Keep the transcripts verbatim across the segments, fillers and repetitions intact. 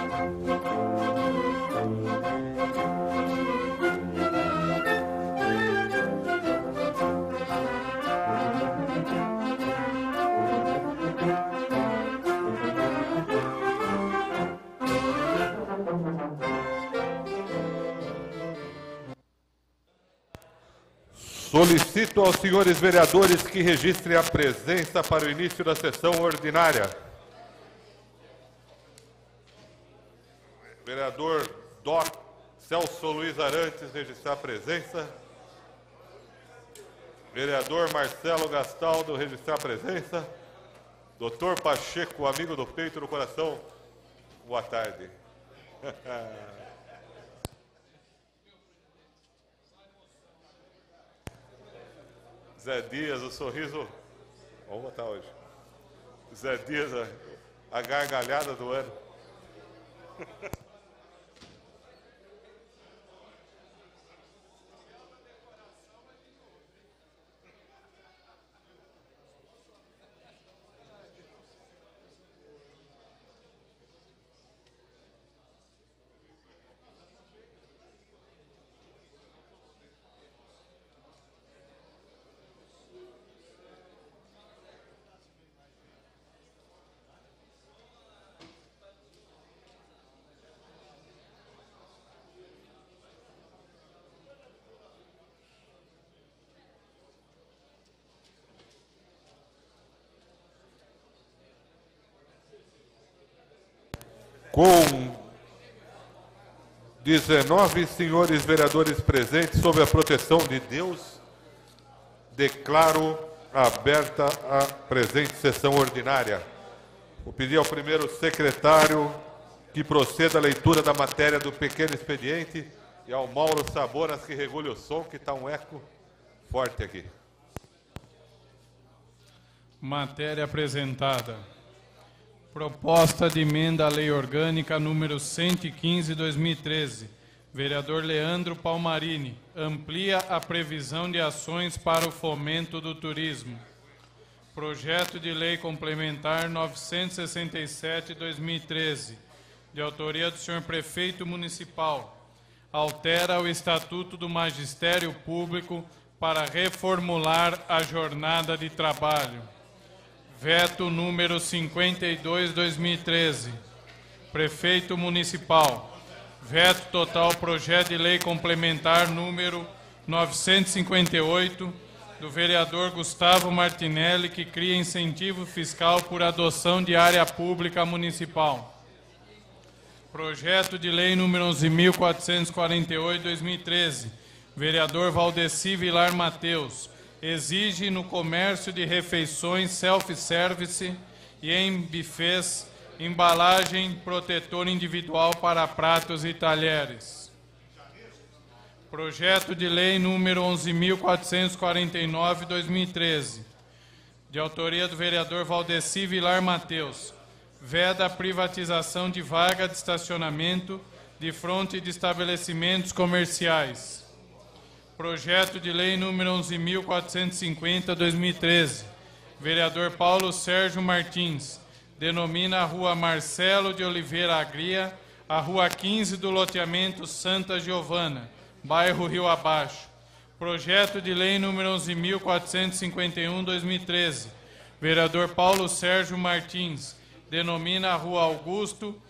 Solicito aos senhores vereadores que registrem a presença para o início da sessão ordinária. Vereador Doc Celso Luiz Arantes, registrar a presença. Vereador Marcelo Gastaldo, registrar a presença. Doutor Pacheco, amigo do peito do coração, boa tarde. Zé Dias, o sorriso... Vamos botar hoje. Zé Dias, a, a gargalhada do ano. Com dezenove senhores vereadores presentes, sob a proteção de Deus, declaro aberta a presente sessão ordinária. Vou pedir ao primeiro secretário que proceda à leitura da matéria do pequeno expediente e ao Mauro Sabonas que regule o som, que está um eco forte aqui. Matéria apresentada. Proposta de emenda à Lei Orgânica número cento e quinze, dois mil e treze. Vereador Leandro Palmarini. Amplia a previsão de ações para o fomento do turismo. Projeto de Lei Complementar novecentos e sessenta e sete, dois mil e treze. De autoria do senhor Prefeito Municipal. Altera o Estatuto do Magistério Público para reformular a jornada de trabalho. Veto número cinquenta e dois, dois mil e treze. Prefeito Municipal. Veto total projeto de lei complementar número novecentos e cinquenta e oito do vereador Gustavo Martinelli, que cria incentivo fiscal por adoção de área pública municipal. Projeto de lei número onze mil quatrocentos e quarenta e oito, dois mil e treze. Vereador Valdeci Vilar Mateus. Exige no comércio de refeições self-service e em bufês embalagem protetor individual para pratos e talheres. Projeto de lei número onze mil quatrocentos e quarenta e nove, dois mil e treze, de autoria do vereador Valdeci Vilar Mateus. Veda a privatização de vaga de estacionamento de fronte de estabelecimentos comerciais. Projeto de lei número onze mil quatrocentos e cinquenta, dois mil e treze. Vereador Paulo Sérgio Martins. Denomina a Rua Marcelo de Oliveira Agria a Rua quinze do loteamento Santa Giovana, bairro Rio Abaixo. Projeto de lei número onze mil quatrocentos e cinquenta e um, dois mil e treze. Vereador Paulo Sérgio Martins. Denomina a Rua Augusto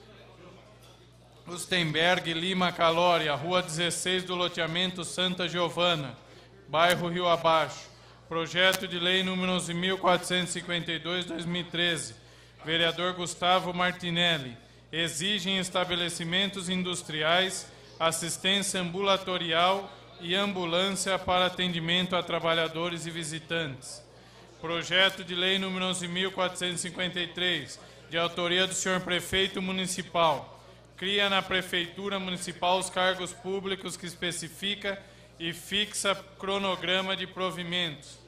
Lustenberg Lima Calori, a Rua dezesseis do loteamento Santa Giovana, bairro Rio Abaixo. Projeto de lei número onze mil quatrocentos e cinquenta e dois, dois mil e treze. Vereador Gustavo Martinelli. Exige em estabelecimentos industriais assistência ambulatorial e ambulância para atendimento a trabalhadores e visitantes. Projeto de lei número onze mil quatrocentos e cinquenta e três, de autoria do senhor Prefeito Municipal. Cria na Prefeitura Municipal os cargos públicos que especifica e fixa cronograma de provimentos.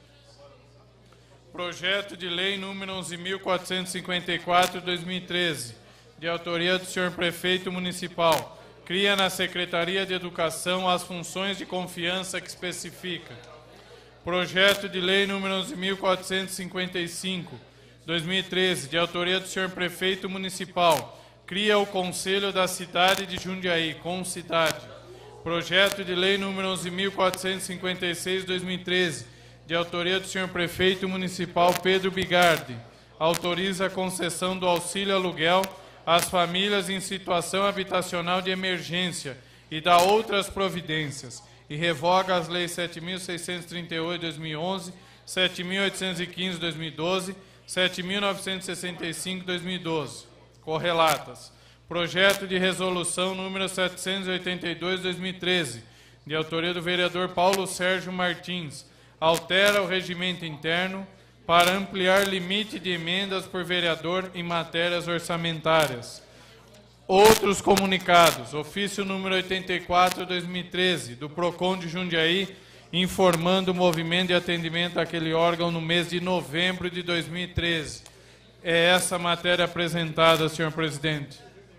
Projeto de lei número onze mil quatrocentos e cinquenta e quatro, dois mil e treze, de autoria do senhor Prefeito Municipal. Cria na Secretaria de Educação as funções de confiança que especifica. Projeto de lei número onze mil quatrocentos e cinquenta e cinco, dois mil e treze, de autoria do senhor Prefeito Municipal. cria o Conselho da Cidade de Jundiaí, Concidade. Projeto de Lei número onze mil quatrocentos e cinquenta e seis, dois mil e treze, de autoria do senhor Prefeito Municipal Pedro Bigardi, autoriza a concessão do auxílio aluguel às famílias em situação habitacional de emergência e dá outras providências, e revoga as leis sete mil seiscentos e trinta e oito, dois mil e onze, sete mil oitocentos e quinze, dois mil e doze, sete mil novecentos e sessenta e cinco, dois mil e doze. Correlatas. Projeto de resolução número setecentos e oitenta e dois, dois mil e treze, de autoria do vereador Paulo Sérgio Martins, altera o regimento interno para ampliar limite de emendas por vereador em matérias orçamentárias. Outros comunicados. Ofício número oitenta e quatro, dois mil e treze, do PROCON de Jundiaí, informando o movimento de atendimento àquele órgão no mês de novembro de dois mil e treze. É essa a matéria apresentada, senhor presidente.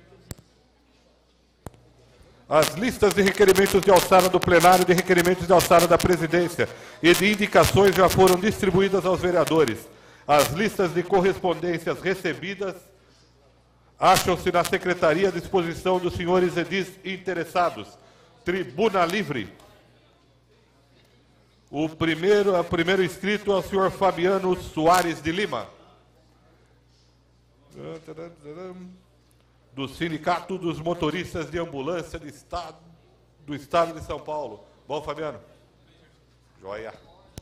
As listas de requerimentos de alçada do plenário, de requerimentos de alçada da presidência e de indicações já foram distribuídas aos vereadores. As listas de correspondências recebidas acham-se na secretaria à disposição dos senhores edis interessados. Tribuna livre. O primeiro, o primeiro inscrito é o senhor Fabiano Soares de Lima, do Sindicato dos Motoristas de Ambulância do Estado, do Estado de São Paulo. Bom, Fabiano? Joia.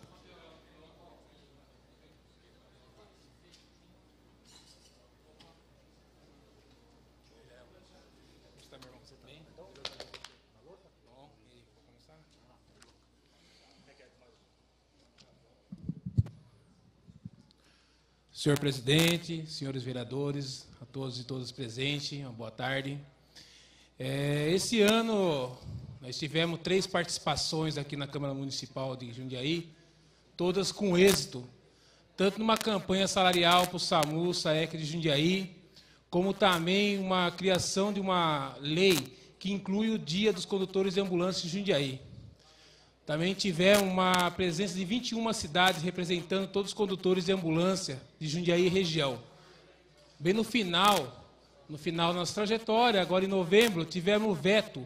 Senhor presidente, senhores vereadores, a todos e todas presentes, uma boa tarde. É, esse ano, nós tivemos três participações aqui na Câmara Municipal de Jundiaí, todas com êxito, tanto numa campanha salarial para o SAMU, SAEC de Jundiaí, como também uma criação de uma lei que inclui o Dia dos Condutores de Ambulância de Jundiaí. Também tivemos uma presença de vinte e uma cidades representando todos os condutores de ambulância de Jundiaí e região. Bem no final, no final da nossa trajetória, agora em novembro, tivemos o veto,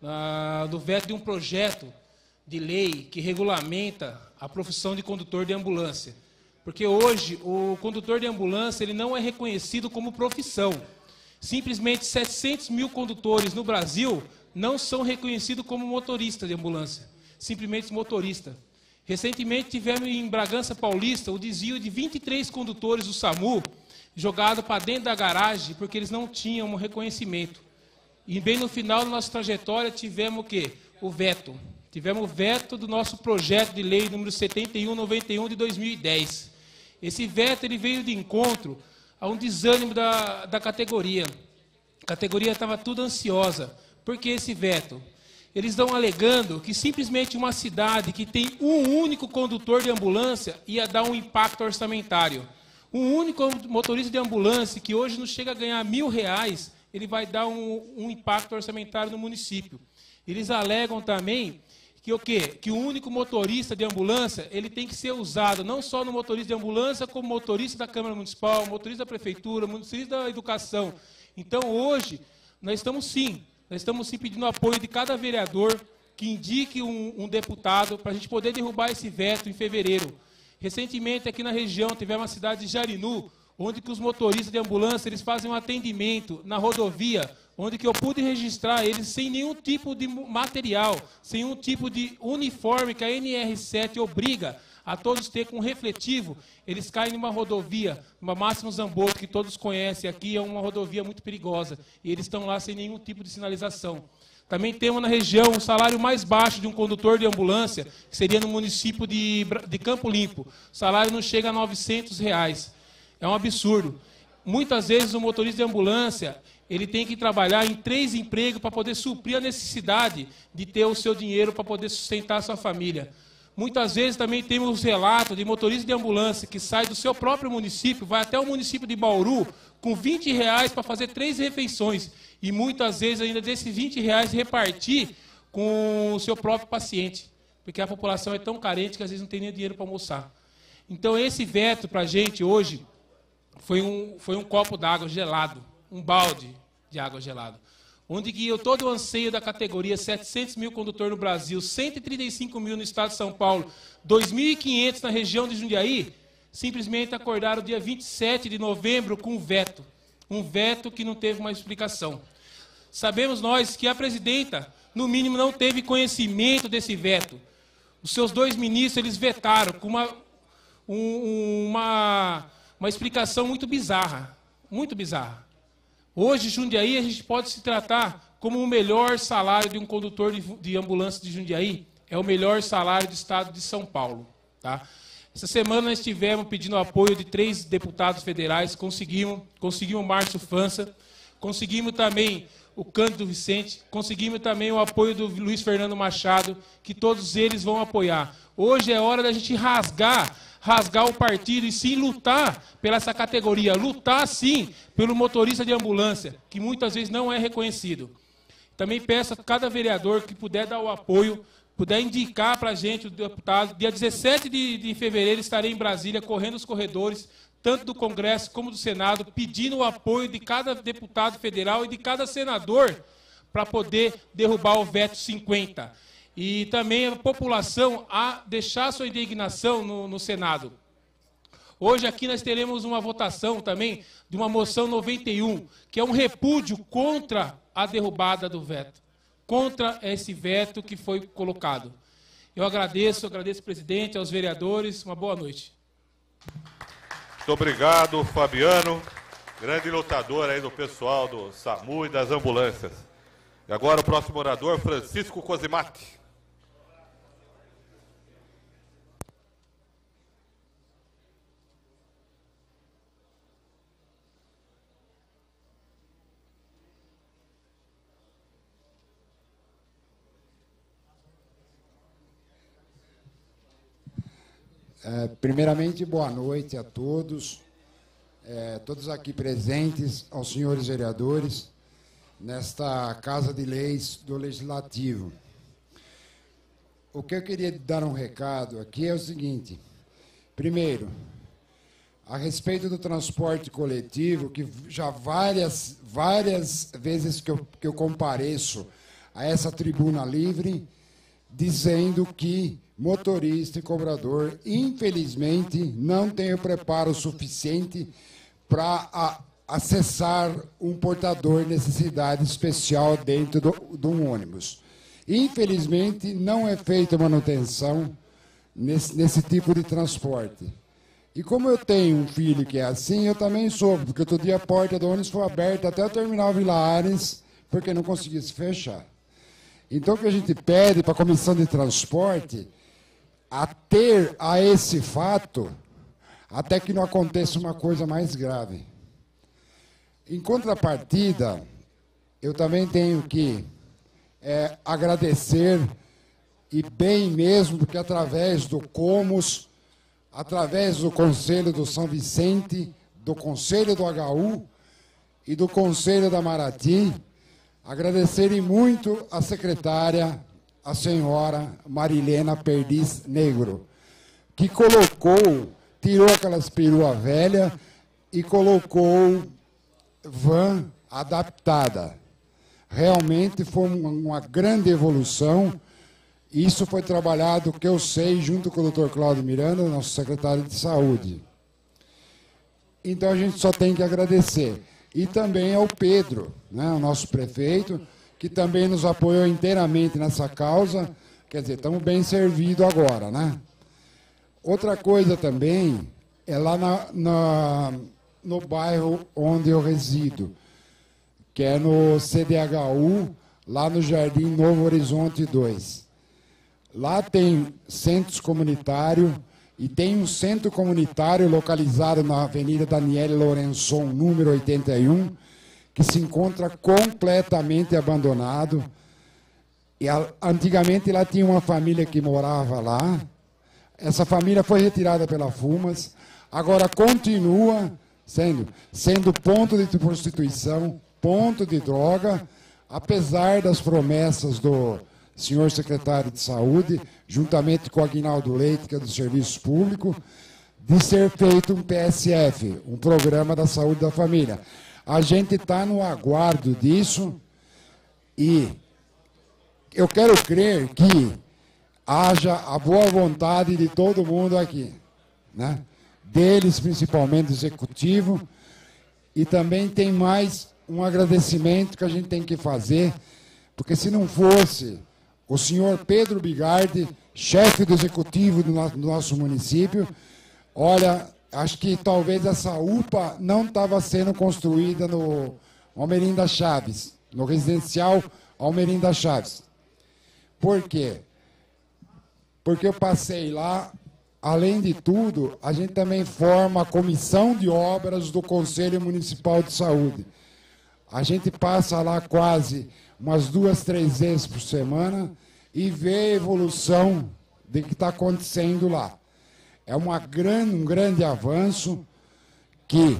uh, do veto de um projeto de lei que regulamenta a profissão de condutor de ambulância. Porque hoje o condutor de ambulância ele não é reconhecido como profissão. Simplesmente setecentos mil condutores no Brasil não são reconhecidos como motorista de ambulância. Simplesmente motorista. Recentemente tivemos em Bragança Paulista o desvio de vinte e três condutores do SAMU jogado para dentro da garagem porque eles não tinham um reconhecimento. E bem no final da nossa trajetória tivemos o quê? O veto. Tivemos o veto do nosso projeto de lei número setenta e um noventa e um de dois mil e dez. Esse veto ele veio de encontro a um desânimo da, da categoria. A categoria estava tudo ansiosa. Por que esse veto? Eles estão alegando que simplesmente uma cidade que tem um único condutor de ambulância ia dar um impacto orçamentário. Um único motorista de ambulância, que hoje não chega a ganhar mil reais, ele vai dar um, um impacto orçamentário no município. Eles alegam também que o quê? Que o único motorista de ambulância ele tem que ser usado não só no motorista de ambulância, como motorista da Câmara Municipal, motorista da Prefeitura, motorista da Educação. Então, hoje, nós estamos sim... Nós estamos sim pedindo apoio de cada vereador que indique um, um deputado para a gente poder derrubar esse veto em fevereiro. Recentemente, aqui na região, tivemos a cidade de Jarinu, onde que os motoristas de ambulância eles fazem um atendimento na rodovia, onde que eu pude registrar eles sem nenhum tipo de material, sem nenhum tipo de uniforme que a N R sete obriga a todos ter com refletivo. Eles caem numa rodovia, uma Máximo Zamboto, que todos conhecem aqui, é uma rodovia muito perigosa, e eles estão lá sem nenhum tipo de sinalização. Também temos na região o salário mais baixo de um condutor de ambulância, que seria no município de, de Campo Limpo. O salário não chega a novecentos reais. É um absurdo. Muitas vezes o motorista de ambulância ele tem que trabalhar em três empregos para poder suprir a necessidade de ter o seu dinheiro para poder sustentar a sua família. Muitas vezes também temos relatos de motoristas de ambulância que saem do seu próprio município, vai até o município de Bauru, com vinte reais para fazer três refeições. E muitas vezes ainda desses vinte reais repartir com o seu próprio paciente. Porque a população é tão carente que às vezes não tem nem dinheiro para almoçar. Então esse veto para a gente hoje foi um, foi um copo d'água gelado, um balde. de água gelada. Onde que todo o anseio da categoria, setecentos mil condutores no Brasil, cento e trinta e cinco mil no estado de São Paulo, dois mil e quinhentos na região de Jundiaí, simplesmente acordaram dia vinte e sete de novembro com um veto. Um veto que não teve uma explicação. Sabemos nós que a presidenta, no mínimo, não teve conhecimento desse veto. Os seus dois ministros, eles vetaram com uma, um, uma, uma explicação muito bizarra. Muito bizarra. Hoje, Jundiaí, a gente pode se tratar como o melhor salário de um condutor de, de ambulância de Jundiaí. É o melhor salário do estado de São Paulo. Tá? Essa semana nós estivemos pedindo o apoio de três deputados federais, conseguimos, conseguimos o Márcio França, conseguimos também o Cândido Vicente, conseguimos também o apoio do Luiz Fernando Machado, que todos eles vão apoiar. Hoje é hora da gente rasgar, rasgar o partido e sim lutar pela essa categoria, lutar sim pelo motorista de ambulância, que muitas vezes não é reconhecido. Também peço a cada vereador que puder dar o apoio, puder indicar para a gente, o deputado, dia dezessete de fevereiro estarei em Brasília, correndo os corredores, tanto do Congresso como do Senado, pedindo o apoio de cada deputado federal e de cada senador para poder derrubar o veto cinquenta. E também a população a deixar sua indignação no, no Senado. Hoje aqui nós teremos uma votação também de uma moção noventa e um, que é um repúdio contra a derrubada do veto, contra esse veto que foi colocado. Eu agradeço, agradeço, presidente, aos vereadores, uma boa noite. Muito obrigado, Fabiano, grande lutador aí do pessoal do SAMU e das ambulâncias. E agora o próximo orador, Francisco Cosimati. É, primeiramente, boa noite a todos, é, todos aqui presentes, aos senhores vereadores, nesta Casa de Leis do Legislativo. O que eu queria dar um recado aqui é o seguinte: primeiro, a respeito do transporte coletivo, que já várias, várias vezes que eu, que eu compareço a essa tribuna livre, dizendo que motorista e cobrador, infelizmente, não tem o preparo suficiente para acessar um portador de necessidade especial dentro do, de um ônibus. Infelizmente, não é feita manutenção nesse, nesse tipo de transporte. E como eu tenho um filho que é assim, eu também soube, porque outro dia a porta do ônibus foi aberta até o terminal Vila Ares, porque não conseguia se fechar. Então, o que a gente pede para a Comissão de Transporte, a ter a esse fato, até que não aconteça uma coisa mais grave. Em contrapartida, eu também tenho que é, agradecer, e bem mesmo, porque através do Comos, através do Conselho do São Vicente, do Conselho do H U e do Conselho da Marati, agradecerem muito a secretária, a senhora Marilena Perdiz Negro, que colocou, tirou aquelas peruas velhas e colocou van adaptada. Realmente foi uma, uma grande evolução. Isso foi trabalhado, que eu sei, junto com o doutor Cláudio Miranda, nosso secretário de Saúde. Então, a gente só tem que agradecer. E também ao Pedro, né, o nosso prefeito, que também nos apoiou inteiramente nessa causa. Quer dizer, estamos bem servidos agora, né? Outra coisa também é lá na, na, no bairro onde eu resido, que é no C D H U, lá no Jardim Novo Horizonte dois. Lá tem centros comunitários e tem um centro comunitário localizado na Avenida Daniele Lourençon, número oitenta e um, que se encontra completamente abandonado. E a, antigamente lá tinha uma família que morava lá. Essa família foi retirada pela Fumas, agora continua sendo, sendo ponto de prostituição, ponto de droga, apesar das promessas do senhor secretário de Saúde, juntamente com o Aguinaldo Leite, que é do Serviço Público, de ser feito um P S F, um Programa da Saúde da Família. A gente está no aguardo disso e eu quero crer que haja a boa vontade de todo mundo aqui, né? Deles, principalmente do Executivo, e também tem mais um agradecimento que a gente tem que fazer, porque se não fosse o senhor Pedro Bigardi, chefe do Executivo do nosso, do nosso município, olha, acho que talvez essa U P A não estava sendo construída no Almerinda Chaves, no residencial Almerinda Chaves. Por quê? Porque eu passei lá, além de tudo, a gente também forma a comissão de obras do Conselho Municipal de Saúde. A gente passa lá quase umas duas, três vezes por semana e vê a evolução do que está acontecendo lá. É uma grande, um grande avanço que,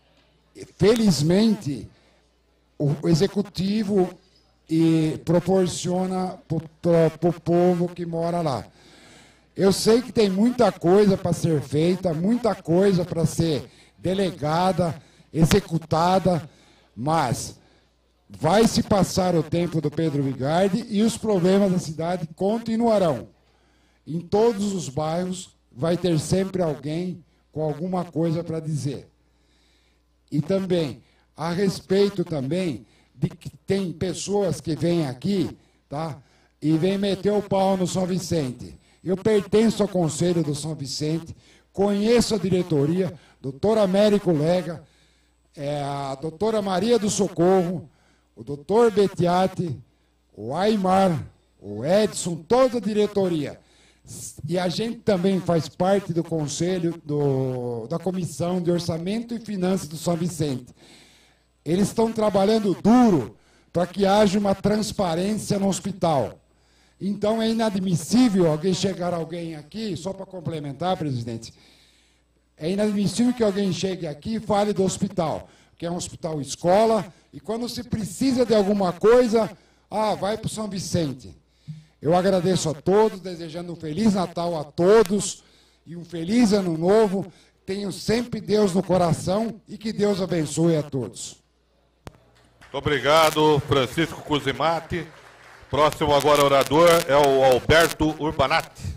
felizmente, o Executivo e proporciona para o povo que mora lá. Eu sei que tem muita coisa para ser feita, muita coisa para ser delegada, executada, mas vai se passar o tempo do Pedro Bigardi e os problemas da cidade continuarão. Em todos os bairros vai ter sempre alguém com alguma coisa para dizer. E também, a respeito também de que tem pessoas que vêm aqui, tá, e vêm meter o pau no São Vicente. Eu pertenço ao Conselho do São Vicente, conheço a diretoria, doutor Américo Lega, é, a doutora Maria do Socorro, o doutor Betiati, o Aymar, o Edson, toda a diretoria. E a gente também faz parte do Conselho, do, da Comissão de Orçamento e Finanças do São Vicente. Eles estão trabalhando duro para que haja uma transparência no hospital. Então, é inadmissível alguém chegar alguém aqui, só para complementar, presidente, é inadmissível que alguém chegue aqui e fale do hospital, que é um hospital escola, e quando se precisa de alguma coisa, ah, vai para o São Vicente. Eu agradeço a todos, desejando um Feliz Natal a todos e um Feliz Ano Novo. Tenho sempre Deus no coração e que Deus abençoe a todos. Muito obrigado, Francisco Cusimati. Próximo agora orador é o Alberto Urbanati.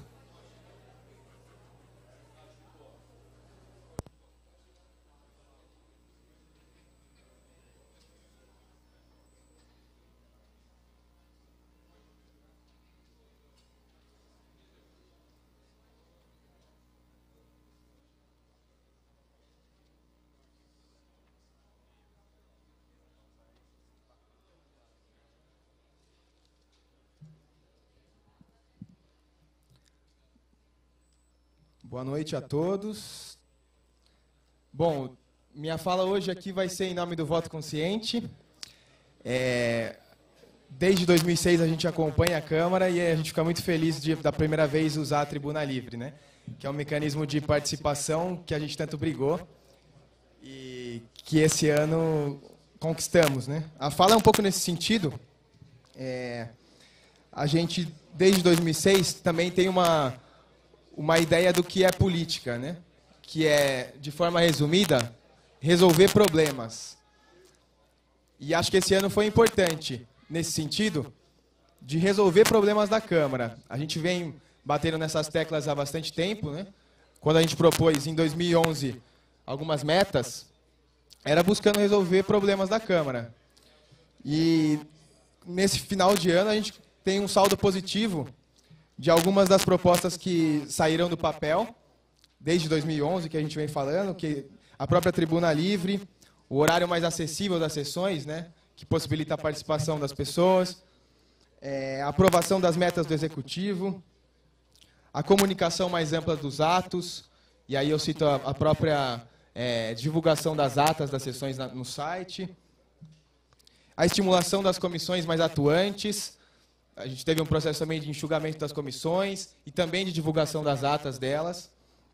Boa noite a todos. Bom, minha fala hoje aqui vai ser em nome do Voto Consciente. É, desde dois mil e seis a gente acompanha a Câmara e a gente fica muito feliz de, da primeira vez, usar a Tribuna Livre, né? Que é um mecanismo de participação que a gente tanto brigou e que esse ano conquistamos, né? A fala é um pouco nesse sentido. É, a gente, desde dois mil e seis, também tem uma... uma ideia do que é política, né? Que é, de forma resumida, resolver problemas. E acho que esse ano foi importante, nesse sentido, de resolver problemas da Câmara. A gente vem batendo nessas teclas há bastante tempo, né? Quando a gente propôs, em dois mil e onze, algumas metas, era buscando resolver problemas da Câmara. E, nesse final de ano, a gente tem um saldo positivo de algumas das propostas que saíram do papel, desde dois mil e onze, que a gente vem falando, que a própria Tribuna Livre, o horário mais acessível das sessões, né, que possibilita a participação das pessoas, é, a aprovação das metas do Executivo, a comunicação mais ampla dos atos, e aí eu cito a, a própria é, divulgação das atas das sessões na, no site, a estimulação das comissões mais atuantes. A gente teve um processo também de enxugamento das comissões e também de divulgação das atas delas.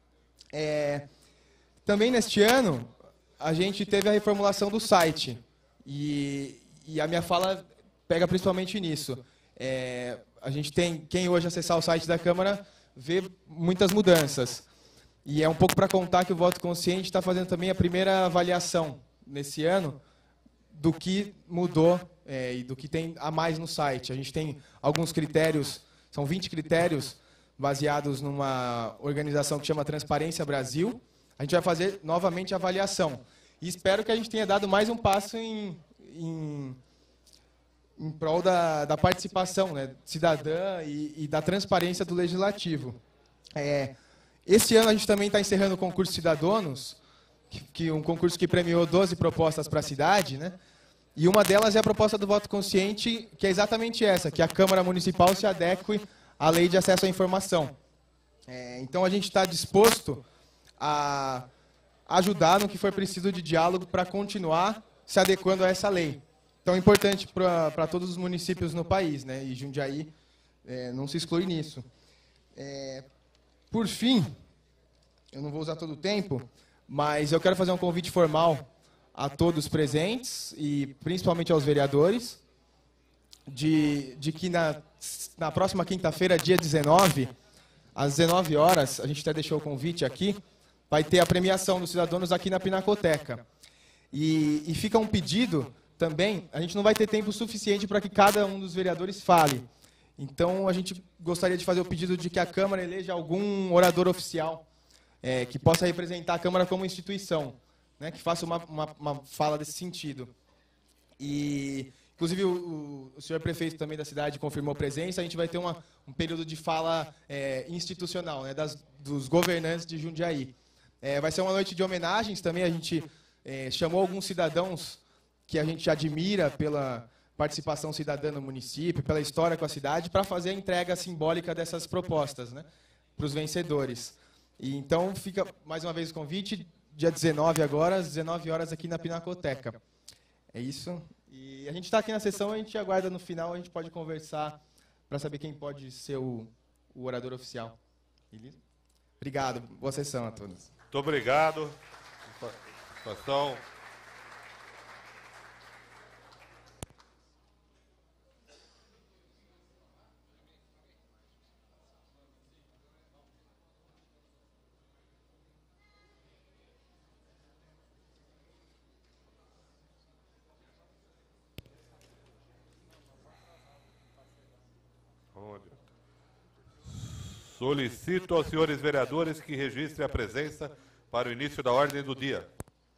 É, também neste ano, a gente teve a reformulação do site. E, e a minha fala pega principalmente nisso. É, a gente tem, quem hoje acessar o site da Câmara, vê muitas mudanças. E é um pouco para contar que o Voto Consciente está fazendo também a primeira avaliação nesse ano do que mudou é, e do que tem a mais no site. A gente tem alguns critérios, são vinte critérios baseados numa organização que chama Transparência Brasil. A gente vai fazer novamente a avaliação. E espero que a gente tenha dado mais um passo em, em, em prol da, da participação, né, cidadã e, e da transparência do Legislativo. É, esse ano a gente também está encerrando o concurso Cidadãos, que, que um concurso que premiou doze propostas para a cidade, né? E uma delas é a proposta do voto consciente, que é exatamente essa, que a Câmara Municipal se adeque à Lei de Acesso à Informação. É, então, a gente está disposto a ajudar no que for preciso de diálogo para continuar se adequando a essa lei. Então, é importante para todos os municípios no país, né? E Jundiaí é, não se exclui nisso. É, por fim, eu não vou usar todo o tempo, mas eu quero fazer um convite formal a todos presentes, e principalmente aos vereadores, de, de que na, na próxima quinta-feira, dia dezenove, às dezenove horas, a gente até deixou o convite aqui, vai ter a premiação dos cidadãos aqui na Pinacoteca. E, e fica um pedido também, a gente não vai ter tempo suficiente para que cada um dos vereadores fale. Então, a gente gostaria de fazer o pedido de que a Câmara eleja algum orador oficial é, que possa representar a Câmara como instituição, né, que faça uma, uma, uma fala desse sentido. E, inclusive, o, o senhor prefeito também da cidade confirmou presença, a gente vai ter uma, um período de fala é, institucional, né, das, dos governantes de Jundiaí. É, vai ser uma noite de homenagens também, a gente é, chamou alguns cidadãos que a gente admira pela participação cidadã no município, pela história com a cidade, para fazer a entrega simbólica dessas propostas, né, para os vencedores. E, então, fica mais uma vez o convite, dia dezenove agora, às dezenove horas, aqui na Pinacoteca. É isso. E a gente está aqui na sessão, a gente aguarda no final, a gente pode conversar para saber quem pode ser o, o orador oficial. Beleza? Obrigado. Boa sessão a todos. Muito obrigado. Participação. Solicito aos senhores vereadores que registrem a presença para o início da ordem do dia.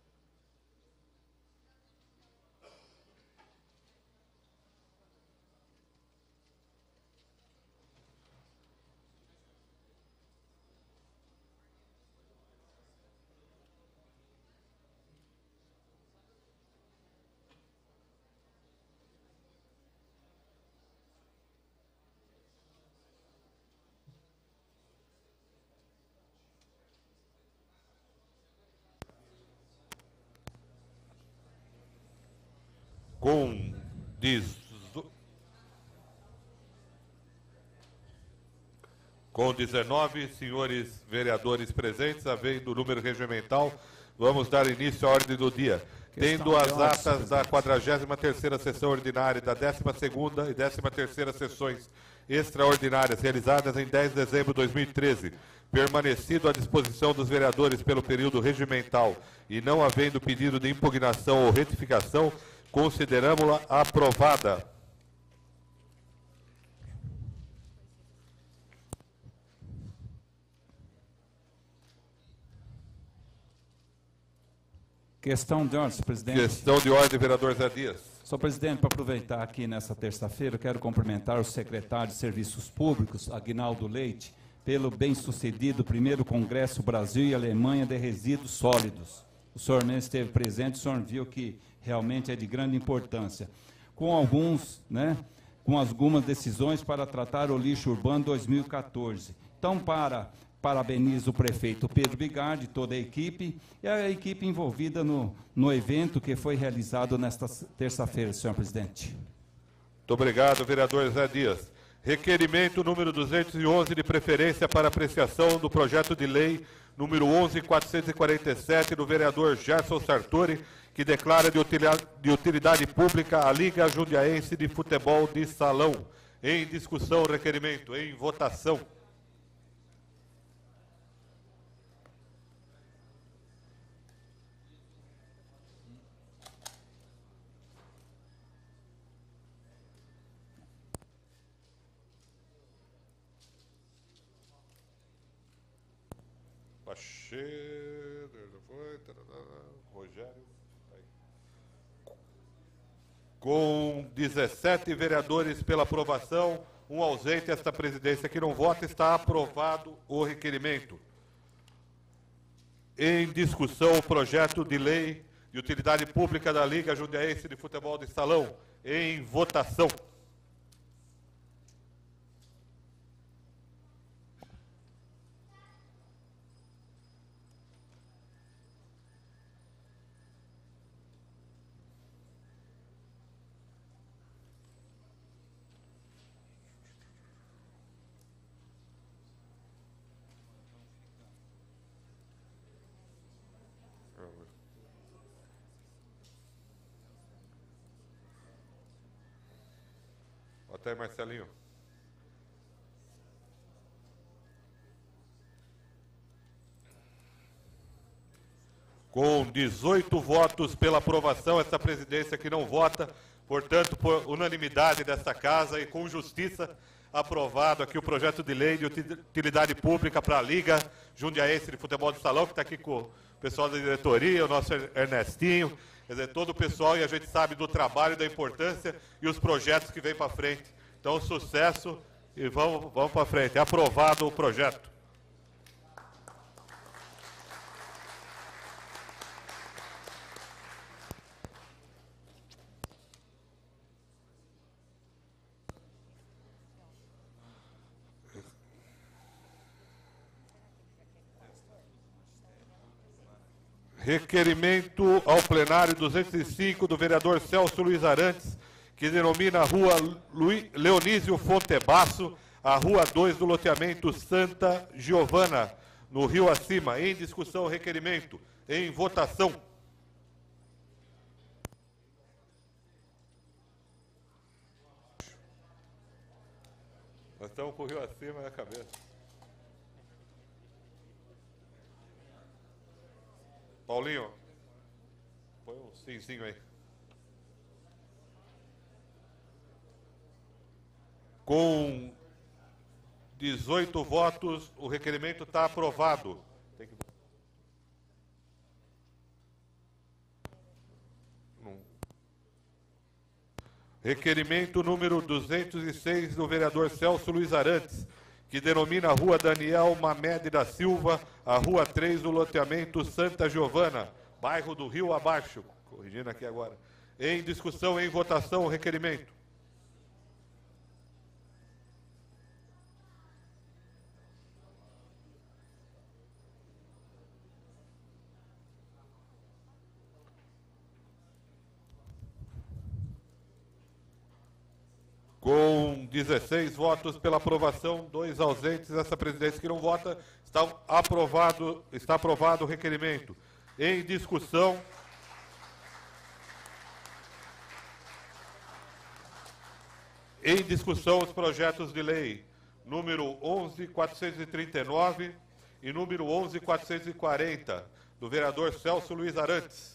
Com, dezo... Com dezenove senhores vereadores presentes, havendo o número regimental, vamos dar início à ordem do dia. Tendo as atas da quadragésima terceira sessão ordinária, da décima segunda e décima terceira sessões extraordinárias, realizadas em dez de dezembro de dois mil e treze, permanecido à disposição dos vereadores pelo período regimental e não havendo pedido de impugnação ou retificação, consideramos-la aprovada. Questão de ordem, senhor presidente. Questão de ordem, vereador Zé Dias. Senhor presidente, para aproveitar aqui nessa terça-feira, eu quero cumprimentar o secretário de Serviços Públicos, Aguinaldo Leite, pelo bem-sucedido primeiro Congresso Brasil e Alemanha de Resíduos Sólidos. O senhor mesmo esteve presente, o senhor viu que realmente é de grande importância. Com alguns, né, com algumas decisões para tratar o lixo urbano dois mil e quatorze. Então, para, parabenizo o prefeito Pedro Bigardi, toda a equipe, e a equipe envolvida no, no evento que foi realizado nesta terça-feira, senhor presidente. Muito obrigado, vereador Zé Dias. Requerimento número duzentos e onze de preferência para apreciação do projeto de lei número onze mil quatrocentos e quarenta e sete do vereador Gerson Sartori, que declara de utilidade, de utilidade pública a Liga Jundiaense de Futebol de Salão. Em discussão, requerimento. Em votação. Rocher, foi, Rogério. Com dezessete vereadores pela aprovação, um ausente, esta presidência que não vota, está aprovado o requerimento. Em discussão, o projeto de lei de utilidade pública da Liga Jundiaense de Futebol de Salão. Em votação. Bota aí, Marcelinho. Com dezoito votos pela aprovação, essa presidência que não vota, portanto, por unanimidade desta casa e com justiça, aprovado aqui o projeto de lei de utilidade pública para a Liga Jundiaense de Futebol de Salão, que está aqui com o pessoal da diretoria, o nosso Ernestinho, quer dizer, todo o pessoal, e a gente sabe do trabalho, da importância e os projetos que vêm para frente. Então, sucesso e vamos, vamos para frente. É aprovado o projeto. Requerimento ao plenário duzentos e cinco do vereador Celso Luiz Arantes, que denomina a rua Leonísio Fontebasso, a rua dois do loteamento Santa Giovana, no Rio Acima. Em discussão, o requerimento. Em votação. Nós estamos com o Rio Acima na cabeça. Paulinho, põe um simzinho aí. Com dezoito votos, o requerimento está aprovado. Tem que... Requerimento número duzentos e seis do vereador Celso Luiz Arantes, que denomina a rua Daniel Mamede da Silva, a rua três do loteamento Santa Giovana, bairro do Rio Abaixo. Corrigindo aqui agora. Em discussão, em votação, o requerimento. Com dezesseis votos pela aprovação, dois ausentes, essa presidência que não vota, está aprovado, está aprovado o requerimento. Em discussão, em discussão os projetos de lei número onze mil quatrocentos e trinta e nove e número onze mil quatrocentos e quarenta, do vereador Celso Luiz Arantes.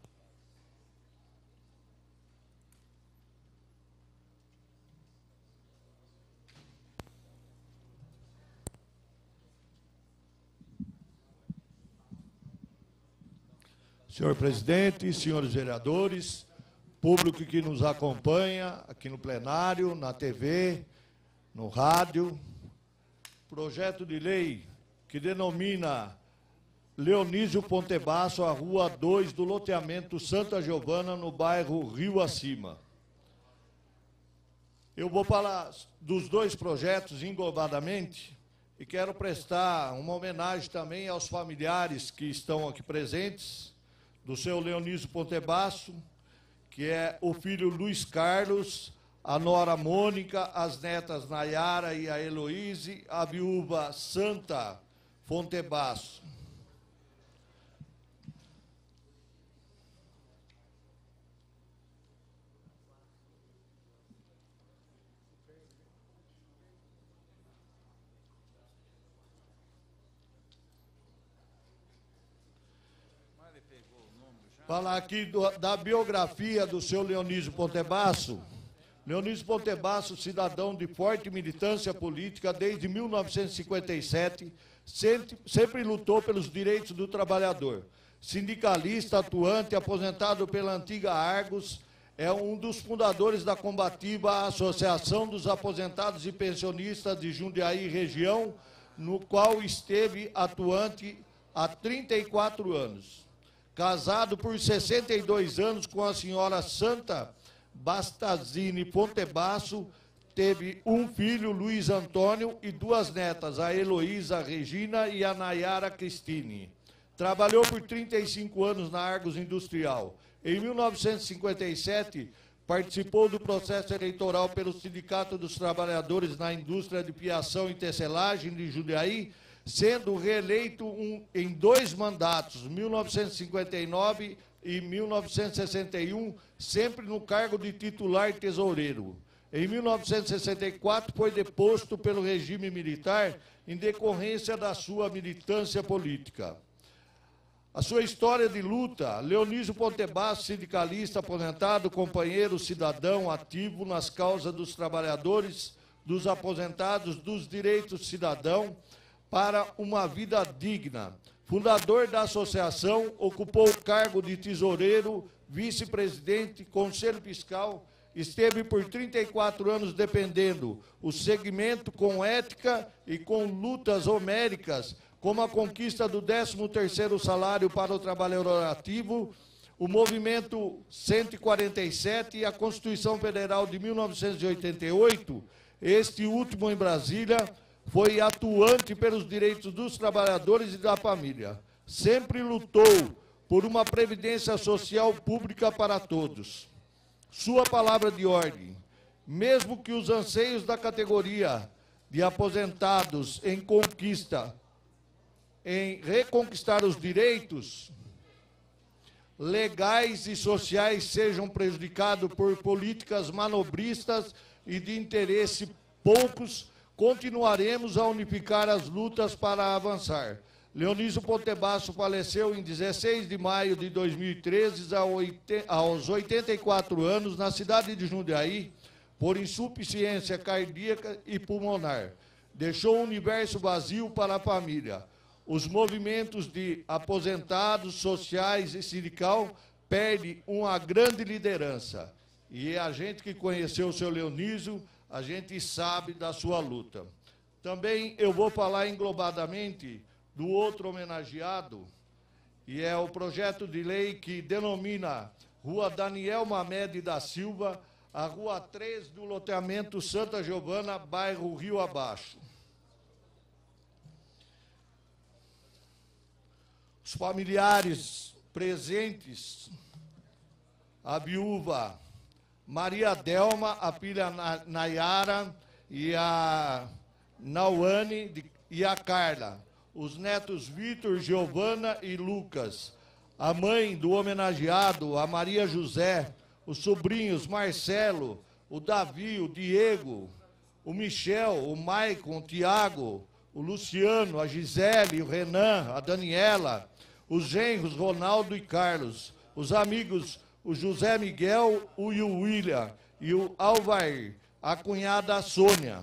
Senhor presidente, senhores vereadores, público que nos acompanha aqui no plenário, na T V, no rádio, projeto de lei que denomina Leonísio Fontebasso, a rua dois do loteamento Santa Giovana, no bairro Rio Acima. Eu vou falar dos dois projetos englobadamente e quero prestar uma homenagem também aos familiares que estão aqui presentes, do seu Leonísio Fontebasso, que é o filho Luiz Carlos, a nora Mônica, as netas Nayara e a Heloíse, a viúva Santa Fontebasso. Falar aqui do, da biografia do seu Leonísio Fontebasso. Leonísio Pontebasso, cidadão de forte militância política desde mil novecentos e cinquenta e sete, sempre, sempre lutou pelos direitos do trabalhador. Sindicalista, atuante, aposentado pela antiga Argos, é um dos fundadores da combativa Associação dos Aposentados e Pensionistas de Jundiaí região, no qual esteve atuante há trinta e quatro anos. Casado por sessenta e dois anos com a senhora Santa Bastazini Pontebasso, teve um filho, Luiz Antônio, e duas netas, a Heloísa Regina e a Nayara Cristine. Trabalhou por trinta e cinco anos na Argos Industrial. Em mil novecentos e cinquenta e sete, participou do processo eleitoral pelo Sindicato dos Trabalhadores na Indústria de Fiação e Tecelagem de Jundiaí, sendo reeleito um, em dois mandatos, mil novecentos e cinquenta e nove e mil novecentos e sessenta e um, sempre no cargo de titular tesoureiro. Em mil novecentos e sessenta e quatro, foi deposto pelo regime militar em decorrência da sua militância política. A sua história de luta: Leonísio Pontebasso, sindicalista aposentado, companheiro cidadão ativo nas causas dos trabalhadores, dos aposentados, dos direitos cidadão, para uma vida digna. Fundador da associação, ocupou o cargo de tesoureiro, vice-presidente, conselho fiscal, esteve por trinta e quatro anos defendendo o segmento com ética e com lutas homéricas, como a conquista do décimo terceiro salário para o trabalhador ativo, o movimento cento e quarenta e sete e a Constituição Federal de mil novecentos e oitenta e oito, este último em Brasília, foi atuante pelos direitos dos trabalhadores e da família. Sempre lutou por uma previdência social pública para todos. Sua palavra de ordem: mesmo que os anseios da categoria de aposentados em conquista, em reconquistar os direitos legais e sociais sejam prejudicados por políticas manobristas e de interesse poucos, continuaremos a unificar as lutas para avançar. Leonísio Pontebasso faleceu em dezesseis de maio de dois mil e treze, aos oitenta e quatro anos, na cidade de Jundiaí, por insuficiência cardíaca e pulmonar. Deixou um universo vazio para a família. Os movimentos de aposentados, sociais e sindical perdem uma grande liderança. E a gente que conheceu o seu Leonísio, a gente sabe da sua luta. Também eu vou falar englobadamente do outro homenageado, e é o projeto de lei que denomina Rua Daniel Mamed da Silva, a Rua três do loteamento Santa Giovana, bairro Rio Abaixo. Os familiares presentes, a viúva Maria Delma, a filha Nayara e a Nauane e a Carla, os netos Vitor, Giovana e Lucas, a mãe do homenageado, a Maria José, os sobrinhos Marcelo, o Davi, o Diego, o Michel, o Maicon, o Tiago, o Luciano, a Gisele, o Renan, a Daniela, os genros Ronaldo e Carlos, os amigos o José Miguel, o William e o Alvair, a cunhada Sônia.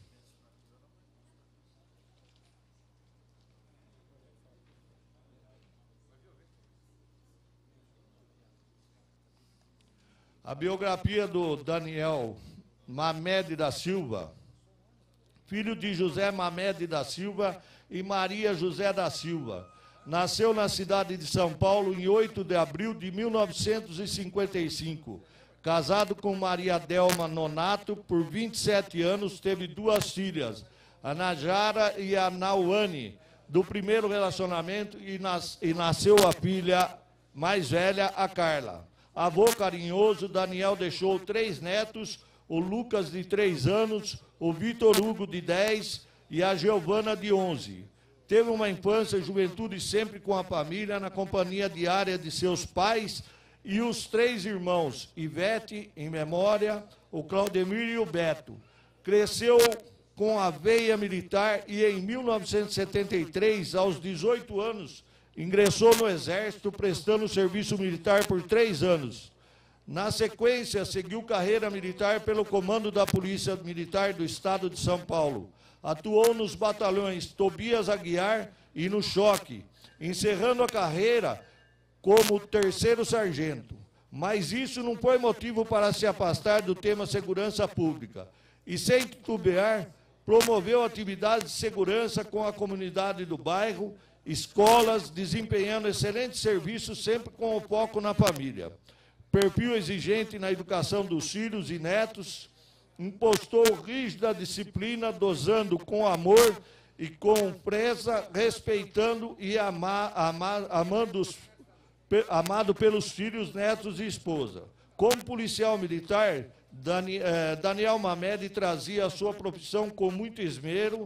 A biografia do Daniel Mamed da Silva, filho de José Mamed da Silva e Maria José da Silva. Nasceu na cidade de São Paulo em oito de abril de mil novecentos e cinquenta e cinco. Casado com Maria Delma Nonato, por vinte e sete anos, teve duas filhas, a Najara e a Nauane, do primeiro relacionamento, e, nas, e nasceu a filha mais velha, a Carla. Avô carinhoso, Daniel deixou três netos, o Lucas, de três anos, o Vitor Hugo, de dez, e a Giovana, de onze. Teve uma infância e juventude sempre com a família, na companhia diária de seus pais e os três irmãos, Ivete, em memória, o Claudemir e o Beto. Cresceu com a veia militar e, em mil novecentos e setenta e três, aos dezoito anos, ingressou no Exército, prestando serviço militar por três anos. Na sequência, seguiu carreira militar pelo comando da Polícia Militar do Estado de São Paulo. Atuou nos batalhões Tobias Aguiar e no Choque, encerrando a carreira como terceiro sargento. Mas isso não foi motivo para se afastar do tema segurança pública. E, sem titubear, promoveu atividades de segurança com a comunidade do bairro, escolas, desempenhando excelentes serviços, sempre com o foco na família. Perfil exigente na educação dos filhos e netos, impostou rígida disciplina, dosando com amor e com preza, respeitando e ama, ama, amando os, amado pelos filhos, netos e esposa. Como policial militar, Dani, eh, Daniel Mamede trazia a sua profissão com muito esmero,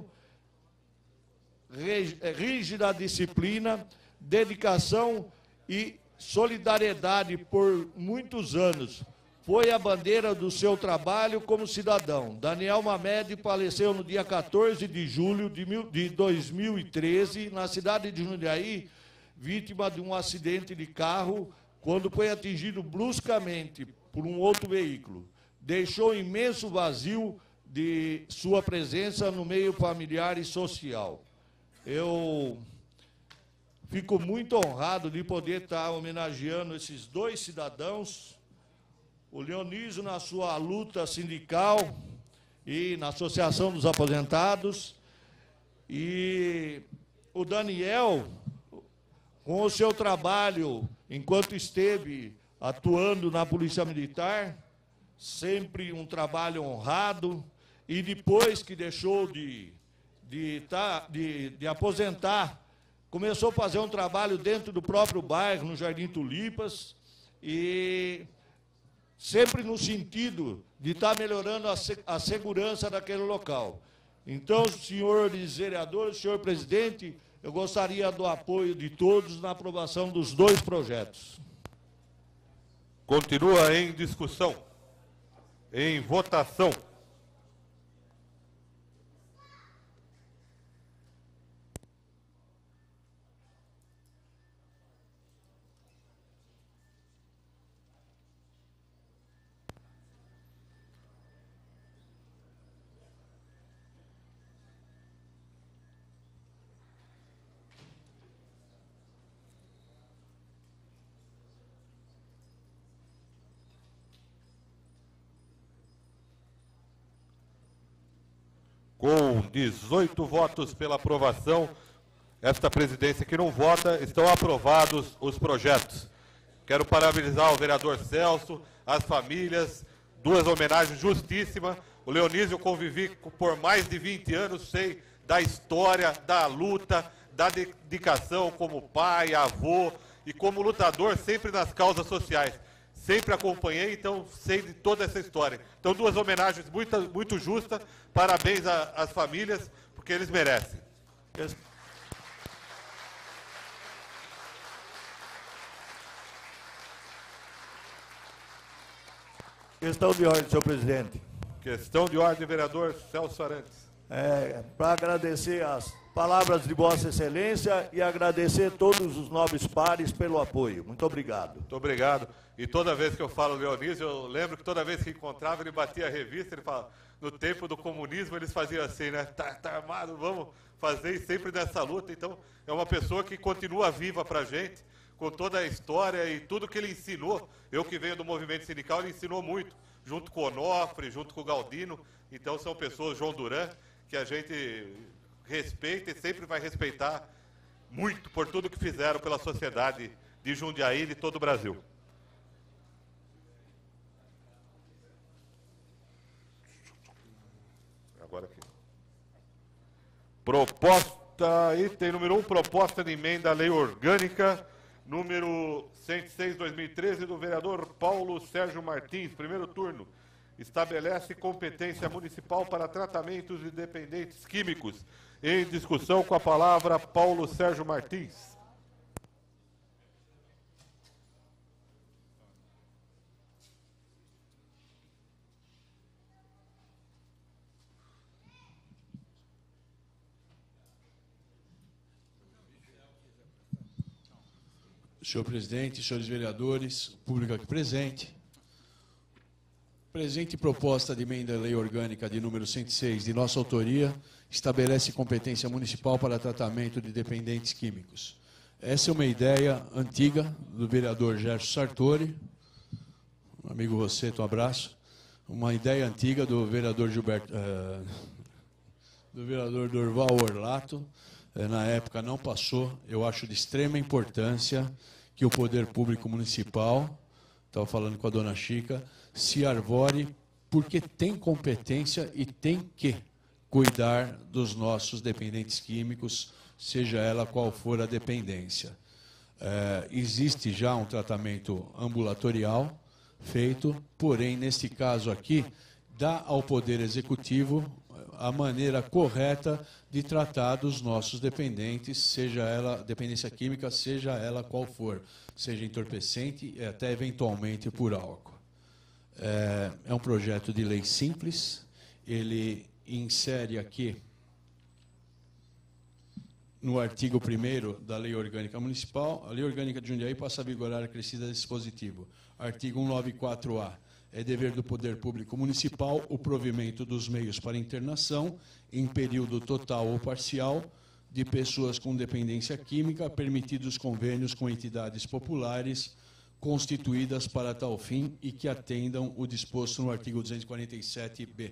rígida disciplina, dedicação e solidariedade por muitos anos. Foi a bandeira do seu trabalho como cidadão. Daniel Mamede faleceu no dia quatorze de julho de dois mil e treze, na cidade de Jundiaí, vítima de um acidente de carro, quando foi atingido bruscamente por um outro veículo. Deixou imenso vazio de sua presença no meio familiar e social. Eu fico muito honrado de poder estar homenageando esses dois cidadãos, o Leonísio na sua luta sindical e na Associação dos Aposentados, e o Daniel, com o seu trabalho, enquanto esteve atuando na Polícia Militar, sempre um trabalho honrado, e depois que deixou de, de, tá, de, de aposentar, começou a fazer um trabalho dentro do próprio bairro, no Jardim Tulipas, e sempre no sentido de estar melhorando a, se, a segurança daquele local. Então, senhores vereadores, senhor presidente, eu gostaria do apoio de todos na aprovação dos dois projetos. Continua em discussão, em votação. Com dezoito votos pela aprovação, esta presidência que não vota, estão aprovados os projetos. Quero parabenizar o vereador Celso, as famílias, duas homenagens justíssimas. O Leonísio eu convivi por mais de vinte anos, sei da história, da luta, da dedicação como pai, avô e como lutador sempre nas causas sociais. Sempre acompanhei, então sei de toda essa história. Então, duas homenagens muito, muito justas. Parabéns às famílias, porque eles merecem. Questão de ordem, senhor presidente. Questão de ordem, vereador Celso Arantes. É, para agradecer as palavras de Vossa Excelência e agradecer todos os nobres pares pelo apoio. Muito obrigado. Muito obrigado. E toda vez que eu falo Leonísio, eu lembro que toda vez que encontrava, ele batia a revista, ele falava, no tempo do comunismo, eles faziam assim, né? Tá, tá armado, vamos fazer, e sempre nessa luta. Então, é uma pessoa que continua viva para a gente, com toda a história e tudo que ele ensinou. Eu que venho do movimento sindical, ele ensinou muito, junto com o Onofre, junto com o Galdino. Então, são pessoas, João Duran, que a gente respeita e sempre vai respeitar muito por tudo que fizeram pela sociedade de Jundiaí e de todo o Brasil. Agora aqui. Proposta, item número um, proposta de emenda à lei orgânica, número cento e seis, dois mil e treze, do vereador Paulo Sérgio Martins, primeiro turno. Estabelece competência municipal para tratamentos de dependentes químicos. Em discussão, com a palavra, Paulo Sérgio Martins. Senhor presidente, senhores vereadores, público aqui presente, presente proposta de emenda à Lei Orgânica de número cento e seis, de nossa autoria, estabelece competência municipal para tratamento de dependentes químicos. Essa é uma ideia antiga do vereador Gerson Sartori, amigo Rosseto, um abraço, uma ideia antiga do vereador Gilberto, uh, do vereador Durval Orlato, uh, na época não passou. Eu acho de extrema importância que o poder público municipal, estava falando com a dona Chica, se arvore, porque tem competência e tem que cuidar dos nossos dependentes químicos, seja ela qual for a dependência. É, existe já um tratamento ambulatorial feito, porém, neste caso aqui, dá ao Poder Executivo a maneira correta de tratar dos nossos dependentes, seja ela dependência química, seja ela qual for, seja entorpecente e até eventualmente por álcool. É, é um projeto de lei simples, ele insere aqui no artigo primeiro da Lei Orgânica Municipal, a Lei Orgânica de Jundiaí passa a vigorar acrescida desse dispositivo. Artigo cento e noventa e quatro A. É dever do Poder Público Municipal o provimento dos meios para internação, em período total ou parcial, de pessoas com dependência química, permitidos convênios com entidades populares constituídas para tal fim e que atendam o disposto no artigo duzentos e quarenta e sete B.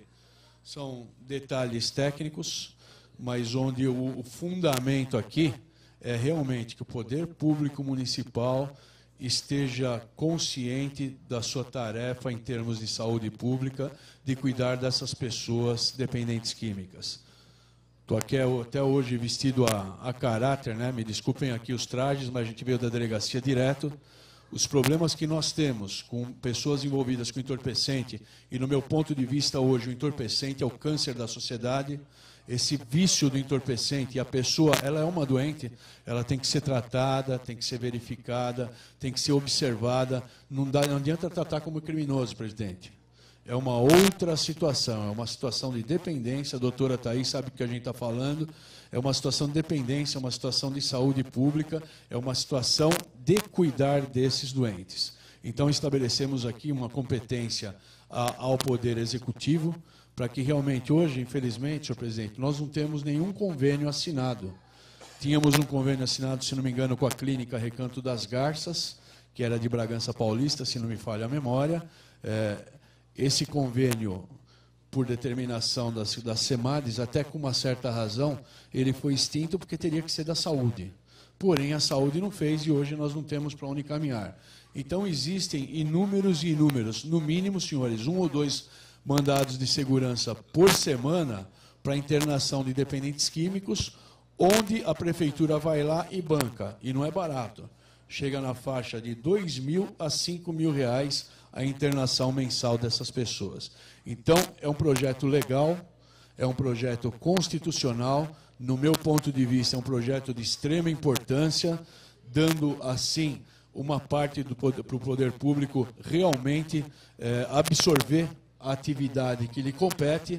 São detalhes técnicos, mas onde o, o fundamento aqui é realmente que o Poder Público Municipal esteja consciente da sua tarefa em termos de saúde pública, de cuidar dessas pessoas dependentes químicas. Estou aqui até hoje vestido a, a caráter, né? Me desculpem aqui os trajes, mas a gente veio da delegacia direto. Os problemas que nós temos com pessoas envolvidas com entorpecente, e no meu ponto de vista hoje o entorpecente é o câncer da sociedade. Esse vício do entorpecente, e a pessoa, ela é uma doente, ela tem que ser tratada, tem que ser verificada, tem que ser observada. Não, dá, não adianta tratar como criminoso, presidente. É uma outra situação, é uma situação de dependência. A doutora Thaís sabe o que a gente está falando. É uma situação de dependência, é uma situação de saúde pública, é uma situação de cuidar desses doentes. Então, estabelecemos aqui uma competência a, ao Poder Executivo, para que realmente hoje, infelizmente, senhor presidente, nós não temos nenhum convênio assinado. Tínhamos um convênio assinado, se não me engano, com a Clínica Recanto das Garças, que era de Bragança Paulista, se não me falha a memória. É, esse convênio, por determinação das, das SEMADES, até com uma certa razão, ele foi extinto porque teria que ser da saúde. Porém, a saúde não fez e hoje nós não temos para onde caminhar. Então, existem inúmeros e inúmeros, no mínimo, senhores, um ou dois mandados de segurança por semana para internação de dependentes químicos, onde a prefeitura vai lá e banca. E não é barato. Chega na faixa de dois mil a cinco mil reais a internação mensal dessas pessoas. Então, é um projeto legal, é um projeto constitucional, no meu ponto de vista, é um projeto de extrema importância, dando, assim, uma parte para o poder público realmente é, absorver a atividade que lhe compete.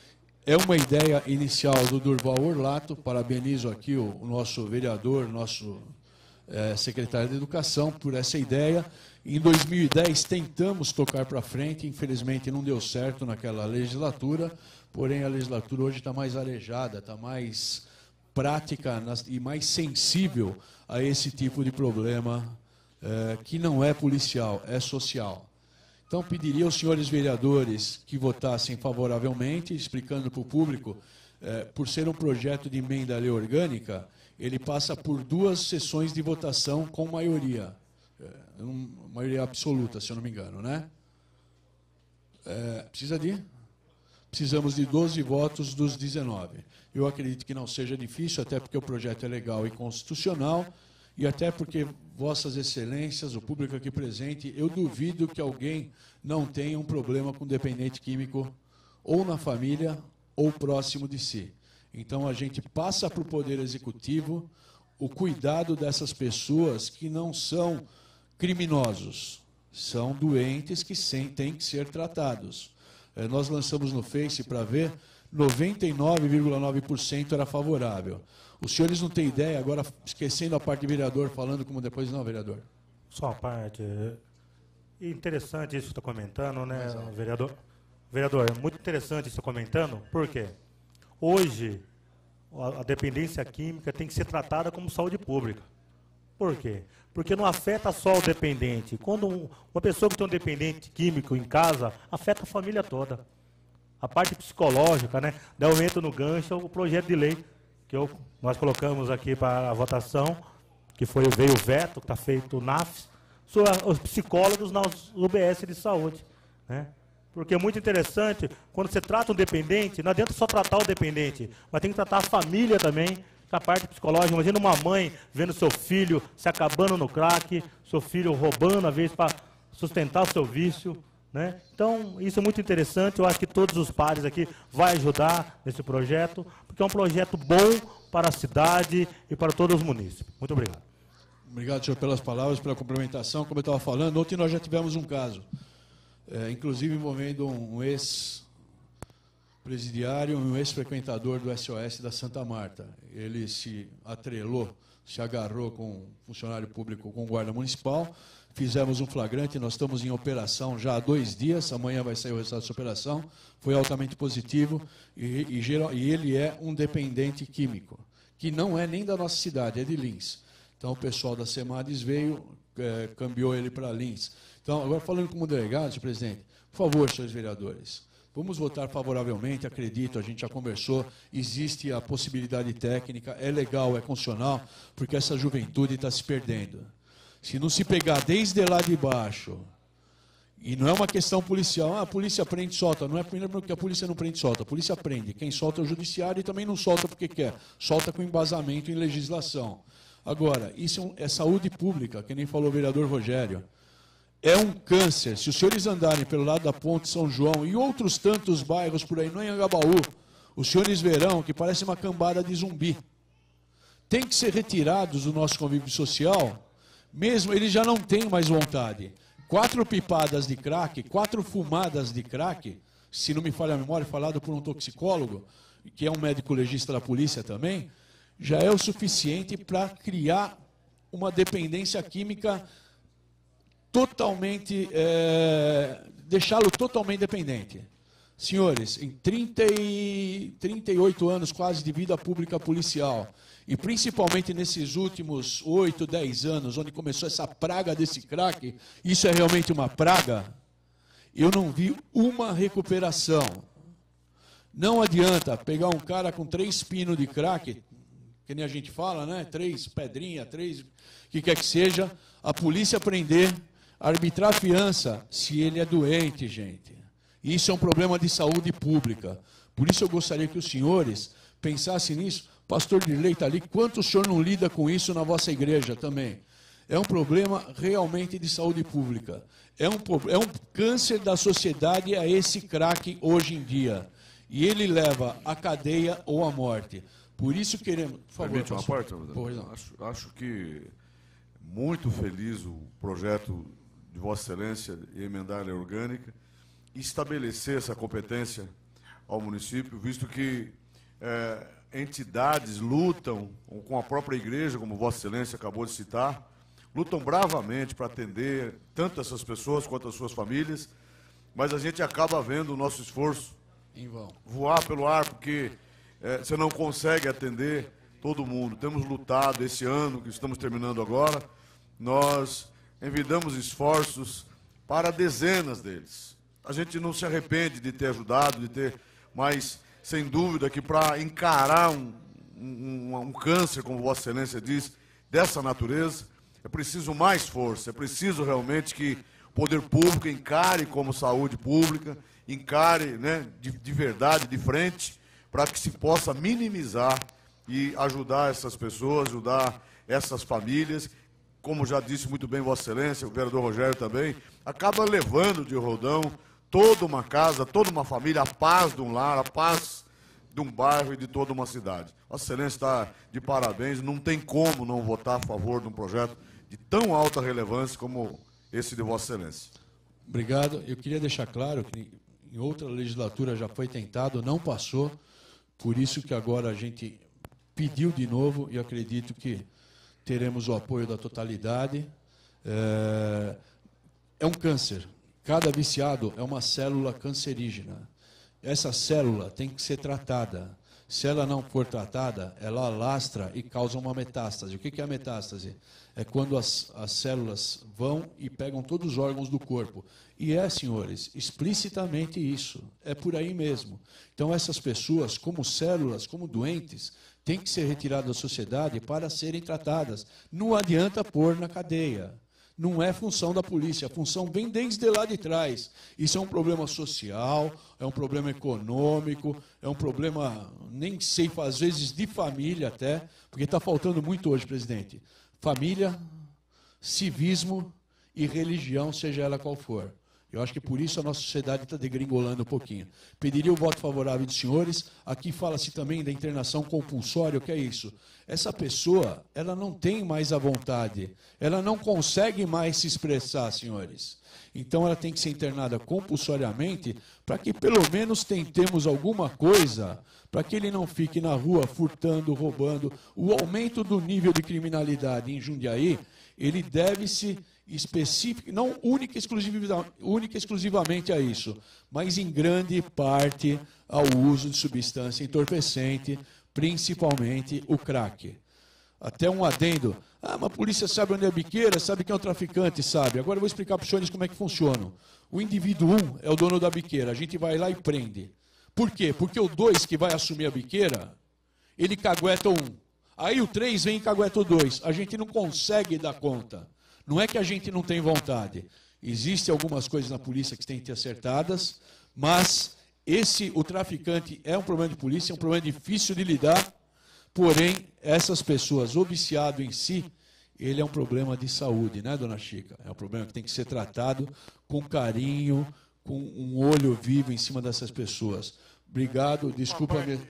É uma ideia inicial do Durval Orlato, parabenizo aqui o, o nosso vereador, nosso é, secretário de Educação por essa ideia. Em dois mil e dez tentamos tocar para frente, infelizmente não deu certo naquela legislatura, porém a legislatura hoje está mais arejada, está mais prática nas, e mais sensível a esse tipo de problema é, que não é policial, é social. Então, pediria aos senhores vereadores que votassem favoravelmente, explicando para o público, eh, por ser um projeto de emenda à lei orgânica, ele passa por duas sessões de votação com maioria, eh, um, maioria absoluta, se eu não me engano, né? Eh, precisa de? Precisamos de doze votos dos dezenove. Eu acredito que não seja difícil, até porque o projeto é legal e constitucional, e até porque vossas excelências, o público aqui presente, eu duvido que alguém não tenha um problema com dependente químico ou na família ou próximo de si. Então, a gente passa para o Poder Executivo o cuidado dessas pessoas que não são criminosos, são doentes que têm que ser tratados. É, nós lançamos no Face para ver, noventa e nove vírgula nove por cento era favorável. Os senhores não têm ideia, agora esquecendo a parte de vereador, falando como depois não, vereador. Só a parte. Interessante isso que você está comentando, né, vereador? Vereador, é muito interessante isso que você está comentando, por quê? Hoje, a, a dependência química tem que ser tratada como saúde pública. Por quê? Porque não afeta só o dependente. Quando um, uma pessoa que tem um dependente químico em casa, afeta a família toda. A parte psicológica, né? Daí eu entro no gancho, o projeto de lei que eu, nós colocamos aqui para a votação, que foi, veio o veto, que está feito o N A F, sobre os psicólogos nas U B S de saúde, né? Porque é muito interessante, quando você trata um dependente, não adianta só tratar o dependente, mas tem que tratar a família também, a parte psicológica. Imagina uma mãe vendo seu filho se acabando no crack, seu filho roubando, às vezes, para sustentar o seu vício, né? Então, isso é muito interessante. Eu acho que todos os pares aqui vão ajudar nesse projeto, porque é um projeto bom para a cidade e para todos os munícipes. Muito obrigado. Obrigado, senhor, pelas palavras, pela complementação. Como eu estava falando, ontem nós já tivemos um caso, é, inclusive envolvendo um, um ex-presidiário e um ex-frequentador do S O S da Santa Marta. Ele se atrelou, se agarrou com um funcionário público, com o guarda municipal. Fizemos um flagrante, nós estamos em operação já há dois dias, amanhã vai sair o resultado dessa operação. Foi altamente positivo e, e, geral, e ele é um dependente químico, que não é nem da nossa cidade, é de Lins. Então, o pessoal da SEMADES veio, é, cambiou ele para Lins. Então, agora falando como delegado, senhor presidente, por favor, senhores vereadores, vamos votar favoravelmente, acredito, a gente já conversou, existe a possibilidade técnica, é legal, é constitucional, porque essa juventude está se perdendo. Se não se pegar desde lá de baixo, e não é uma questão policial, ah, a polícia prende e solta, não é porque a polícia não prende e solta, a polícia prende, quem solta é o judiciário e também não solta porque quer, solta com embasamento em legislação. Agora, isso é saúde pública, que nem falou o vereador Rogério. É um câncer. Se os senhores andarem pelo lado da Ponte São João e outros tantos bairros por aí, no Anhangabaú, os senhores verão que parece uma cambada de zumbi. Tem que ser retirados do nosso convívio social, mesmo eles já não têm mais vontade. Quatro pipadas de crack, quatro fumadas de crack, se não me falha a memória, falado por um toxicólogo, que é um médico legista da polícia também, já é o suficiente para criar uma dependência química totalmente, é, deixá-lo totalmente dependente. Senhores, em trinta e, trinta e oito anos quase de vida pública policial, e principalmente nesses últimos oito, dez anos, onde começou essa praga desse crack, isso é realmente uma praga, eu não vi uma recuperação. Não adianta pegar um cara com três pinos de crack, que nem a gente fala, né? Três pedrinhas, três, o que quer que seja, a polícia prender, arbitrar a fiança, se ele é doente, gente. Isso é um problema de saúde pública. Por isso eu gostaria que os senhores pensassem nisso. Pastor Dirley está ali, quanto o senhor não lida com isso na vossa igreja também? É um problema realmente de saúde pública. É um, é um câncer da sociedade a esse crack hoje em dia. E ele leva à cadeia ou à morte. Por isso queremos... Por favor, permite uma parte? Acho, acho que muito feliz o projeto de Vossa Excelência de emendar a lei orgânica e estabelecer essa competência ao município, visto que é, entidades lutam com a própria igreja, como Vossa Excelência acabou de citar, lutam bravamente para atender tanto essas pessoas quanto as suas famílias, mas a gente acaba vendo o nosso esforço em vão. Voar pelo ar, porque é, você não consegue atender todo mundo. Temos lutado esse ano, que estamos terminando agora, nós envidamos esforços para dezenas deles. A gente não se arrepende de ter ajudado, de ter, mas, sem dúvida, que para encarar um, um, um câncer, como Vossa Excelência diz, dessa natureza, é preciso mais força, é preciso realmente que o poder público encare como saúde pública, encare, né, de, de verdade, de frente, para que se possa minimizar e ajudar essas pessoas, ajudar essas famílias. Como já disse muito bem Vossa Excelência, o vereador Rogério também, acaba levando de Rodão toda uma casa, toda uma família, a paz de um lar, a paz de um bairro e de toda uma cidade. Vossa Excelência está de parabéns, não tem como não votar a favor de um projeto de tão alta relevância como esse de Vossa Excelência. Obrigado. Eu queria deixar claro que em outra legislatura já foi tentado, não passou, por isso que agora a gente pediu de novo e acredito que teremos o apoio da totalidade. É, é um câncer. Cada viciado é uma célula cancerígena. Essa célula tem que ser tratada. Se ela não for tratada, ela alastra e causa uma metástase. O que é a metástase? É quando as, as células vão e pegam todos os órgãos do corpo. E é, senhores, explicitamente isso. É por aí mesmo. Então, essas pessoas, como células, como doentes, têm que ser retiradas da sociedade para serem tratadas. Não adianta pôr na cadeia. Não é função da polícia, a função vem desde lá de trás. Isso é um problema social, é um problema econômico, é um problema, nem sei, às vezes de família até, porque está faltando muito hoje, presidente. Família, civismo e religião, seja ela qual for. Eu acho que por isso a nossa sociedade está degringolando um pouquinho. Pediria o voto favorável dos senhores. Aqui fala-se também da internação compulsória. O que é isso? Essa pessoa, ela não tem mais a vontade. Ela não consegue mais se expressar, senhores. Então ela tem que ser internada compulsoriamente para que pelo menos tentemos alguma coisa para que ele não fique na rua furtando, roubando. O aumento do nível de criminalidade em Jundiaí, ele deve-se específica, não única e exclusivamente, única e exclusivamente a isso, mas em grande parte ao uso de substância entorpecente, principalmente o crack. Até um adendo. Ah, mas a polícia sabe onde é a biqueira, sabe quem é o traficante, sabe. Agora eu vou explicar para os senhores como é que funciona. O indivíduo um é o dono da biqueira, a gente vai lá e prende. Por quê? Porque o dois que vai assumir a biqueira, ele cagueta o um. Aí o três vem e cagueta o dois. A gente não consegue dar conta. Não é que a gente não tem vontade. Existem algumas coisas na polícia que têm que ser acertadas, mas esse, o traficante é um problema de polícia, é um problema difícil de lidar, porém, essas pessoas, o viciado em si, ele é um problema de saúde, né, dona Chica? É um problema que tem que ser tratado com carinho, com um olho vivo em cima dessas pessoas. Obrigado, desculpa... Me...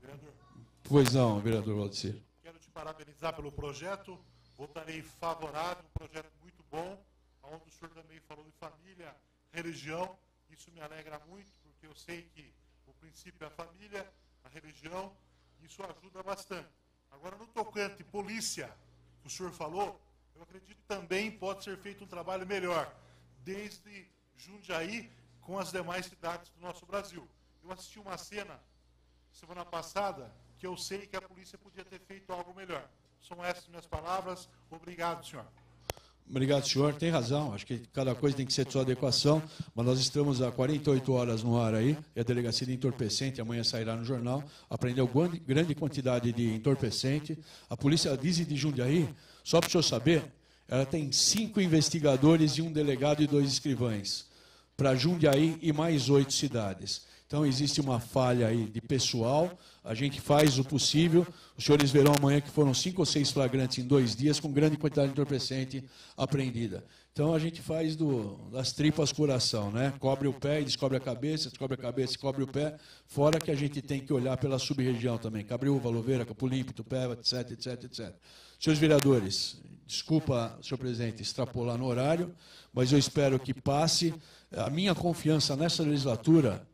Pois não, vereador Valdecir. Quero te parabenizar pelo projeto. Votarei favorável, um projeto muito bom, onde o senhor também falou de família, religião. Isso me alegra muito, porque eu sei que o princípio é a família, a religião, isso ajuda bastante. Agora, no tocante polícia, que o senhor falou, eu acredito que também pode ser feito um trabalho melhor, desde Jundiaí com as demais cidades do nosso Brasil. Eu assisti uma cena, semana passada, que eu sei que a polícia podia ter feito algo melhor. São essas minhas palavras. Obrigado, senhor. Obrigado, senhor. Tem razão. Acho que cada coisa tem que ser de sua adequação. Mas nós estamos há quarenta e oito horas no ar aí. E a delegacia de entorpecente amanhã sairá no jornal. Apreendeu grande quantidade de entorpecente. A polícia Vise de Jundiaí, só para o senhor saber, ela tem cinco investigadores e um delegado e dois escrivães. Para Jundiaí e mais oito cidades. Então, existe uma falha aí de pessoal, a gente faz o possível. Os senhores verão amanhã que foram cinco ou seis flagrantes em dois dias, com grande quantidade de entorpecente apreendida. Então, a gente faz do, das tripas coração, né? Cobre o pé e descobre a cabeça, descobre a cabeça e cobre o pé, fora que a gente tem que olhar pela sub-região também, Cabriúva, Louveira, Campo Limpo, Itupeva, etc, etc, etcétera. Senhores vereadores, desculpa, senhor presidente, extrapolar no horário, mas eu espero que passe. A minha confiança nessa legislatura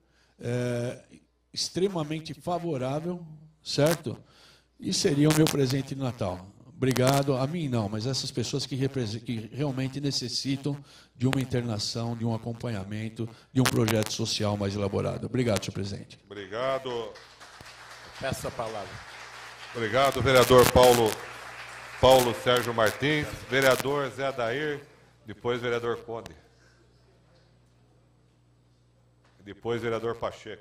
é extremamente favorável, certo? E seria o meu presente de Natal. Obrigado. A mim não, mas essas pessoas que, que realmente necessitam de uma internação, de um acompanhamento, de um projeto social mais elaborado. Obrigado, senhor presidente. Obrigado. Peço a palavra. Obrigado, vereador Paulo, Paulo Sérgio Martins, vereador Zé Adair, depois vereador Conde. Depois, vereador Pacheco.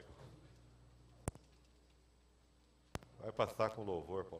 Vai passar com louvor, Paulo.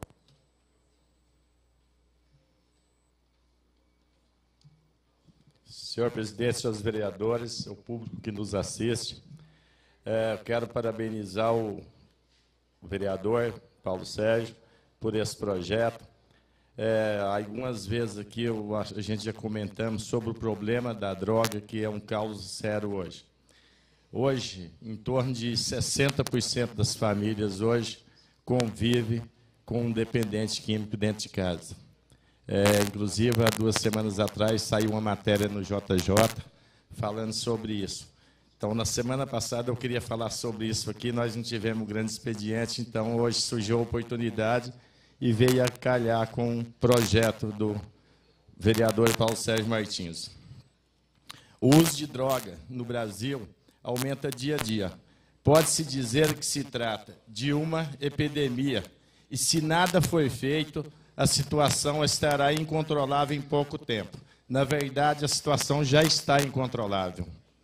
Senhor presidente, senhores vereadores, o público que nos assiste, é, quero parabenizar o, o vereador Paulo Sérgio por esse projeto. É, algumas vezes aqui eu, a gente já comentamos sobre o problema da droga, que é um caos sério hoje. Hoje, em torno de sessenta por cento das famílias hoje convive com um dependente químico dentro de casa. É, inclusive, há duas semanas atrás, saiu uma matéria no J J falando sobre isso. Então, na semana passada, eu queria falar sobre isso aqui, nós não tivemos um grande expediente, então hoje surgiu a oportunidade e veio a calhar com um projeto do vereador Paulo Sérgio Martins. O uso de droga no Brasil aumenta dia a dia. Pode-se dizer que se trata de uma epidemia, e se nada for feito, a situação estará incontrolável em pouco tempo. Na verdade, a situação já está incontrolável.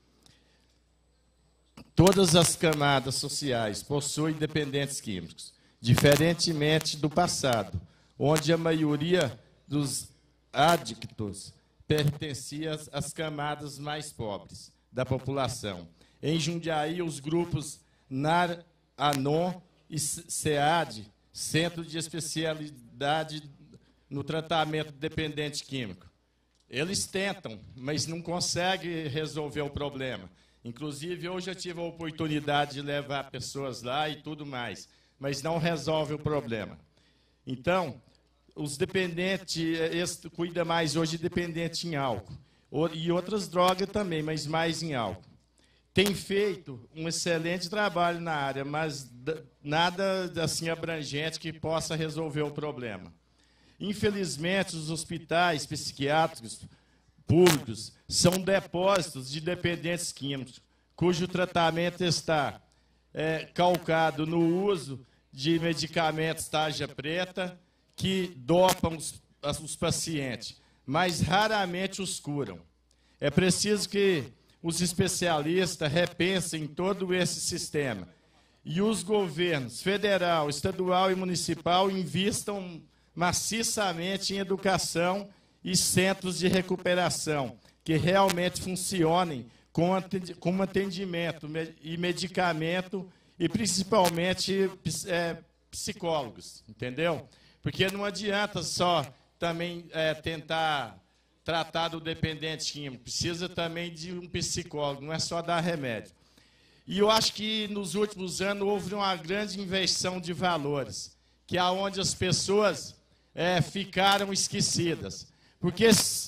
Todas as camadas sociais possuem dependentes químicos, diferentemente do passado, onde a maioria dos adictos pertencia às camadas mais pobres da população. Em Jundiaí, os grupos NAR, ANON e SEAD, Centro de Especialidade no Tratamento de Dependente Químico, eles tentam, mas não conseguem resolver o problema. Inclusive, hoje eu tive a oportunidade de levar pessoas lá e tudo mais, mas não resolve o problema. Então, os dependentes, esse cuida mais hoje de dependente em álcool, e outras drogas também, mas mais em álcool. Tem feito um excelente trabalho na área, mas nada assim abrangente que possa resolver o problema. Infelizmente, os hospitais psiquiátricos públicos são depósitos de dependentes químicos, cujo tratamento está é, calcado no uso de medicamentos tarja preta, que dopam os, os pacientes, mas raramente os curam. É preciso que os especialistas repensem todo esse sistema e os governos federal, estadual e municipal investam maciçamente em educação e centros de recuperação que realmente funcionem com atendimento e medicamento e principalmente é, psicólogos, entendeu? Porque não adianta só também é, tentar tratar do dependente químico, precisa também de um psicólogo, não é só dar remédio. E eu acho que nos últimos anos houve uma grande inversão de valores, que é onde as pessoas é, ficaram esquecidas. Porque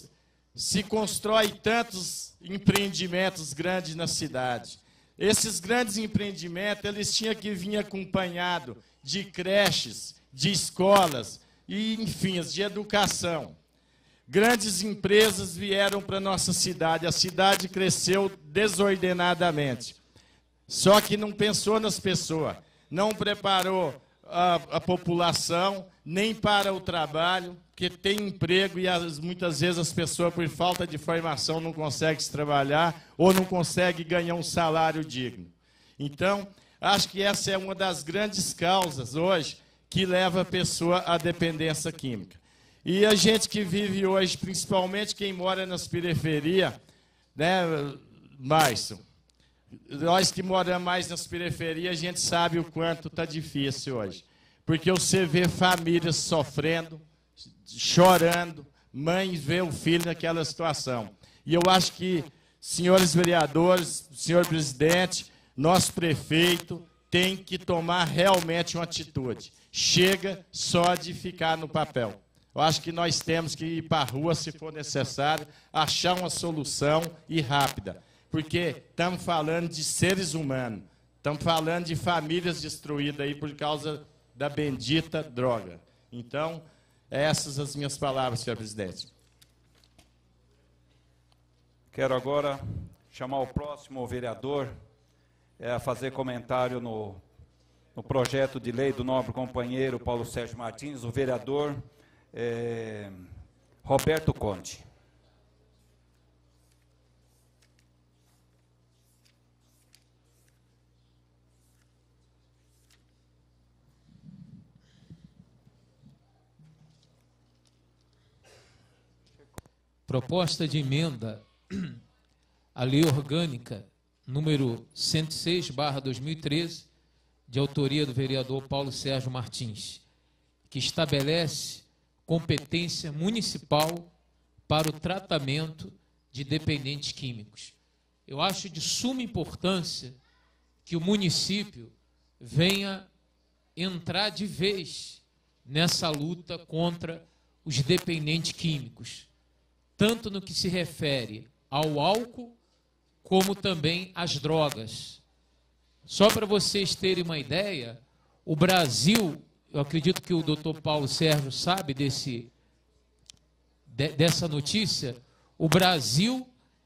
se constrói tantos empreendimentos grandes na cidade. Esses grandes empreendimentos, eles tinham que vir acompanhado de creches, de escolas e, enfim, de educação. Grandes empresas vieram para a nossa cidade, a cidade cresceu desordenadamente. Só que não pensou nas pessoas, não preparou a, a população, nem para o trabalho, porque tem emprego e as, muitas vezes as pessoas, por falta de formação, não conseguem se trabalhar ou não conseguem ganhar um salário digno. Então, acho que essa é uma das grandes causas hoje que leva a pessoa à dependência química. E a gente que vive hoje, principalmente quem mora nas periferias, né, Márcio? Nós que moramos mais nas periferias, a gente sabe o quanto está difícil hoje. Porque você vê famílias sofrendo, chorando, mãe vê o filho naquela situação. E eu acho que, senhores vereadores, senhor presidente, nosso prefeito tem que tomar realmente uma atitude. Chega só de ficar no papel. Eu acho que nós temos que ir para a rua, se for necessário, achar uma solução e rápida. Porque estamos falando de seres humanos, estamos falando de famílias destruídas aí por causa da bendita droga. Então, essas as minhas palavras, senhor presidente. Quero agora chamar o próximo vereador é, a fazer comentário no, no projeto de lei do nobre companheiro Paulo Sérgio Martins, o vereador é, Roberto Conte. Proposta de emenda à Lei Orgânica número cento e seis barra dois mil e treze, de autoria do vereador Paulo Sérgio Martins, que estabelece competência municipal para o tratamento de dependentes químicos. Eu acho de suma importância que o município venha entrar de vez nessa luta contra os dependentes químicos, tanto no que se refere ao álcool, como também às drogas. Só para vocês terem uma ideia, o Brasil, eu acredito que o doutor Paulo Sérgio sabe desse, de, dessa notícia, o Brasil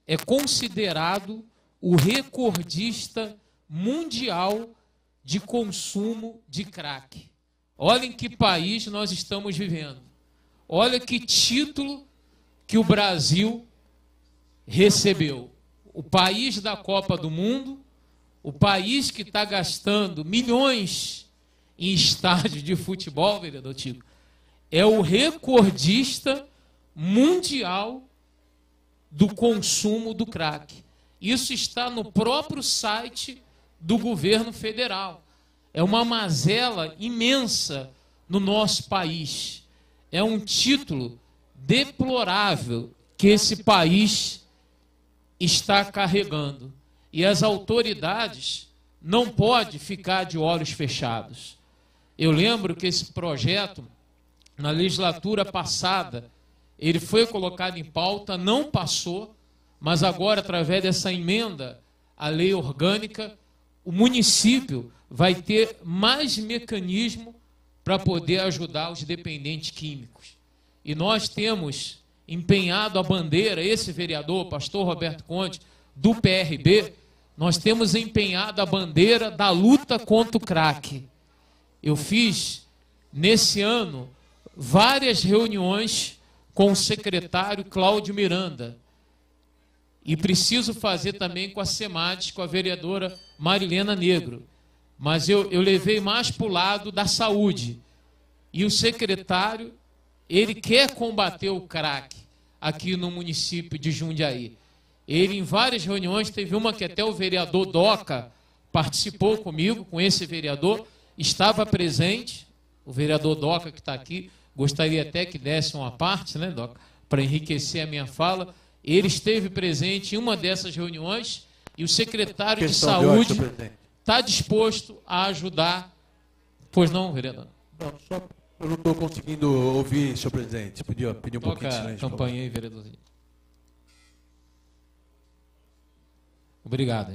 é considerado o recordista mundial de consumo de crack. Olhem que país nós estamos vivendo. Olha que título que o Brasil recebeu. O país da Copa do Mundo, o país que está gastando milhões em estádio de futebol, vereador Tico, é o recordista mundial do consumo do crack. Isso está no próprio site do governo federal. É uma mazela imensa no nosso país. É um título deplorável que esse país está carregando. E as autoridades não podem ficar de olhos fechados. Eu lembro que esse projeto, na legislatura passada, ele foi colocado em pauta, não passou, mas agora, através dessa emenda à lei orgânica, o município vai ter mais mecanismo para poder ajudar os dependentes químicos. E nós temos empenhado a bandeira, esse vereador, pastor Roberto Conte, do P R B, nós temos empenhado a bandeira da luta contra o crack. Eu fiz, nesse ano, várias reuniões com o secretário Cláudio Miranda. E preciso fazer também com a SEMADES, com a vereadora Marilena Negro. Mas eu, eu levei mais para o lado da saúde. E o secretário, ele quer combater o crack aqui no município de Jundiaí. Ele, em várias reuniões, teve uma que até o vereador Doca participou comigo, com esse vereador, estava presente, o vereador Doca que está aqui, gostaria até que desse uma parte, né, Doca, para enriquecer a minha fala. Ele esteve presente em uma dessas reuniões e o secretário de Saúde está disposto a ajudar. Pois não, vereador? Não, só eu não estou conseguindo ouvir, senhor presidente. Podia pedir um pouquinho de silêncio. Campanha aí, vereadorzinho. Obrigado.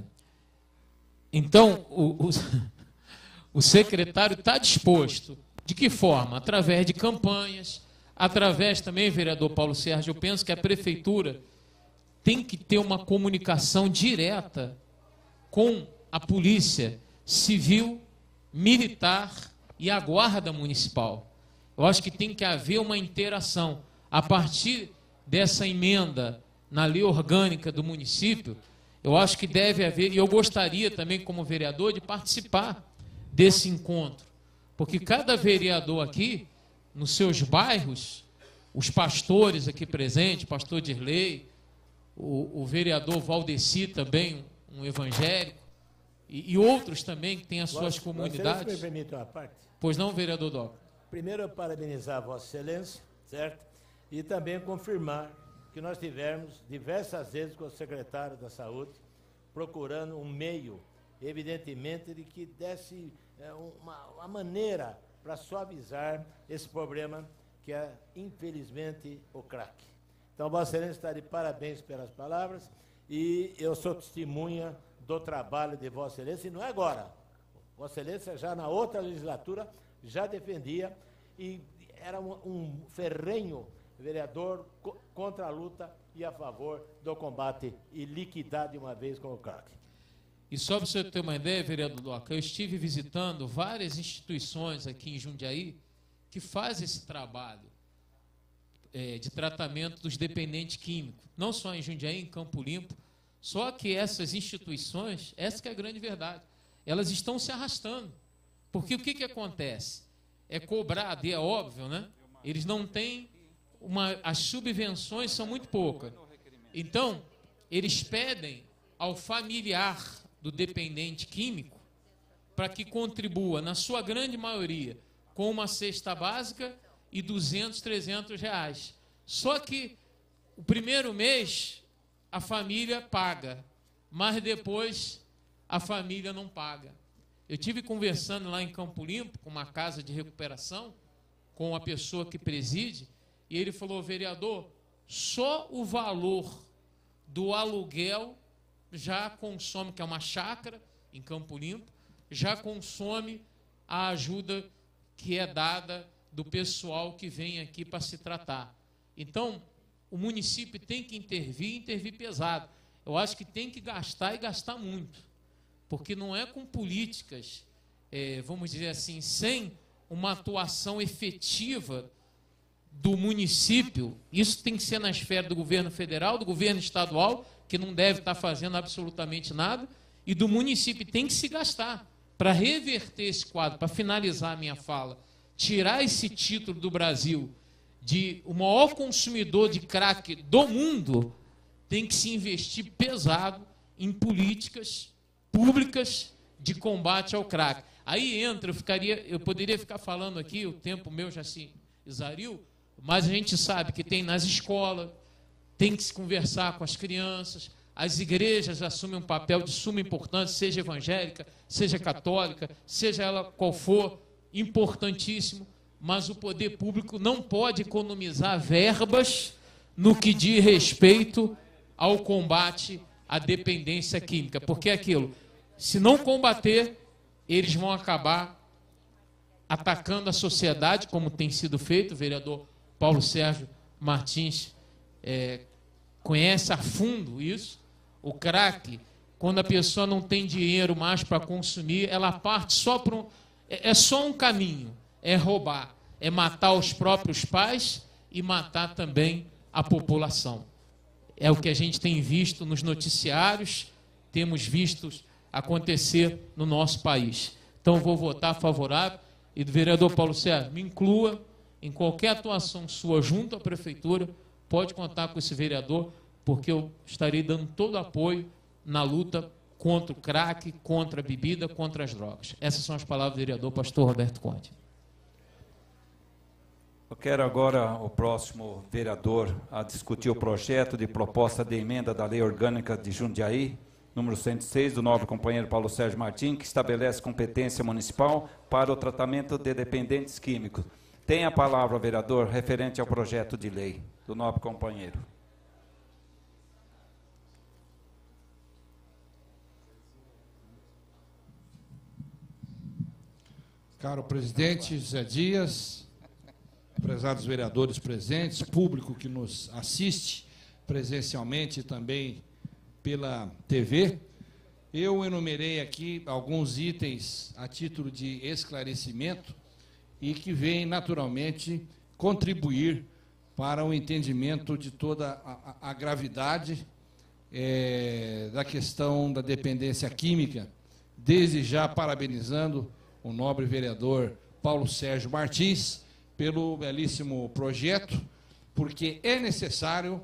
Então, o, o, o secretário está disposto. De que forma? Através de campanhas, através também, vereador Paulo Sérgio, eu penso que a prefeitura tem que ter uma comunicação direta com a polícia civil, militar e a guarda municipal. Eu acho que tem que haver uma interação. A partir dessa emenda na lei orgânica do município, eu acho que deve haver, e eu gostaria também, como vereador, de participar desse encontro. Porque cada vereador aqui, nos seus bairros, os pastores aqui presentes, pastor Dirley, o, o vereador Valdeci também, um evangélico, e, e outros também que têm as suas Vossa, comunidades. Vossa Excelência, me permite uma parte? Pois não, vereador Doca? Primeiro, eu parabenizar a Vossa Excelência, certo? E também confirmar que nós tivemos diversas vezes com o secretário da Saúde, procurando um meio, evidentemente, de que desse é, uma, uma maneira para suavizar esse problema que é, infelizmente, o crack. Então, Vossa Excelência está de parabéns pelas palavras e eu sou testemunha do trabalho de Vossa Excelência, e não é agora. Vossa Excelência já na outra legislatura já defendia e era um, um ferrenho vereador co contra a luta e a favor do combate e liquidar de uma vez com o crack. E só para você ter uma ideia, vereador Doca, eu estive visitando várias instituições aqui em Jundiaí que fazem esse trabalho é, de tratamento dos dependentes químicos, não só em Jundiaí, em Campo Limpo, só que essas instituições, essa que é a grande verdade, elas estão se arrastando. Porque o que, que acontece? É cobrado, e é óbvio, né? Eles não têm, uma, as subvenções são muito poucas. Então, eles pedem ao familiar do dependente químico para que contribua, na sua grande maioria, com uma cesta básica e duzentos, trezentos reais. Só que o primeiro mês a família paga, mas depois a família não paga. Eu tive conversando lá em Campo Limpo, com uma casa de recuperação, com a pessoa que preside, e ele falou, vereador, só o valor do aluguel já consome, que é uma chácara em Campo Limpo, já consome a ajuda que é dada do pessoal que vem aqui para se tratar. Então, o município tem que intervir, intervir pesado. eu acho que tem que gastar e gastar muito, porque não é com políticas, é, vamos dizer assim, sem uma atuação efetiva do município. Isso tem que ser na esfera do governo federal, do governo estadual, que não deve estar fazendo absolutamente nada, e do município. Tem que se gastar para reverter esse quadro, para finalizar a minha fala, tirar esse título do Brasil de o maior consumidor de crack do mundo. Tem que se investir pesado em políticas públicas de combate ao crack. Aí entra, eu, ficaria, eu poderia ficar falando aqui, o tempo meu já se exauriu, mas a gente sabe que tem nas escolas, tem que se conversar com as crianças, as igrejas assumem um papel de suma importância, seja evangélica, seja católica, seja ela qual for, importantíssimo, mas o poder público não pode economizar verbas no que diz respeito ao combate à dependência química, porque é aquilo, se não combater, eles vão acabar atacando a sociedade, como tem sido feito. O vereador Paulo Sérgio Martins é, conhece a fundo isso. O crack, quando a pessoa não tem dinheiro mais para consumir, ela parte só para um... É, é só um caminho, é roubar, é matar os próprios pais e matar também a população. É o que a gente tem visto nos noticiários, temos visto acontecer no nosso país. Então, vou votar favorável. E do vereador Paulo Sérgio, me inclua em qualquer atuação sua junto à prefeitura, pode contar com esse vereador, porque eu estarei dando todo o apoio na luta contra o crack, contra a bebida, contra as drogas. Essas são as palavras do vereador pastor Roberto Conde. Eu quero agora o próximo vereador a discutir o projeto de proposta de emenda da Lei Orgânica de Jundiaí, número cento e seis, do nobre companheiro Paulo Sérgio Martins, que estabelece competência municipal para o tratamento de dependentes químicos. Tem a palavra, vereador, referente ao projeto de lei do nobre companheiro. Caro presidente José Dias, prezados vereadores presentes, público que nos assiste presencialmente e também pela T V, eu enumerei aqui alguns itens a título de esclarecimento e que vêm naturalmente contribuir para o entendimento de toda a, a, a gravidade é, da questão da dependência química, desde já parabenizando o nobre vereador Paulo Sérgio Martins pelo belíssimo projeto, porque é necessário,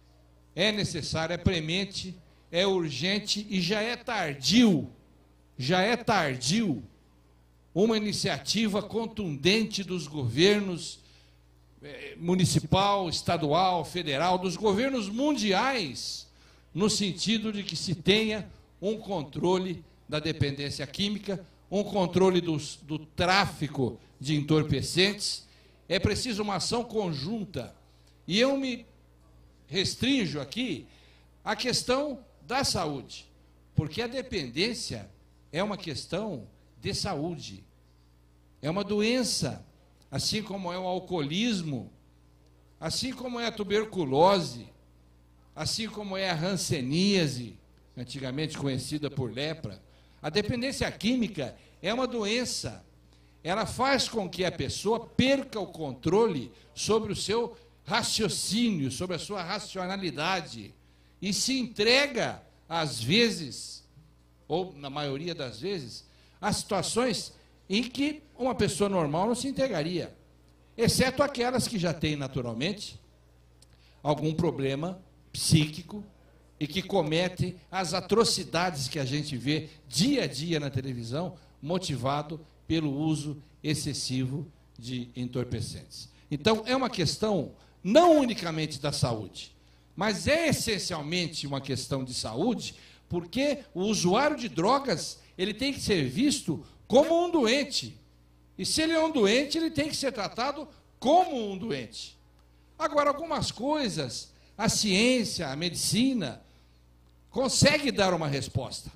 é necessário, é premente, é urgente e já é tardio, já é tardio uma iniciativa contundente dos governos eh, municipal, estadual, federal, dos governos mundiais, no sentido de que se tenha um controle da dependência química, um controle dos, do tráfico de entorpecentes. É preciso uma ação conjunta. E eu me restringo aqui à questão da saúde, porque a dependência é uma questão de saúde, é uma doença, assim como é o alcoolismo, assim como é a tuberculose, assim como é a hanseníase, antigamente conhecida por lepra. A dependência química é uma doença, ela faz com que a pessoa perca o controle sobre o seu raciocínio, sobre a sua racionalidade, e se entrega, às vezes, ou na maioria das vezes, a situações em que uma pessoa normal não se entregaria, exceto aquelas que já têm naturalmente algum problema psíquico e que cometem as atrocidades que a gente vê dia a dia na televisão, motivado pelo uso excessivo de entorpecentes. Então, é uma questão não unicamente da saúde, mas é essencialmente uma questão de saúde, porque o usuário de drogas ele tem que ser visto como um doente. E se ele é um doente, ele tem que ser tratado como um doente. Agora, algumas coisas, a ciência, a medicina, consegue dar uma resposta.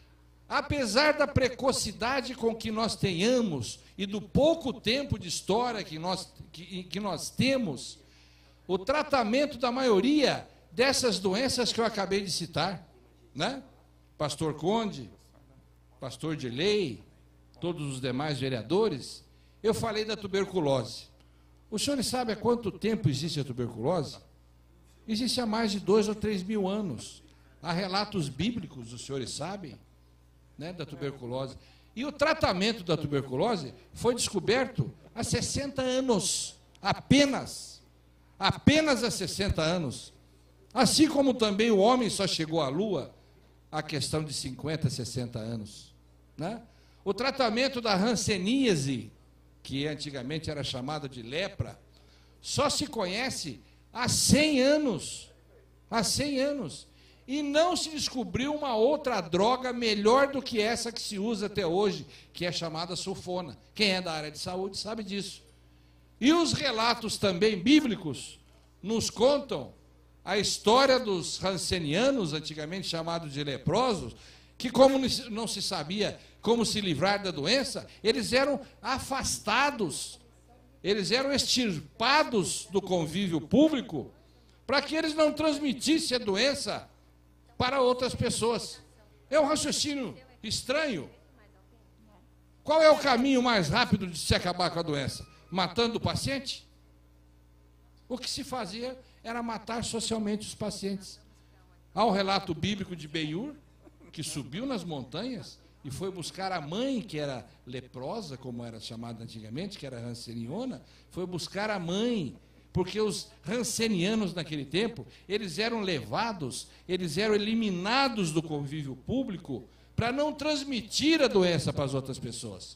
Apesar da precocidade com que nós tenhamos e do pouco tempo de história que nós, que, que nós temos, o tratamento da maioria dessas doenças que eu acabei de citar, né? Pastor Conde, pastor Dirley, todos os demais vereadores, eu falei da tuberculose. Os senhores sabem há quanto tempo existe a tuberculose? Existe há mais de dois ou três mil anos. Há relatos bíblicos, os senhores sabem, né, da tuberculose. E o tratamento da tuberculose foi descoberto há sessenta anos, apenas, apenas há sessenta anos. Assim como também o homem só chegou à Lua há questão de cinquenta, sessenta anos. Né? O tratamento da hanseníase, que antigamente era chamada de lepra, só se conhece há cem anos. Há cem anos. E não se descobriu uma outra droga melhor do que essa que se usa até hoje, que é chamada sulfona. Quem é da área de saúde sabe disso. E os relatos também bíblicos nos contam a história dos hansenianos, antigamente chamados de leprosos, que como não se sabia como se livrar da doença, eles eram afastados, eles eram extirpados do convívio público, para que eles não transmitissem a doença para outras pessoas. É um raciocínio estranho. Qual é o caminho mais rápido de se acabar com a doença? Matando o paciente? O que se fazia era matar socialmente os pacientes. Há um relato bíblico de Beiur, que subiu nas montanhas e foi buscar a mãe, que era leprosa, como era chamada antigamente, que era hanseniana, foi buscar a mãe, porque os hansenianos naquele tempo, eles eram levados, eles eram eliminados do convívio público para não transmitir a doença para as outras pessoas.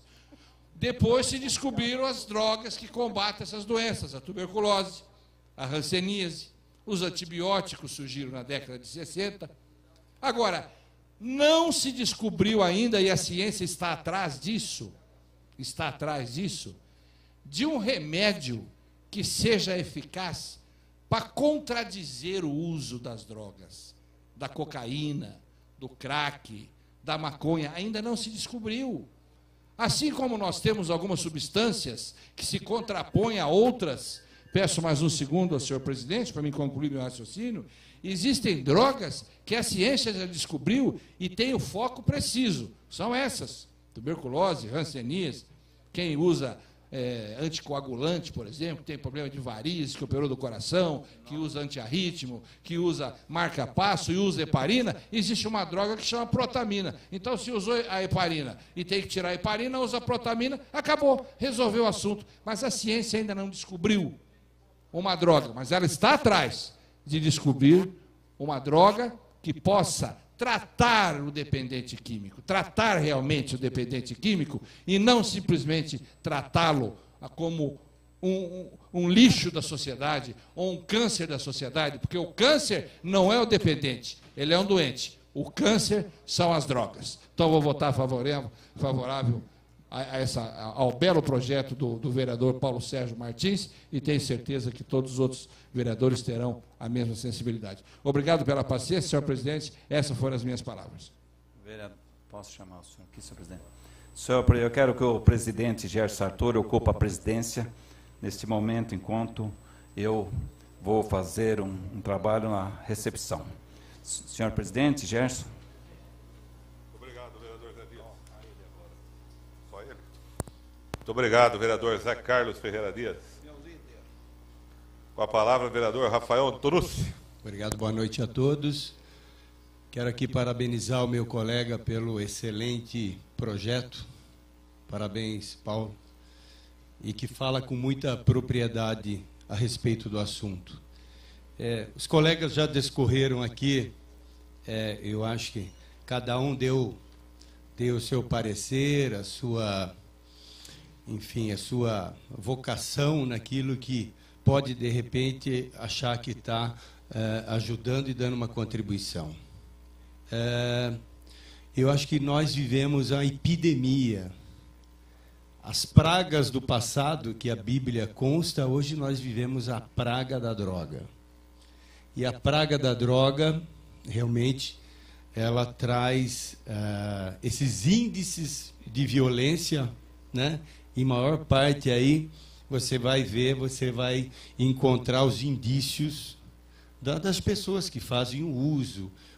Depois se descobriram as drogas que combatem essas doenças, a tuberculose, a hanseníase, os antibióticos surgiram na década de sessenta. Agora, não se descobriu ainda, e a ciência está atrás disso, está atrás disso, de um remédio que seja eficaz para contradizer o uso das drogas, da cocaína, do crack, da maconha, ainda não se descobriu. Assim como nós temos algumas substâncias que se contrapõem a outras, peço mais um segundo ao senhor presidente para me concluir meu raciocínio, existem drogas que a ciência já descobriu e tem o foco preciso, são essas, tuberculose, hanseníase, quem usa é, anticoagulante, por exemplo, tem problema de varizes, que operou do coração, que usa antiarrítmio, que usa marca-passo e usa heparina, existe uma droga que chama protamina. Então, se usou a heparina e tem que tirar a heparina, usa a protamina, acabou, resolveu o assunto. Mas a ciência ainda não descobriu uma droga, mas ela está atrás de descobrir uma droga que possa tratar o dependente químico, tratar realmente o dependente químico e não simplesmente tratá-lo como um, um, um lixo da sociedade ou um câncer da sociedade, porque o câncer não é o dependente, ele é um doente. O câncer são as drogas. Então, vou votar favorável, favorável a essa, ao belo projeto do, do vereador Paulo Sérgio Martins e tenho certeza que todos os outros vereadores terão a mesma sensibilidade. Obrigado pela paciência, senhor presidente. Essas foram as minhas palavras. Vereador, posso chamar o senhor aqui, senhor presidente? Senhor, eu quero que o presidente Gerson Sartori ocupe a presidência neste momento, enquanto eu vou fazer um, um trabalho na recepção. Senhor presidente, Gerson. Muito obrigado, vereador Zé Carlos Ferreira Dias. Com a palavra, o vereador Rafael Antonucci. Obrigado, boa noite a todos. Quero aqui parabenizar o meu colega pelo excelente projeto. Parabéns, Paulo. E que fala com muita propriedade a respeito do assunto. É, os colegas já discorreram aqui, é, eu acho que cada um deu, deu o seu parecer, a sua... enfim, a sua vocação naquilo que pode, de repente, achar que está eh, ajudando e dando uma contribuição. Eh, eu acho que nós vivemos a epidemia. As pragas do passado, que a Bíblia consta, hoje nós vivemos a praga da droga. E a praga da droga, realmente, ela traz eh, esses índices de violência, né? Em maior parte aí, você vai ver, você vai encontrar os indícios da, das pessoas que fazem o uso,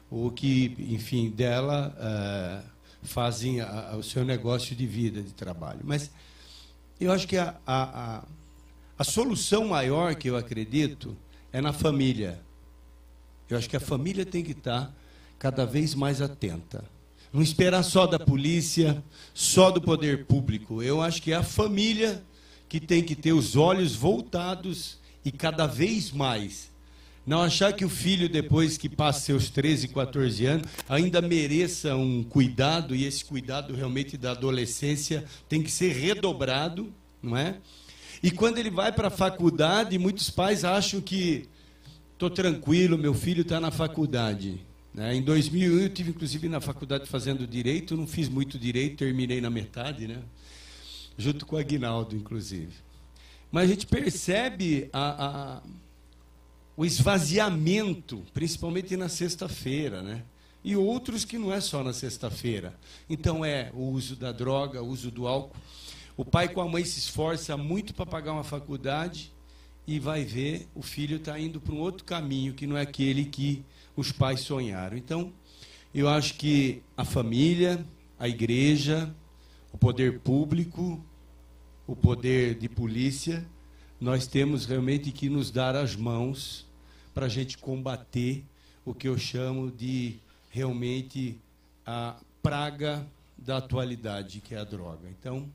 ou que, enfim, dela uh, fazem a, a, o seu negócio de vida, de trabalho. Mas eu acho que a, a, a, a solução maior que eu acredito é na família. Eu acho que a família tem que estar cada vez mais atenta. Não esperar só da polícia, só do poder público. Eu acho que é a família que tem que ter os olhos voltados e cada vez mais. Não achar que o filho, depois que passa seus treze, quatorze anos, ainda mereça um cuidado, e esse cuidado realmente da adolescência tem que ser redobrado, não é? E quando ele vai para a faculdade, muitos pais acham que estou tranquilo, meu filho está na faculdade. Em dois mil e um, eu estive, inclusive, na faculdade fazendo Direito, não fiz muito Direito, terminei na metade, né? Junto com o Aguinaldo, inclusive. Mas a gente percebe a, a, o esvaziamento, principalmente na sexta-feira, né? E outros que não é só na sexta-feira. Então, é o uso da droga, o uso do álcool. O pai com a mãe se esforça muito para pagar uma faculdade e vai ver o filho está indo para um outro caminho, que não é aquele que os pais sonharam. Então, eu acho que a família, a igreja, o poder público, o poder de polícia, nós temos realmente que nos dar as mãos para a gente combater o que eu chamo de realmente a praga da atualidade, que é a droga. Então,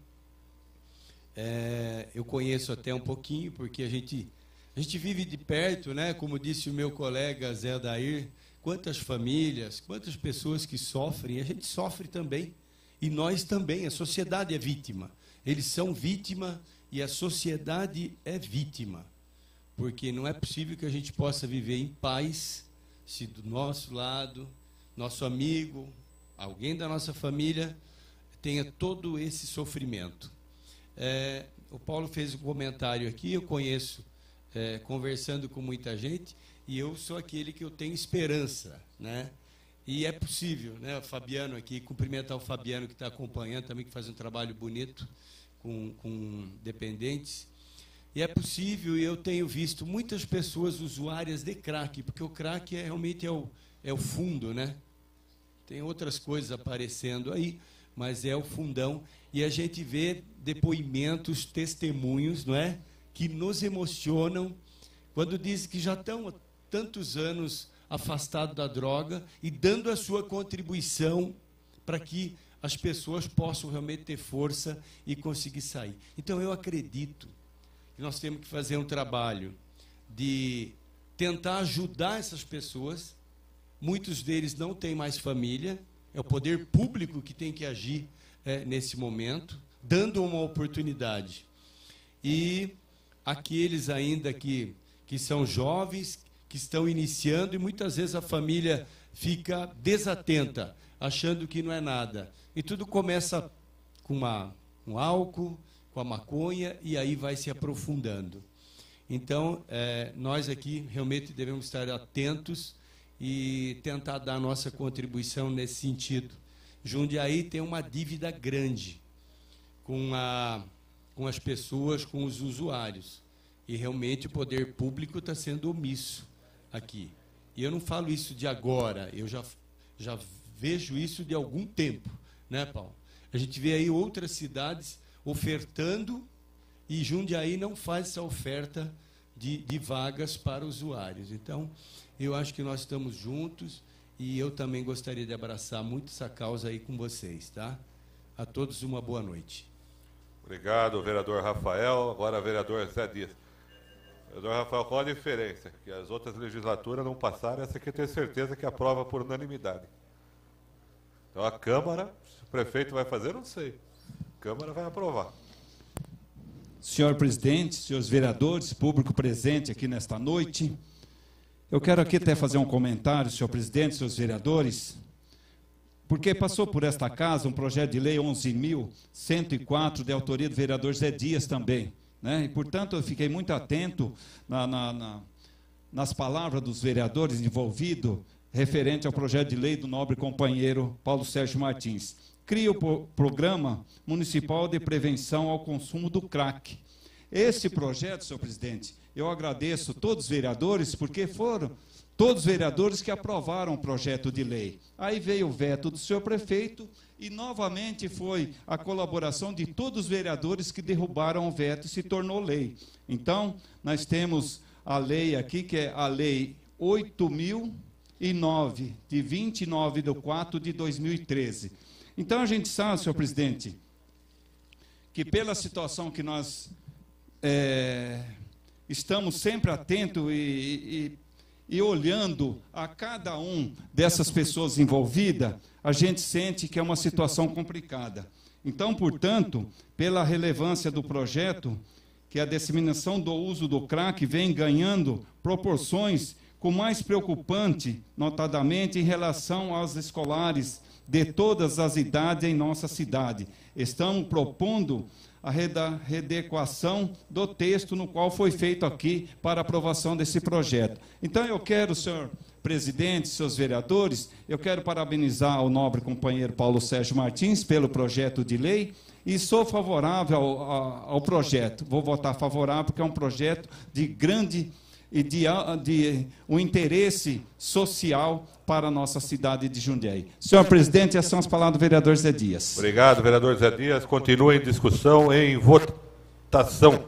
é, eu conheço até um pouquinho, porque a gente... A gente vive de perto, né? Como disse o meu colega Zé Adair, quantas famílias, quantas pessoas que sofrem, a gente sofre também. E nós também, a sociedade é vítima. Eles são vítima e a sociedade é vítima. Porque não é possível que a gente possa viver em paz se do nosso lado, nosso amigo, alguém da nossa família tenha todo esse sofrimento. É, o Paulo fez um comentário aqui, eu conheço... É, conversando com muita gente, e eu sou aquele que eu tenho esperança, né? E é possível, né? O Fabiano aqui, cumprimentar o Fabiano que está acompanhando também, que faz um trabalho bonito com, com dependentes. E é possível, e eu tenho visto muitas pessoas usuárias de crack, porque o crack é, realmente é o, é o fundo, né? Tem outras coisas aparecendo aí, mas é o fundão. E a gente vê depoimentos, testemunhos, não é? Que nos emocionam quando dizem que já estão há tantos anos afastados da droga e dando a sua contribuição para que as pessoas possam realmente ter força e conseguir sair. Então, eu acredito que nós temos que fazer um trabalho de tentar ajudar essas pessoas. Muitos deles não têm mais família, é o poder público que tem que agir é, nesse momento, dando uma oportunidade. E aqueles ainda que, que são jovens, que estão iniciando, e muitas vezes a família fica desatenta, achando que não é nada. E tudo começa com uma, um álcool, com a maconha, e aí vai se aprofundando. Então, é, nós aqui realmente devemos estar atentos e tentar dar a nossa contribuição nesse sentido. Jundiaí tem uma dívida grande com a... com as pessoas, com os usuários. E realmente o poder público está sendo omisso aqui. E eu não falo isso de agora, eu já, já vejo isso de algum tempo, né, Paulo? A gente vê aí outras cidades ofertando e Jundiaí não faz essa oferta de, de vagas para usuários. Então, eu acho que nós estamos juntos e eu também gostaria de abraçar muito essa causa aí com vocês, tá? A todos uma boa noite. Obrigado, vereador Rafael. Agora, vereador Zé Dias. Vereador Rafael, qual a diferença? Que as outras legislaturas não passaram, essa aqui eu tenho certeza que aprova por unanimidade. Então, a Câmara, se o prefeito vai fazer, não sei. A Câmara vai aprovar. Senhor presidente, senhores vereadores, público presente aqui nesta noite, eu quero aqui até fazer um comentário, senhor presidente, senhores vereadores, porque passou por esta casa um projeto de lei onze mil cento e quatro, de autoria do vereador Zé Dias também, né? E, portanto, eu fiquei muito atento na, na, na, nas palavras dos vereadores envolvidos referente ao projeto de lei do nobre companheiro Paulo Sérgio Martins. Cria o pro, Programa Municipal de Prevenção ao Consumo do Crack. Esse projeto, senhor presidente, eu agradeço todos os vereadores, porque foram todos os vereadores que aprovaram o projeto de lei. Aí veio o veto do senhor prefeito e, novamente, foi a colaboração de todos os vereadores que derrubaram o veto e se tornou lei. Então, nós temos a lei aqui, que é a Lei oito mil e nove, de vinte e nove de quatro de dois mil e treze. Então, a gente sabe, senhor presidente, que pela situação que nós é, estamos sempre atentos e, e, e olhando a cada um dessas pessoas envolvidas, a gente sente que é uma situação complicada. Então, portanto, pela relevância do projeto, que a disseminação do uso do crack vem ganhando proporções com mais preocupante, notadamente em relação aos escolares de todas as idades em nossa cidade. Estamos propondo a readequação do texto no qual foi feito aqui para aprovação desse projeto. Então, eu quero, senhor presidente, seus vereadores, eu quero parabenizar o nobre companheiro Paulo Sérgio Martins pelo projeto de lei e sou favorável ao, ao, ao projeto. Vou votar favorável porque é um projeto de grande e de, de um interesse social para a nossa cidade de Jundiaí. Senhor presidente, essas são as palavras do vereador Zé Dias. Obrigado, vereador Zé Dias. Continua em discussão, em votação.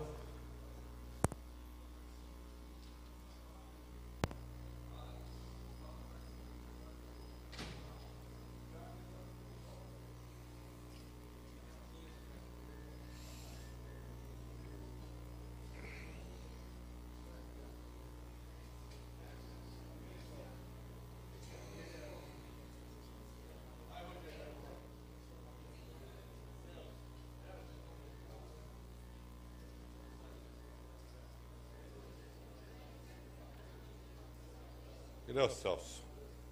Cadê o Celso?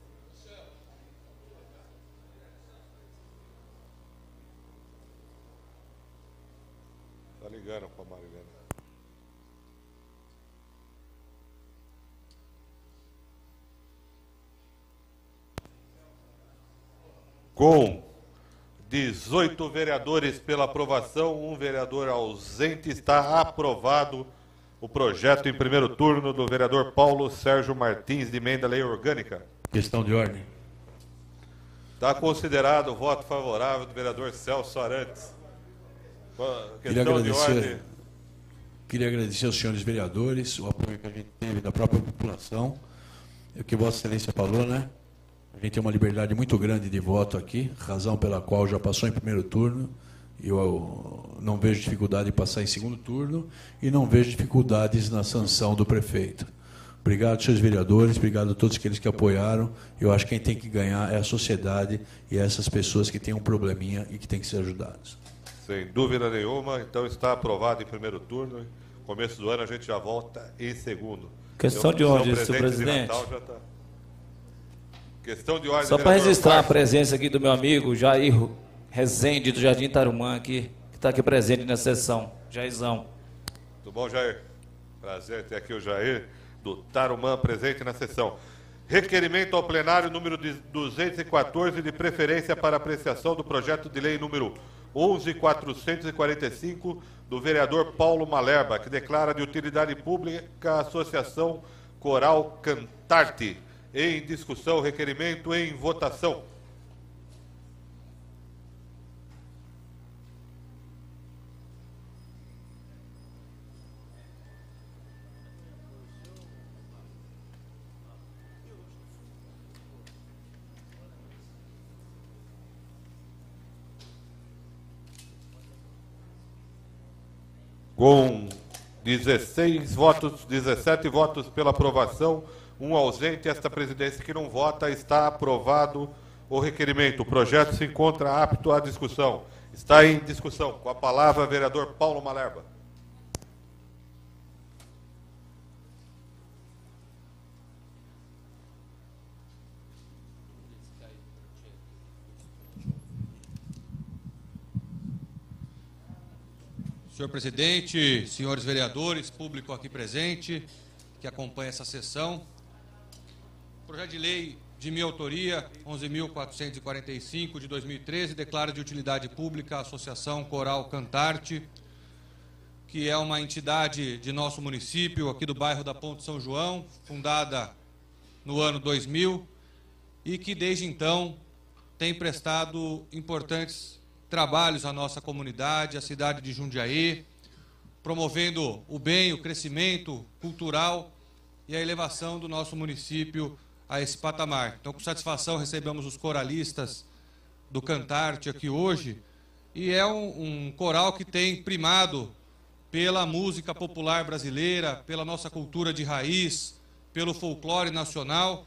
Tá ligando com a Marilena. Com dezoito vereadores pela aprovação, um vereador ausente, está aprovado o projeto em primeiro turno do vereador Paulo Sérgio Martins, de emenda à lei orgânica. Questão de ordem. Está considerado o voto favorável do vereador Celso Arantes. Queria Questão de ordem. agradecer, queria agradecer aos senhores vereadores, o apoio que a gente teve da própria população. É o que Vossa Excelência falou, né? A gente tem uma liberdade muito grande de voto aqui, razão pela qual já passou em primeiro turno. Eu não vejo dificuldade em passar em segundo turno e não vejo dificuldades na sanção do prefeito. Obrigado, senhores vereadores, obrigado a todos aqueles que apoiaram. Eu acho que quem tem que ganhar é a sociedade e essas pessoas que têm um probleminha e que têm que ser ajudadas. Sem dúvida nenhuma, então está aprovado em primeiro turno. Começo do ano a gente já volta em segundo. Questão de ordem, senhor presidente. Já tá. Questão de ordem. Só para registrar a presença aqui do meu amigo Jair Rezende, do Jardim Tarumã, aqui, que está aqui presente na sessão. Jairzão. Tudo bom, Jair? Prazer ter aqui o Jair, do Tarumã, presente na sessão. Requerimento ao plenário número duzentos e quatorze, de preferência para apreciação do projeto de lei número onze mil quatrocentos e quarenta e cinco, do vereador Paulo Malerba, que declara de utilidade pública a Associação Coral Cantarte. Em discussão, requerimento em votação. Com dezesseis votos, dezessete votos pela aprovação, um ausente, esta presidência que não vota, está aprovado o requerimento. O projeto se encontra apto à discussão. Está em discussão. Com a palavra, vereador Paulo Malerba. Senhor presidente, senhores vereadores, público aqui presente, que acompanha essa sessão. Projeto de lei de minha autoria, onze mil quatrocentos e quarenta e cinco, de dois mil e treze, declara de utilidade pública a Associação Coral Cantarte, que é uma entidade de nosso município, aqui do bairro da Ponte São João, fundada no ano dois mil e que desde então tem prestado importantes trabalhos à nossa comunidade, à cidade de Jundiaí, promovendo o bem, o crescimento cultural e a elevação do nosso município a esse patamar. Então, com satisfação, recebemos os coralistas do Cantarte aqui hoje, e é um, um coral que tem primado pela música popular brasileira, pela nossa cultura de raiz, pelo folclore nacional,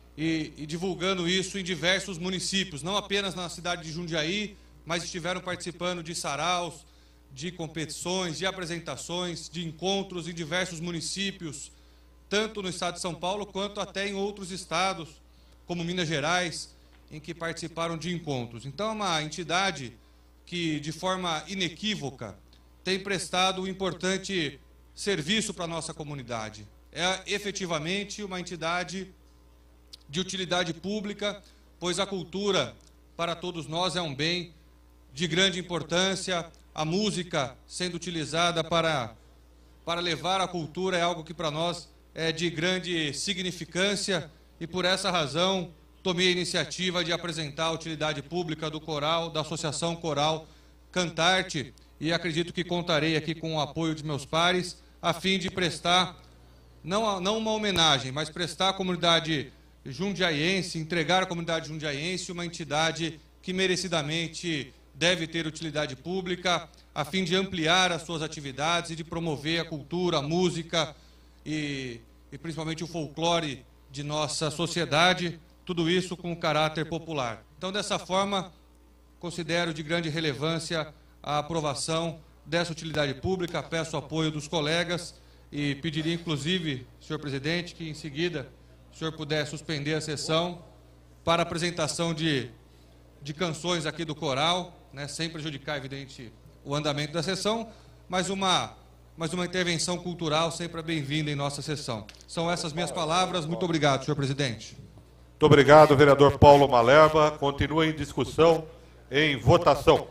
e, e divulgando isso em diversos municípios, não apenas na cidade de Jundiaí, mas estiveram participando de saraus, de competições, de apresentações, de encontros em diversos municípios, tanto no estado de São Paulo, quanto até em outros estados, como Minas Gerais, em que participaram de encontros. Então, é uma entidade que, de forma inequívoca, tem prestado um importante serviço para a nossa comunidade. É efetivamente uma entidade de utilidade pública, pois a cultura, para todos nós, é um bem de grande importância. A música sendo utilizada para, para levar a cultura é algo que para nós é de grande significância, e por essa razão tomei a iniciativa de apresentar a utilidade pública do coral, da Associação Coral Cantarte, e acredito que contarei aqui com o apoio de meus pares, a fim de prestar, não, não uma homenagem, mas prestar à comunidade jundiaiense, entregar à comunidade jundiaiense uma entidade que merecidamente deve ter utilidade pública, a fim de ampliar as suas atividades e de promover a cultura, a música e, e principalmente o folclore de nossa sociedade, tudo isso com caráter popular. Então, dessa forma, considero de grande relevância a aprovação dessa utilidade pública, peço apoio dos colegas e pediria, inclusive, senhor presidente, que em seguida o senhor puder suspender a sessão para apresentação de, de canções aqui do coral, né, sem prejudicar, evidente, o andamento da sessão, mas uma, mas uma intervenção cultural sempre bem-vinda em nossa sessão. São essas minhas palavras. Muito obrigado, senhor presidente. Muito obrigado, vereador Paulo Maleva. Continua em discussão, em votação.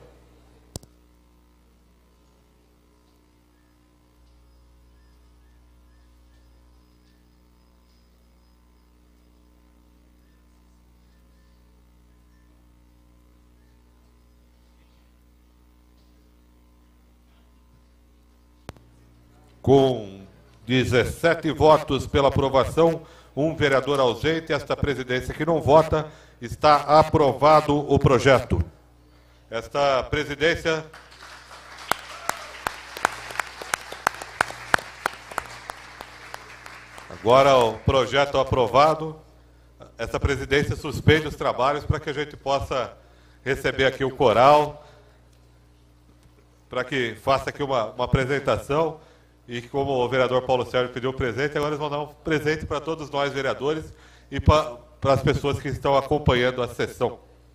Com dezessete votos pela aprovação, um vereador ausente, esta presidência que não vota, está aprovado o projeto. Esta presidência... Agora o projeto aprovado, esta presidência suspende os trabalhos para que a gente possa receber aqui o coral, para que faça aqui uma, uma apresentação. E como o vereador Paulo Sérgio pediu presente, agora eles vão dar um presente para todos nós vereadores e para, para as pessoas que estão acompanhando a sessão.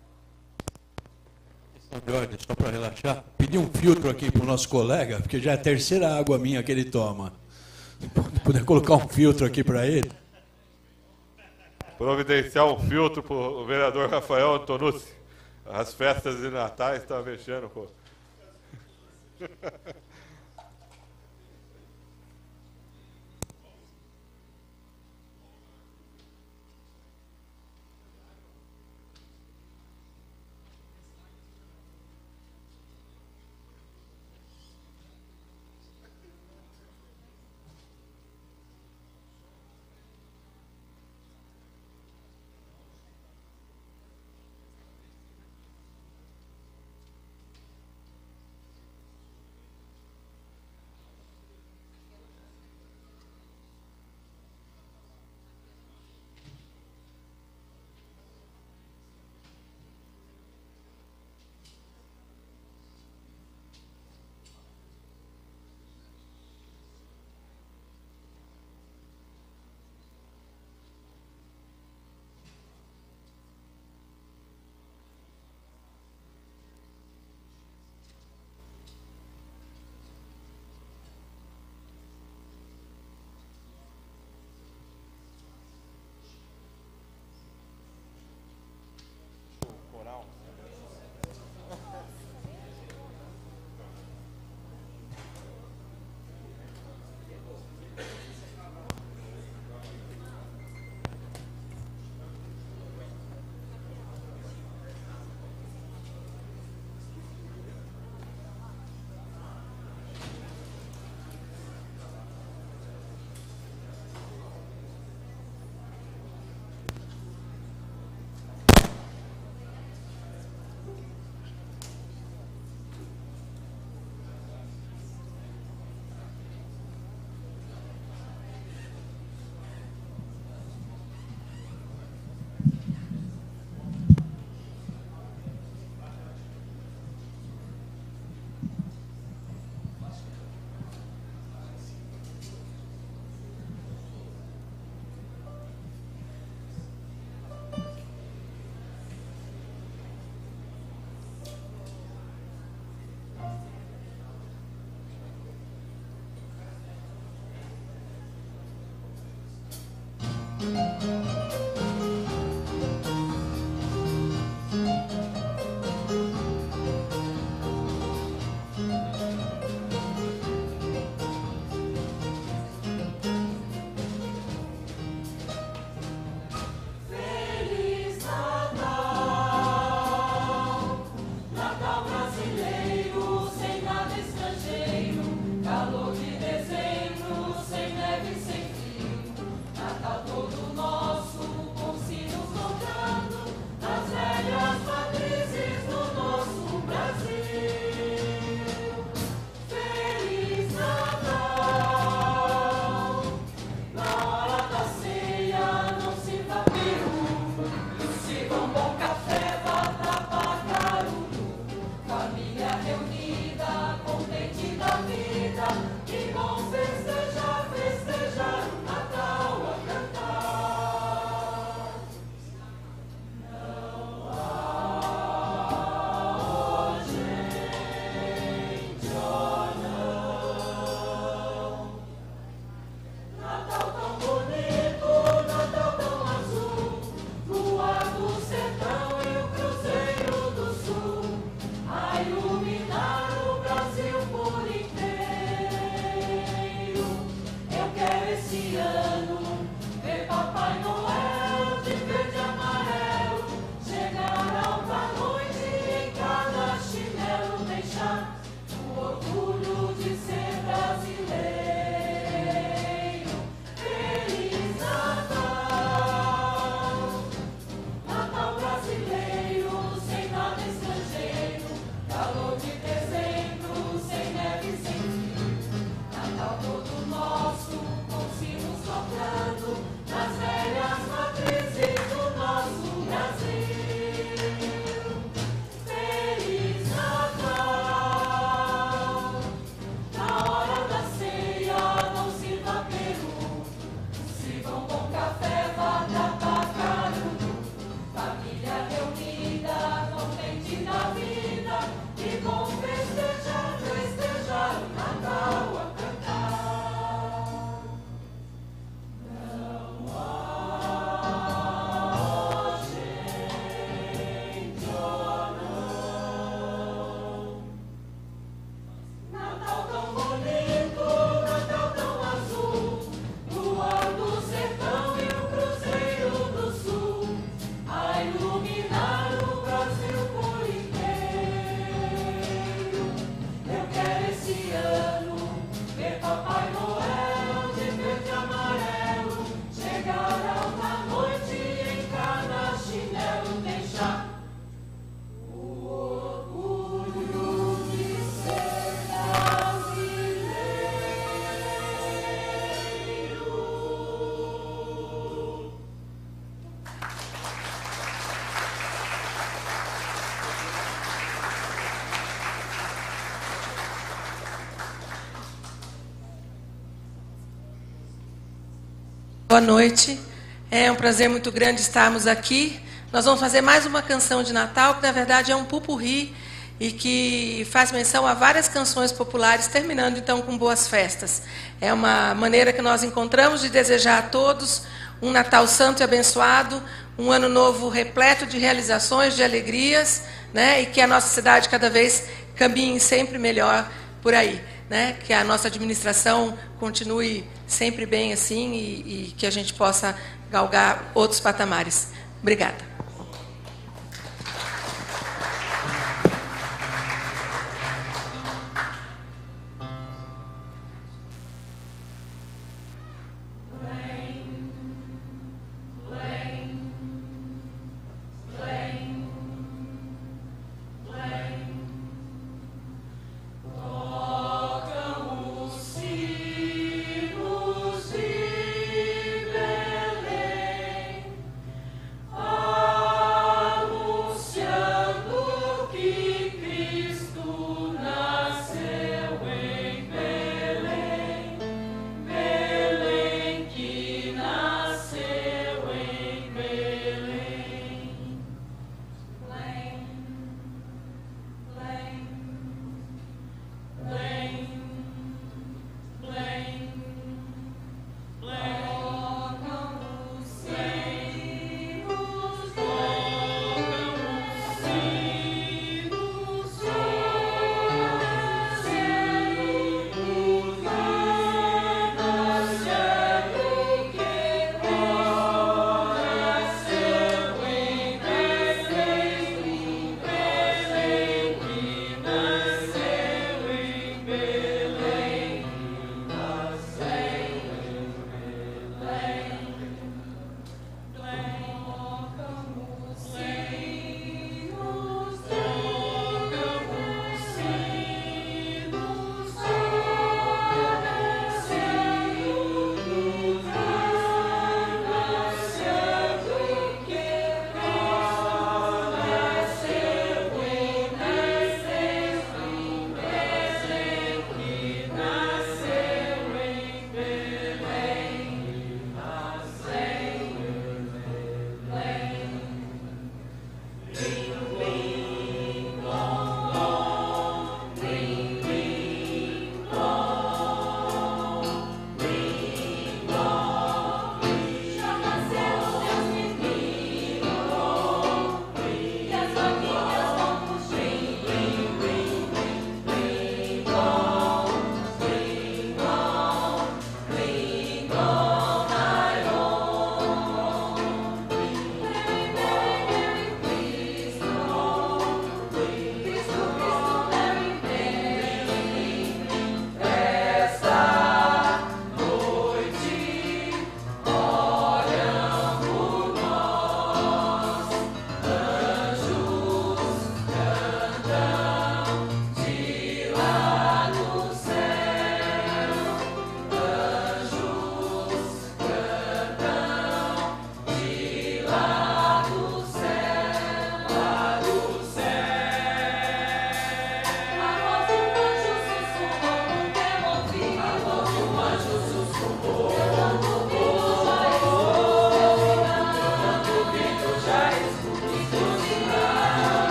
Só para relaxar, pedir um filtro aqui para o nosso colega, porque já é a terceira água minha que ele toma. Se puder colocar um filtro aqui para ele. Providenciar um filtro para o vereador Rafael Antonucci. As festas de Natal estão mexendo com... Boa noite. É um prazer muito grande estarmos aqui. Nós vamos fazer mais uma canção de Natal, que na verdade é um pupurri e que faz menção a várias canções populares, terminando então com boas festas. É uma maneira que nós encontramos de desejar a todos um Natal santo e abençoado, um ano novo repleto de realizações, de alegrias, né? E que a nossa cidade cada vez caminhe sempre melhor por aí, né? Que a nossa administração continue sempre bem assim e, e que a gente possa galgar outros patamares. Obrigada. Oh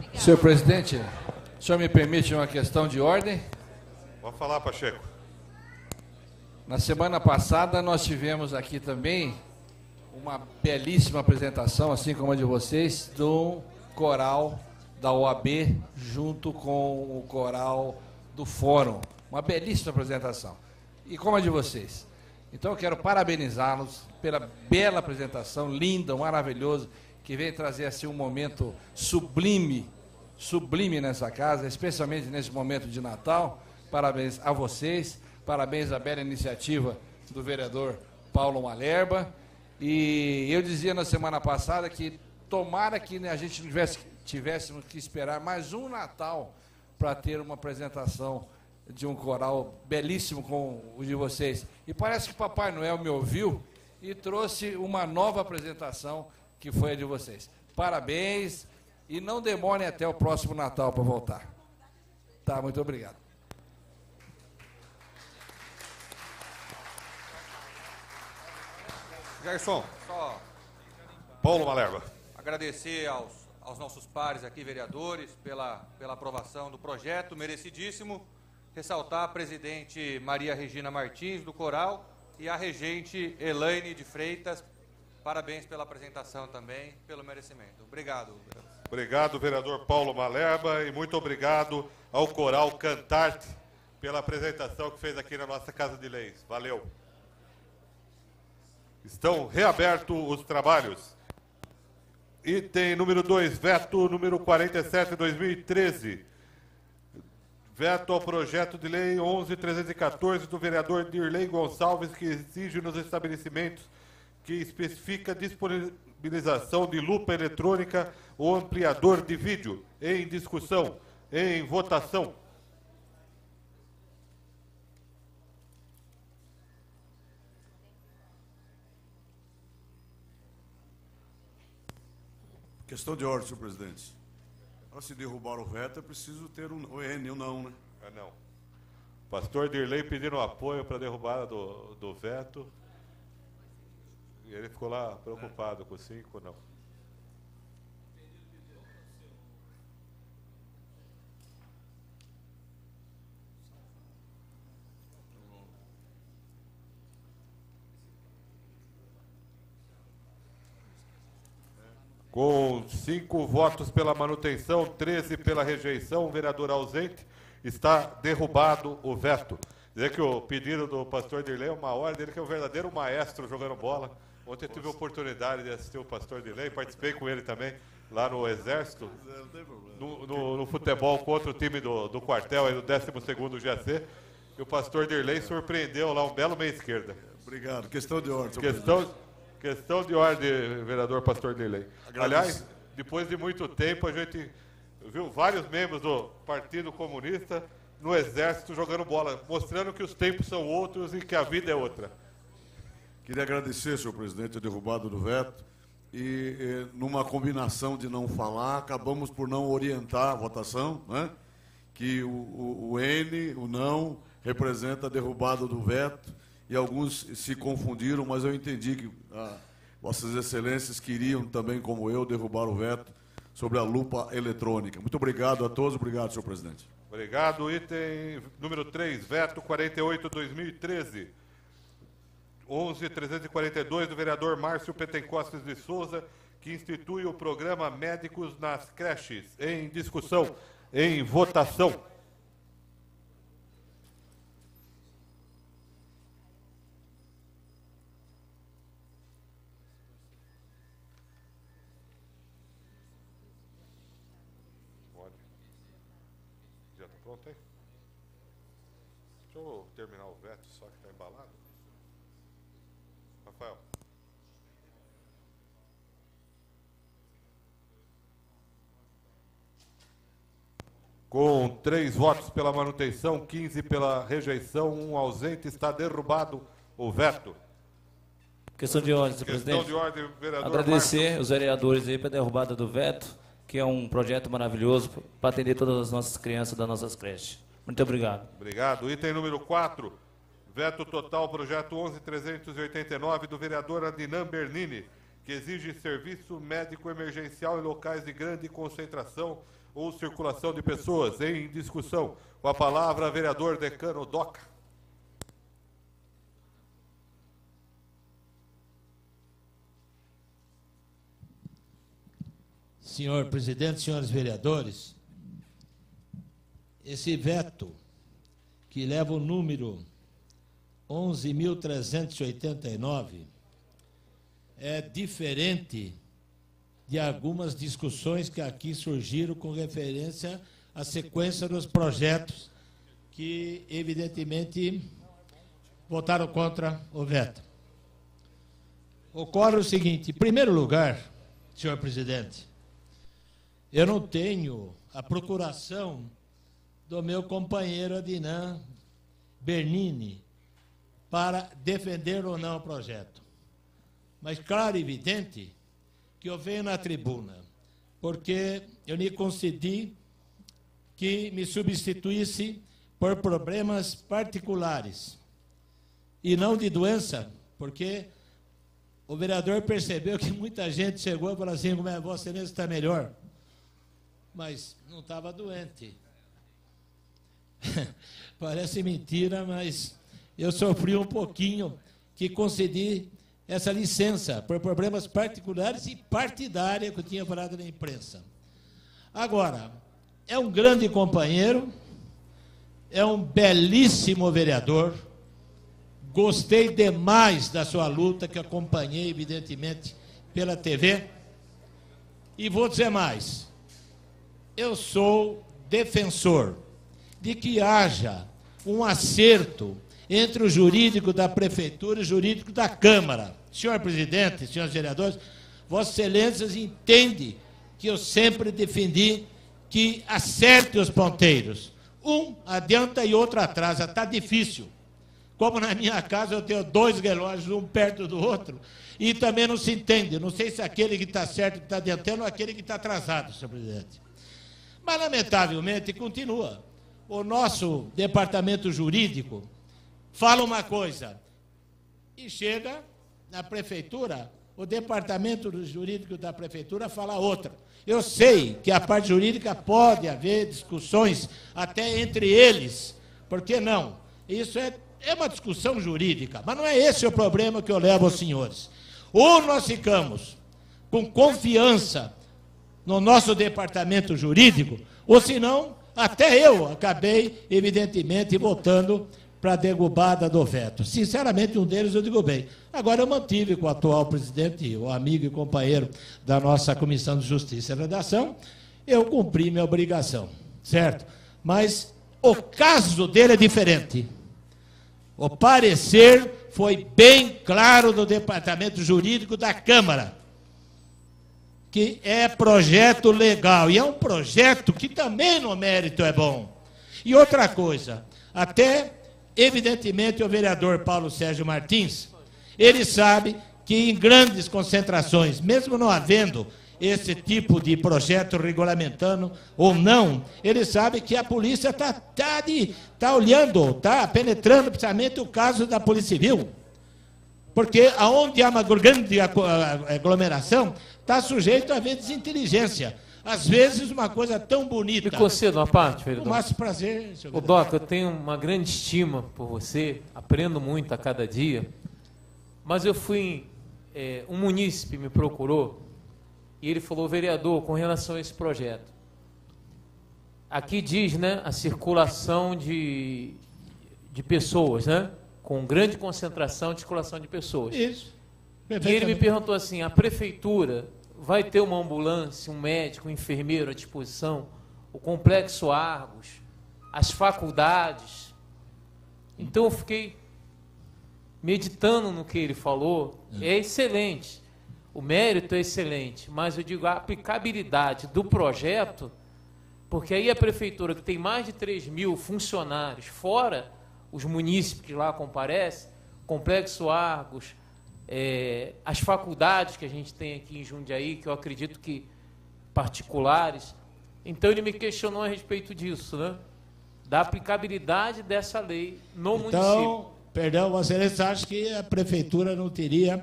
Senhor presidente, o senhor me permite uma questão de ordem? Pode falar, Pacheco. Na semana passada nós tivemos aqui também uma belíssima apresentação, assim como a de vocês, do coral da O A B junto com o coral do Fórum. Uma belíssima apresentação. E como a de vocês. Então eu quero parabenizá-los pela bela apresentação, linda, maravilhoso, que vem trazer assim um momento sublime, sublime nessa casa, especialmente nesse momento de Natal. Parabéns a vocês, parabéns à bela iniciativa do vereador Paulo Malherba. E eu dizia na semana passada que tomara que a gente tivesse, tivéssemos que esperar mais um Natal para ter uma apresentação de um coral belíssimo como o de vocês. E parece que Papai Noel me ouviu e trouxe uma nova apresentação que foi a de vocês. Parabéns e não demorem até o próximo Natal para voltar. Tá, muito obrigado. Garçom, só Paulo Malherba. Agradecer aos, aos nossos pares aqui, vereadores, pela, pela aprovação do projeto, merecidíssimo. Ressaltar a presidente Maria Regina Martins, do Coral, e a regente Elaine de Freitas. Parabéns pela apresentação também, pelo merecimento. Obrigado. Obrigado, vereador Paulo Malherba, e muito obrigado ao Coral Cantarte pela apresentação que fez aqui na nossa Casa de Leis. Valeu. Estão reabertos os trabalhos. Item número dois, veto número quarenta e sete, dois mil e treze. Veto ao projeto de lei onze mil trezentos e quatorze do vereador Dirley Gonçalves, que exige nos estabelecimentos que especifica disponibilização de lupa eletrônica ou ampliador de vídeo. Em discussão, em votação. Questão de ordem, senhor presidente. Para se derrubar o veto, é preciso ter um, o N, ou não, né? Ah, não. Pastor Dirley pedindo apoio para a derrubada do, do veto. E ele ficou lá preocupado com cinco, não. Com cinco votos pela manutenção, treze pela rejeição, o vereador ausente, está derrubado o veto. Dizer que o pedido do pastor Dirley é uma ordem, ele que é um verdadeiro maestro jogando bola. Ontem eu tive a oportunidade de assistir o pastor Dirley, participei com ele também lá no Exército, no, no, no futebol contra o time do, do quartel, aí do décimo segundo G A C, e o pastor Dirley surpreendeu lá um belo meia esquerda. Obrigado. Questão de ordem, senhor Questão, presidente. questão de ordem, vereador pastor Dirley. Aliás, depois de muito tempo, a gente viu vários membros do Partido Comunista no Exército jogando bola, mostrando que os tempos são outros e que a vida é outra. Queria agradecer, senhor presidente, a derrubada do veto. E, e numa combinação de não falar, acabamos por não orientar a votação, né? Que o, o, o N, o não, representa a derrubada do veto. E alguns se confundiram, mas eu entendi que ah, vossas excelências queriam também, como eu, derrubar o veto sobre a lupa eletrônica. Muito obrigado a todos. Obrigado, senhor presidente. Obrigado. Item número três, veto quarenta e oito, dois mil e treze. onze mil trezentos e quarenta e dois, do vereador Márcio Petencostes de Souza, que institui o programa Médicos nas Creches. Em discussão, em votação. Já está pronto aí? Deixa eu terminar o veto, só que está embalado. Rafael. Com três votos pela manutenção, quinze pela rejeição, um ausente, está derrubado o veto. Questão de ordem, senhor Questão presidente. de ordem, vereador Agradecer Márcio. os vereadores aí pela derrubada do veto, que é um projeto maravilhoso para atender todas as nossas crianças das nossas creches. Muito obrigado. Obrigado. Item número quatro, veto total, projeto onze mil trezentos e oitenta e nove, do vereador Adinam Bernini, que exige serviço médico emergencial em locais de grande concentração ou circulação de pessoas. Em discussão, com a palavra, vereador Decano Doca. Senhor presidente, senhores vereadores, esse veto que leva o número onze mil trezentos e oitenta e nove é diferente de algumas discussões que aqui surgiram com referência à sequência dos projetos que, evidentemente, votaram contra o veto. Ocorre o seguinte: em primeiro lugar, senhor presidente, eu não tenho a procuração do meu companheiro Adnan Bernini para defender ou não o projeto. Mas, claro e evidente, que eu venho na tribuna, porque eu lhe concedi que me substituísse por problemas particulares e não de doença, porque o vereador percebeu que muita gente chegou e falou assim: como é, Vossa Excelência está melhor, mas não estava doente. Parece mentira, mas eu sofri um pouquinho que concedi essa licença por problemas particulares e partidários que eu tinha falado na imprensa. Agora, é um grande companheiro, é um belíssimo vereador, gostei demais da sua luta, que acompanhei, evidentemente, pela T V, e vou dizer mais, eu sou defensor de que haja um acerto entre o jurídico da Prefeitura e o jurídico da Câmara. Senhor presidente, senhores vereadores, Vossas Excelências entendem que eu sempre defendi que acerte os ponteiros. Um adianta e outro atrasa, está difícil. Como na minha casa eu tenho dois relógios, um perto do outro, e também não se entende. Não sei se aquele que está certo que está adiantando ou aquele que está atrasado, senhor presidente. Mas, lamentavelmente, continua. O nosso departamento jurídico fala uma coisa e chega na prefeitura, o departamento jurídico da prefeitura fala outra. Eu sei que a parte jurídica pode haver discussões até entre eles, por que não? Isso é, é uma discussão jurídica, mas não é esse o problema que eu levo aos senhores. Ou nós ficamos com confiança no nosso departamento jurídico, ou senão, até eu acabei, evidentemente, votando para a derrubada do veto. Sinceramente, um deles eu digo bem. Agora, eu mantive com o atual presidente, o amigo e companheiro da nossa Comissão de Justiça e Redação, eu cumpri minha obrigação, certo? Mas o caso dele é diferente. O parecer foi bem claro do Departamento Jurídico da Câmara, que é projeto legal, e é um projeto que também no mérito é bom. E outra coisa, até, evidentemente, o vereador Paulo Sérgio Martins, ele sabe que em grandes concentrações, mesmo não havendo esse tipo de projeto regulamentando ou não, ele sabe que a polícia está tá tá olhando, está penetrando precisamente o caso da Polícia Civil. Porque aonde há uma grande aglomeração, está sujeito a haver desinteligência. Às vezes, uma coisa tão bonita... Me conceda uma parte, vereador. Com mais prazer, senhor vereador. Doca, eu tenho uma grande estima por você, aprendo muito a cada dia, mas eu fui... É, um munícipe me procurou e ele falou: vereador, com relação a esse projeto, aqui diz, né, a circulação de, de pessoas, né, com grande concentração de circulação de pessoas. Isso. E ele me perguntou assim: a prefeitura vai ter uma ambulância, um médico, um enfermeiro à disposição, o Complexo Argos, as faculdades? Então eu fiquei meditando no que ele falou. É excelente, o mérito é excelente, mas eu digo a aplicabilidade do projeto, porque aí a prefeitura, que tem mais de três mil funcionários, fora os munícipes que lá comparecem, Complexo Argos, é, as faculdades que a gente tem aqui em Jundiaí, que eu acredito que particulares. Então ele me questionou a respeito disso, né? Da aplicabilidade dessa lei no então, município. Perdão, Vossa Excelência, acha que a prefeitura não teria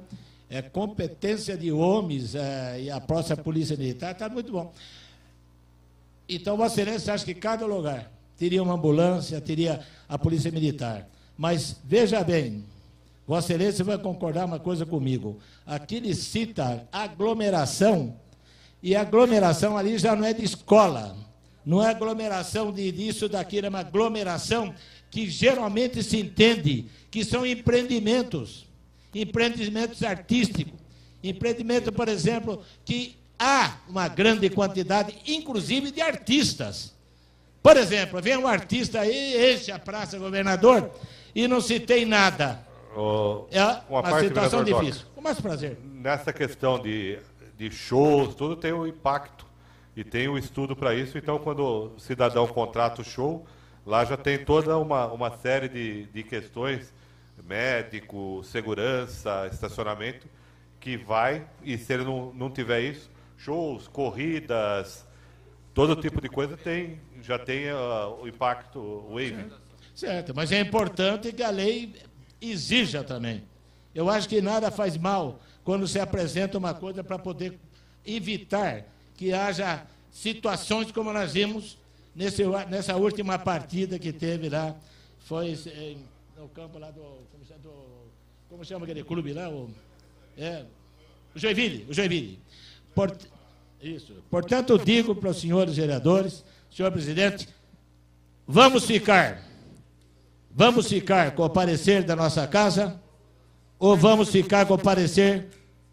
é, competência de homens é, e a própria Polícia Militar, está muito bom. Então, Vossa Excelência acha que cada lugar teria uma ambulância, teria a Polícia Militar. Mas, veja bem, Vossa Excelência vai concordar uma coisa comigo. Aqui ele cita aglomeração, e aglomeração ali já não é de escola, não é aglomeração de disso, daquilo, é uma aglomeração que geralmente se entende que são empreendimentos, empreendimentos artísticos, empreendimento, por exemplo, que há uma grande quantidade, inclusive, de artistas. Por exemplo, vem um artista aí, enche a Praça Governador e não se tem nada. Oh, é uma, uma situação difícil. Doca, Com mais prazer. Nessa questão de, de shows, tudo tem um impacto e tem um estudo para isso. Então, quando o cidadão contrata o show, lá já tem toda uma, uma série de, de questões, médico, segurança, estacionamento, que vai, e se ele não, não tiver isso, shows, corridas, todo tipo de coisa tem, já tem uh, o impacto, o wave. Certo, mas é importante que a lei exija também. Eu acho que nada faz mal quando se apresenta uma coisa para poder evitar que haja situações como nós vimos nesse, nessa última partida que teve lá, foi em, no campo lá do como, chama, do... como chama aquele clube lá? O, é, o Joinville, o Joinville. Port, isso. Portanto, digo para os senhores vereadores, senhor presidente, vamos ficar, vamos ficar com o parecer da nossa casa ou vamos ficar com o parecer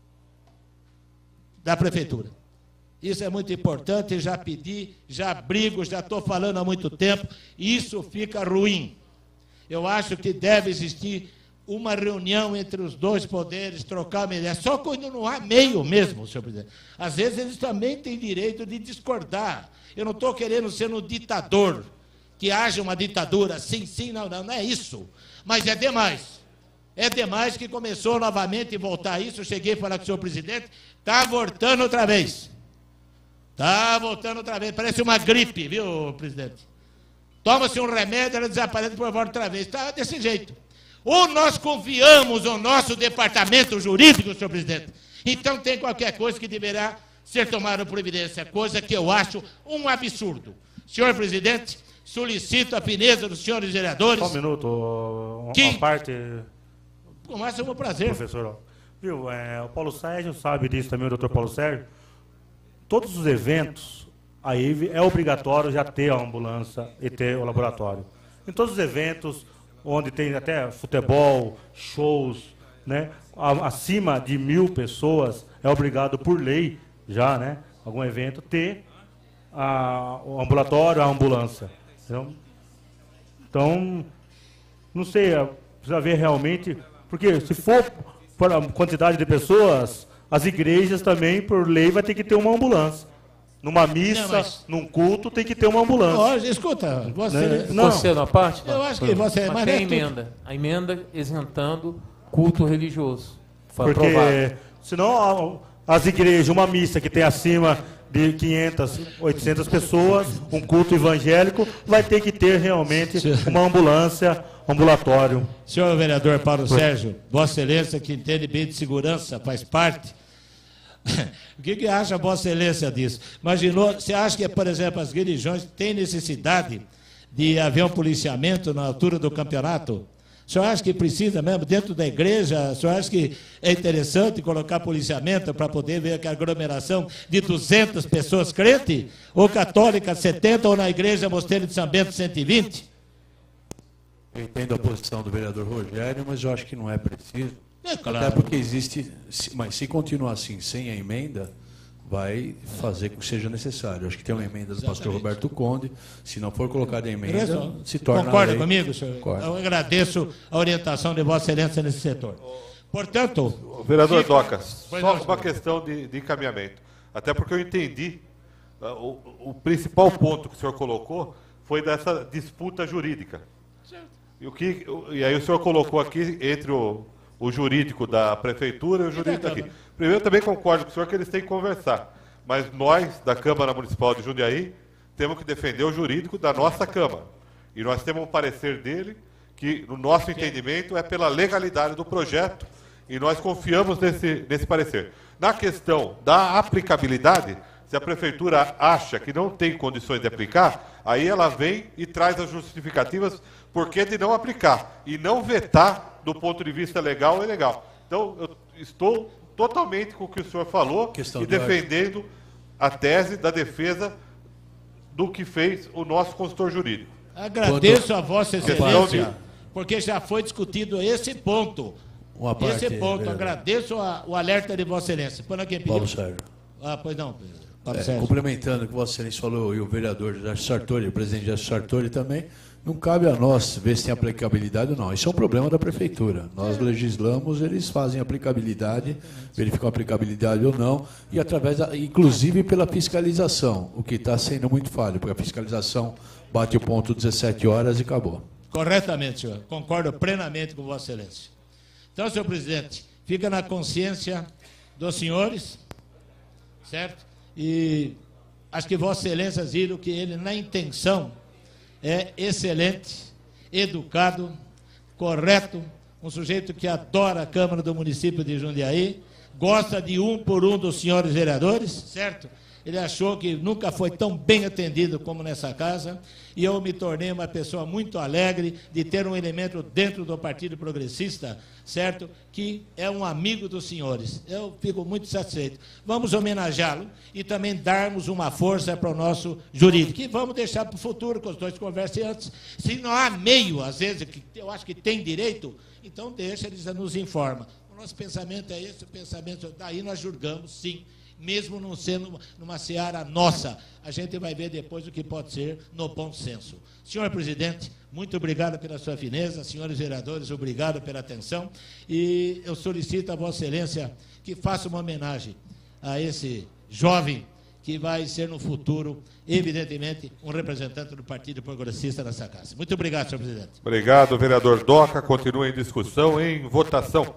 da prefeitura? Isso é muito importante, já pedi, já brigo, já estou falando há muito tempo, isso fica ruim. Eu acho que deve existir uma reunião entre os dois poderes, trocar uma ideia, só quando não há meio mesmo, senhor presidente. Às vezes eles também têm direito de discordar. Eu não estou querendo ser um ditador, que haja uma ditadura, sim, sim, não, não, não é isso. Mas é demais. É demais que começou novamente a voltar a isso. Eu cheguei a falar com o senhor presidente, está voltando outra vez. Está voltando outra vez, parece uma gripe, viu, presidente? Toma-se um remédio, ela desaparece, depois volta outra vez. Está desse jeito. Ou nós confiamos no nosso departamento jurídico, senhor presidente, então tem qualquer coisa que deverá ser tomada providência, coisa que eu acho um absurdo. Senhor presidente, solicito a fineza dos senhores vereadores... Só um minuto, uma que... parte... Com mais um prazer. Professor, viu, é, o Paulo Sérgio sabe disso também, o doutor Paulo Sérgio. Todos os eventos, a I V E é obrigatório já ter a ambulância e ter o laboratório. Em todos os eventos, onde tem até futebol, shows, né, acima de mil pessoas, é obrigado por lei, já, né, algum evento, ter a, o ambulatório, a ambulância. Então, então, não sei, precisa ver realmente, porque se for para a quantidade de pessoas, as igrejas também, por lei, vai ter que ter uma ambulância. Numa missa, não, mas... num culto, tem que ter uma ambulância. Olha, escuta, você... Né? Não. Você na parte? Eu acho que você... Mas, mas tem a emenda. Tudo. A emenda isentando culto religioso. Foi Porque, aprovado. Senão, as igrejas, uma missa que tem acima de quinhentas, oitocentas pessoas, um culto evangélico, vai ter que ter realmente uma ambulância, ambulatório. Senhor vereador Paulo Sérgio, Vossa Excelência, que entende bem de segurança, faz parte... O que, que acha Vossa Excelência disso? Imaginou, você acha que, por exemplo, as religiões têm necessidade de haver um policiamento na altura do campeonato? O senhor acha que precisa mesmo, dentro da igreja, o senhor acha que é interessante colocar policiamento para poder ver que a aglomeração de duzentas pessoas crentes? Ou católica, setenta, ou na igreja Mosteiro de São Bento, cento e vinte? Eu entendo a posição do vereador Rogério, mas eu acho que não é preciso. É claro. Até porque existe, mas se continuar assim, sem a emenda, vai fazer com que seja necessário. Acho que tem uma emenda do Exatamente. pastor Roberto Conde, se não for colocada a emenda, Rezo. se torna Concorda lei. comigo, senhor? Concordo. Eu agradeço a orientação de Vossa Excelência nesse setor. Portanto... O vereador fica... Docas, só uma questão de, de encaminhamento. Até porque eu entendi, uh, o, o principal ponto que o senhor colocou foi dessa disputa jurídica. Certo. E, o que, e aí o senhor colocou aqui entre o... o jurídico da prefeitura e o jurídico daqui. Primeiro, eu também concordo com o senhor que eles têm que conversar, mas nós, da Câmara Municipal de Jundiaí, temos que defender o jurídico da nossa Câmara. E nós temos um parecer dele que, no nosso entendimento, é pela legalidade do projeto E nós confiamos nesse, nesse parecer. Na questão da aplicabilidade, se a Prefeitura acha que não tem condições de aplicar, aí ela vem e traz as justificativas por que de não aplicar. E não vetar do ponto de vista legal e legal. Então, eu estou totalmente com o que o senhor falou Questão e de defendendo ordem. A tese da defesa do que fez o nosso consultor jurídico. Agradeço Quanto... a Vossa Excelência, porque já foi discutido esse ponto. Uma parte, esse ponto. vereador. Agradeço a, o alerta de Vossa Excelência. Põe aqui, Paulo Sérgio. Ah, pois não. Paulo É, Sérgio. complementando o que Vossa Excelência falou, e o vereador Jorge Sartori, o presidente Jorge Sartori também, não cabe a nós ver se tem aplicabilidade ou não. Isso é um problema da Prefeitura. Nós legislamos, eles fazem aplicabilidade, verificam a aplicabilidade ou não, e através, da, inclusive pela fiscalização, o que está sendo muito falho, porque a fiscalização bate o ponto dezessete horas e acabou. Corretamente, senhor. Concordo plenamente com Vossa Excelência. Então, senhor presidente, fica na consciência dos senhores, certo? E acho que Vossa Excelência viram que ele, na intenção, é excelente, educado, correto, um sujeito que adora a Câmara do município de Jundiaí, gosta de um por um dos senhores vereadores, certo? Ele achou que nunca foi tão bem atendido como nessa casa, e eu me tornei uma pessoa muito alegre de ter um elemento dentro do Partido Progressista, certo? Que é um amigo dos senhores. Eu fico muito satisfeito. Vamos homenageá-lo e também darmos uma força para o nosso jurídico. E vamos deixar para o futuro, que os dois conversem antes. Se não há meio, às vezes, que eu acho que tem direito, então deixa, eles nos informam. O nosso pensamento é esse, o pensamento, daí nós julgamos, sim, mesmo não sendo numa seara nossa. A gente vai ver depois o que pode ser no bom senso. Senhor presidente, muito obrigado pela sua fineza. Senhores vereadores, obrigado pela atenção. E eu solicito a Vossa Excelência que faça uma homenagem a esse jovem que vai ser no futuro, evidentemente, um representante do Partido Progressista nessa casa. Muito obrigado, senhor presidente. Obrigado, vereador Doca. Continua em discussão, em votação.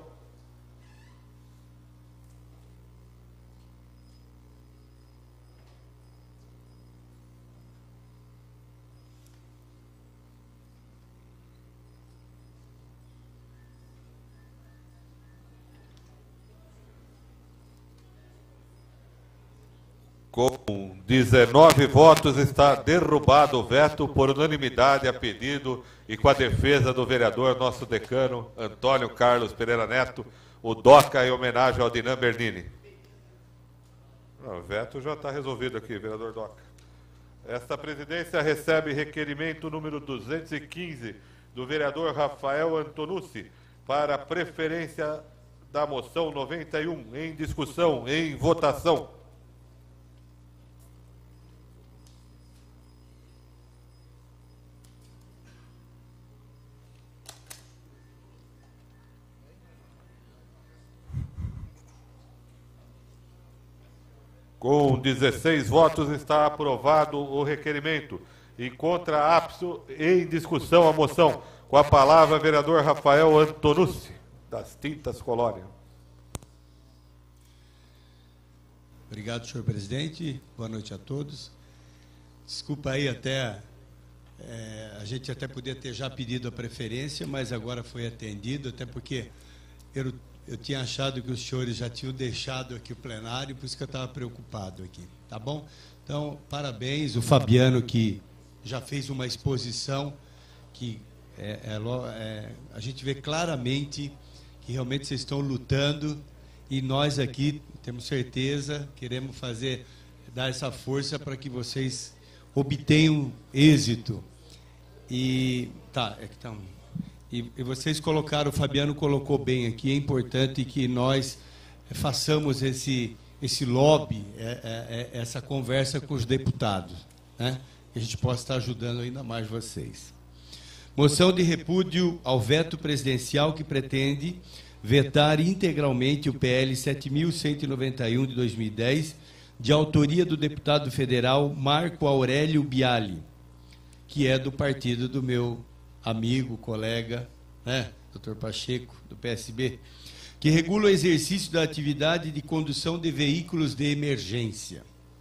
Com dezenove votos, está derrubado o veto por unanimidade a pedido e com a defesa do vereador, nosso decano, Antônio Carlos Pereira Neto, o DOCA em homenagem ao Dinan Bernini. Não, o veto já está resolvido aqui, vereador DOCA. Esta presidência recebe requerimento número duzentos e quinze do vereador Rafael Antonucci para preferência da moção noventa e um, em discussão, em votação. Com dezesseis votos, está aprovado o requerimento. E contra apso, em discussão a moção. Com a palavra, vereador Rafael Antonucci, das Tintas Colônia. Obrigado, senhor presidente. Boa noite a todos. Desculpa aí até... É, a gente até podia ter já pedido a preferência, mas agora foi atendido, até porque eu... Eu tinha achado que os senhores já tinham deixado aqui o plenário, por isso que eu estava preocupado aqui, tá bom? Então, parabéns, o Fabiano, que já fez uma exposição, que é, é, é, a gente vê claramente que realmente vocês estão lutando, e nós aqui, temos certeza, queremos fazer, dar essa força para que vocês obtenham êxito. E, tá, é que tá... E, e vocês colocaram, o Fabiano colocou bem aqui, é importante que nós façamos esse, esse lobby, é, é, essa conversa com os deputados, né? Que a gente possa estar ajudando ainda mais vocês. Moção de repúdio ao veto presidencial que pretende vetar integralmente o P L sete mil cento e noventa e um de dois mil e dez, de autoria do deputado federal Marco Aurélio Biali, que é do partido do meu amigo, colega, né, doutor Pacheco, do P S B, que regula o exercício da atividade de condução de veículos de emergência.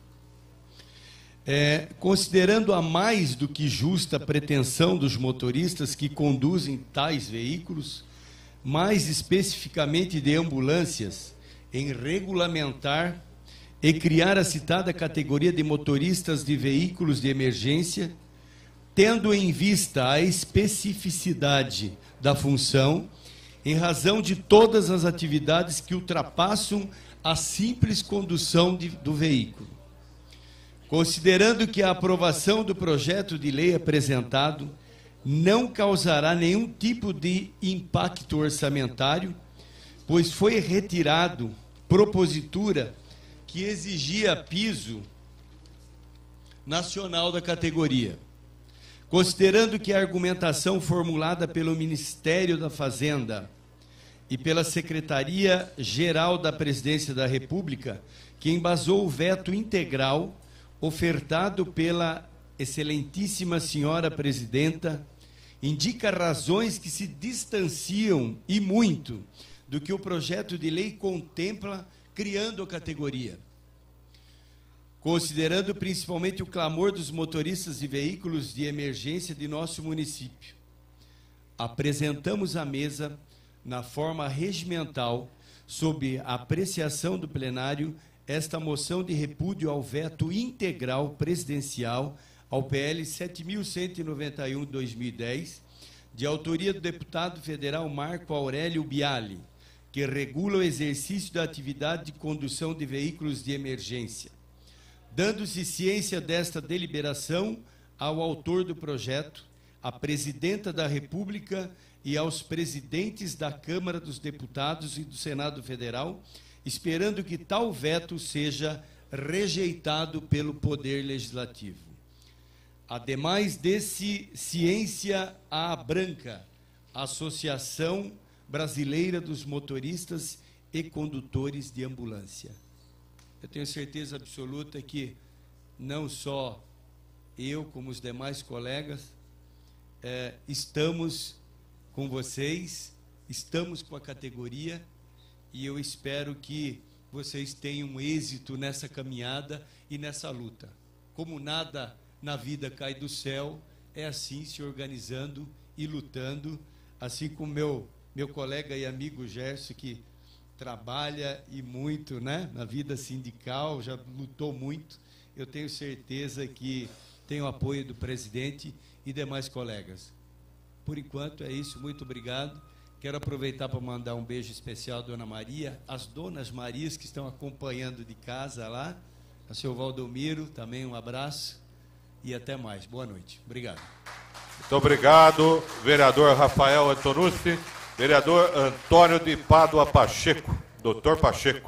É, considerando a mais do que justa pretensão dos motoristas que conduzem tais veículos, mais especificamente de ambulâncias, em regulamentar e criar a citada categoria de motoristas de veículos de emergência, tendo em vista a especificidade da função, em razão de todas as atividades que ultrapassam a simples condução de, do veículo. Considerando que a aprovação do projeto de lei apresentado não causará nenhum tipo de impacto orçamentário, pois foi retirado propositura que exigia piso nacional da categoria. Considerando que a argumentação formulada pelo Ministério da Fazenda e pela Secretaria-Geral da Presidência da República, que embasou o veto integral ofertado pela excelentíssima senhora presidenta, indica razões que se distanciam e muito do que o projeto de lei contempla, criando a categoria. Considerando principalmente o clamor dos motoristas de veículos de emergência de nosso município, apresentamos à mesa, na forma regimental, sob a apreciação do plenário, esta moção de repúdio ao veto integral presidencial ao P L sete mil cento e noventa e um de dois mil e dez, de autoria do deputado federal Marco Aurélio Biali, que regula o exercício da atividade de condução de veículos de emergência. Dando-se ciência desta deliberação ao autor do projeto, à Presidenta da República e aos presidentes da Câmara dos Deputados e do Senado Federal, esperando que tal veto seja rejeitado pelo Poder Legislativo. Ademais desse ciência à branca, Associação Brasileira dos Motoristas e Condutores de Ambulância. Eu tenho certeza absoluta que não só eu, como os demais colegas, é, estamos com vocês, estamos com a categoria, e eu espero que vocês tenham êxito nessa caminhada e nessa luta. Como nada na vida cai do céu, é assim se organizando e lutando, assim como meu, meu colega e amigo Gerson, que trabalha e muito, né, na vida sindical, já lutou muito. Eu tenho certeza que tem o apoio do presidente e demais colegas. Por enquanto é isso, muito obrigado. Quero aproveitar para mandar um beijo especial à Dona Maria, às Donas Marias que estão acompanhando de casa lá, ao seu Valdomiro, também um abraço e até mais. Boa noite. Obrigado. Muito obrigado, vereador Rafael Antonucci. Vereador Antônio de Pádua Pacheco. Doutor Pacheco.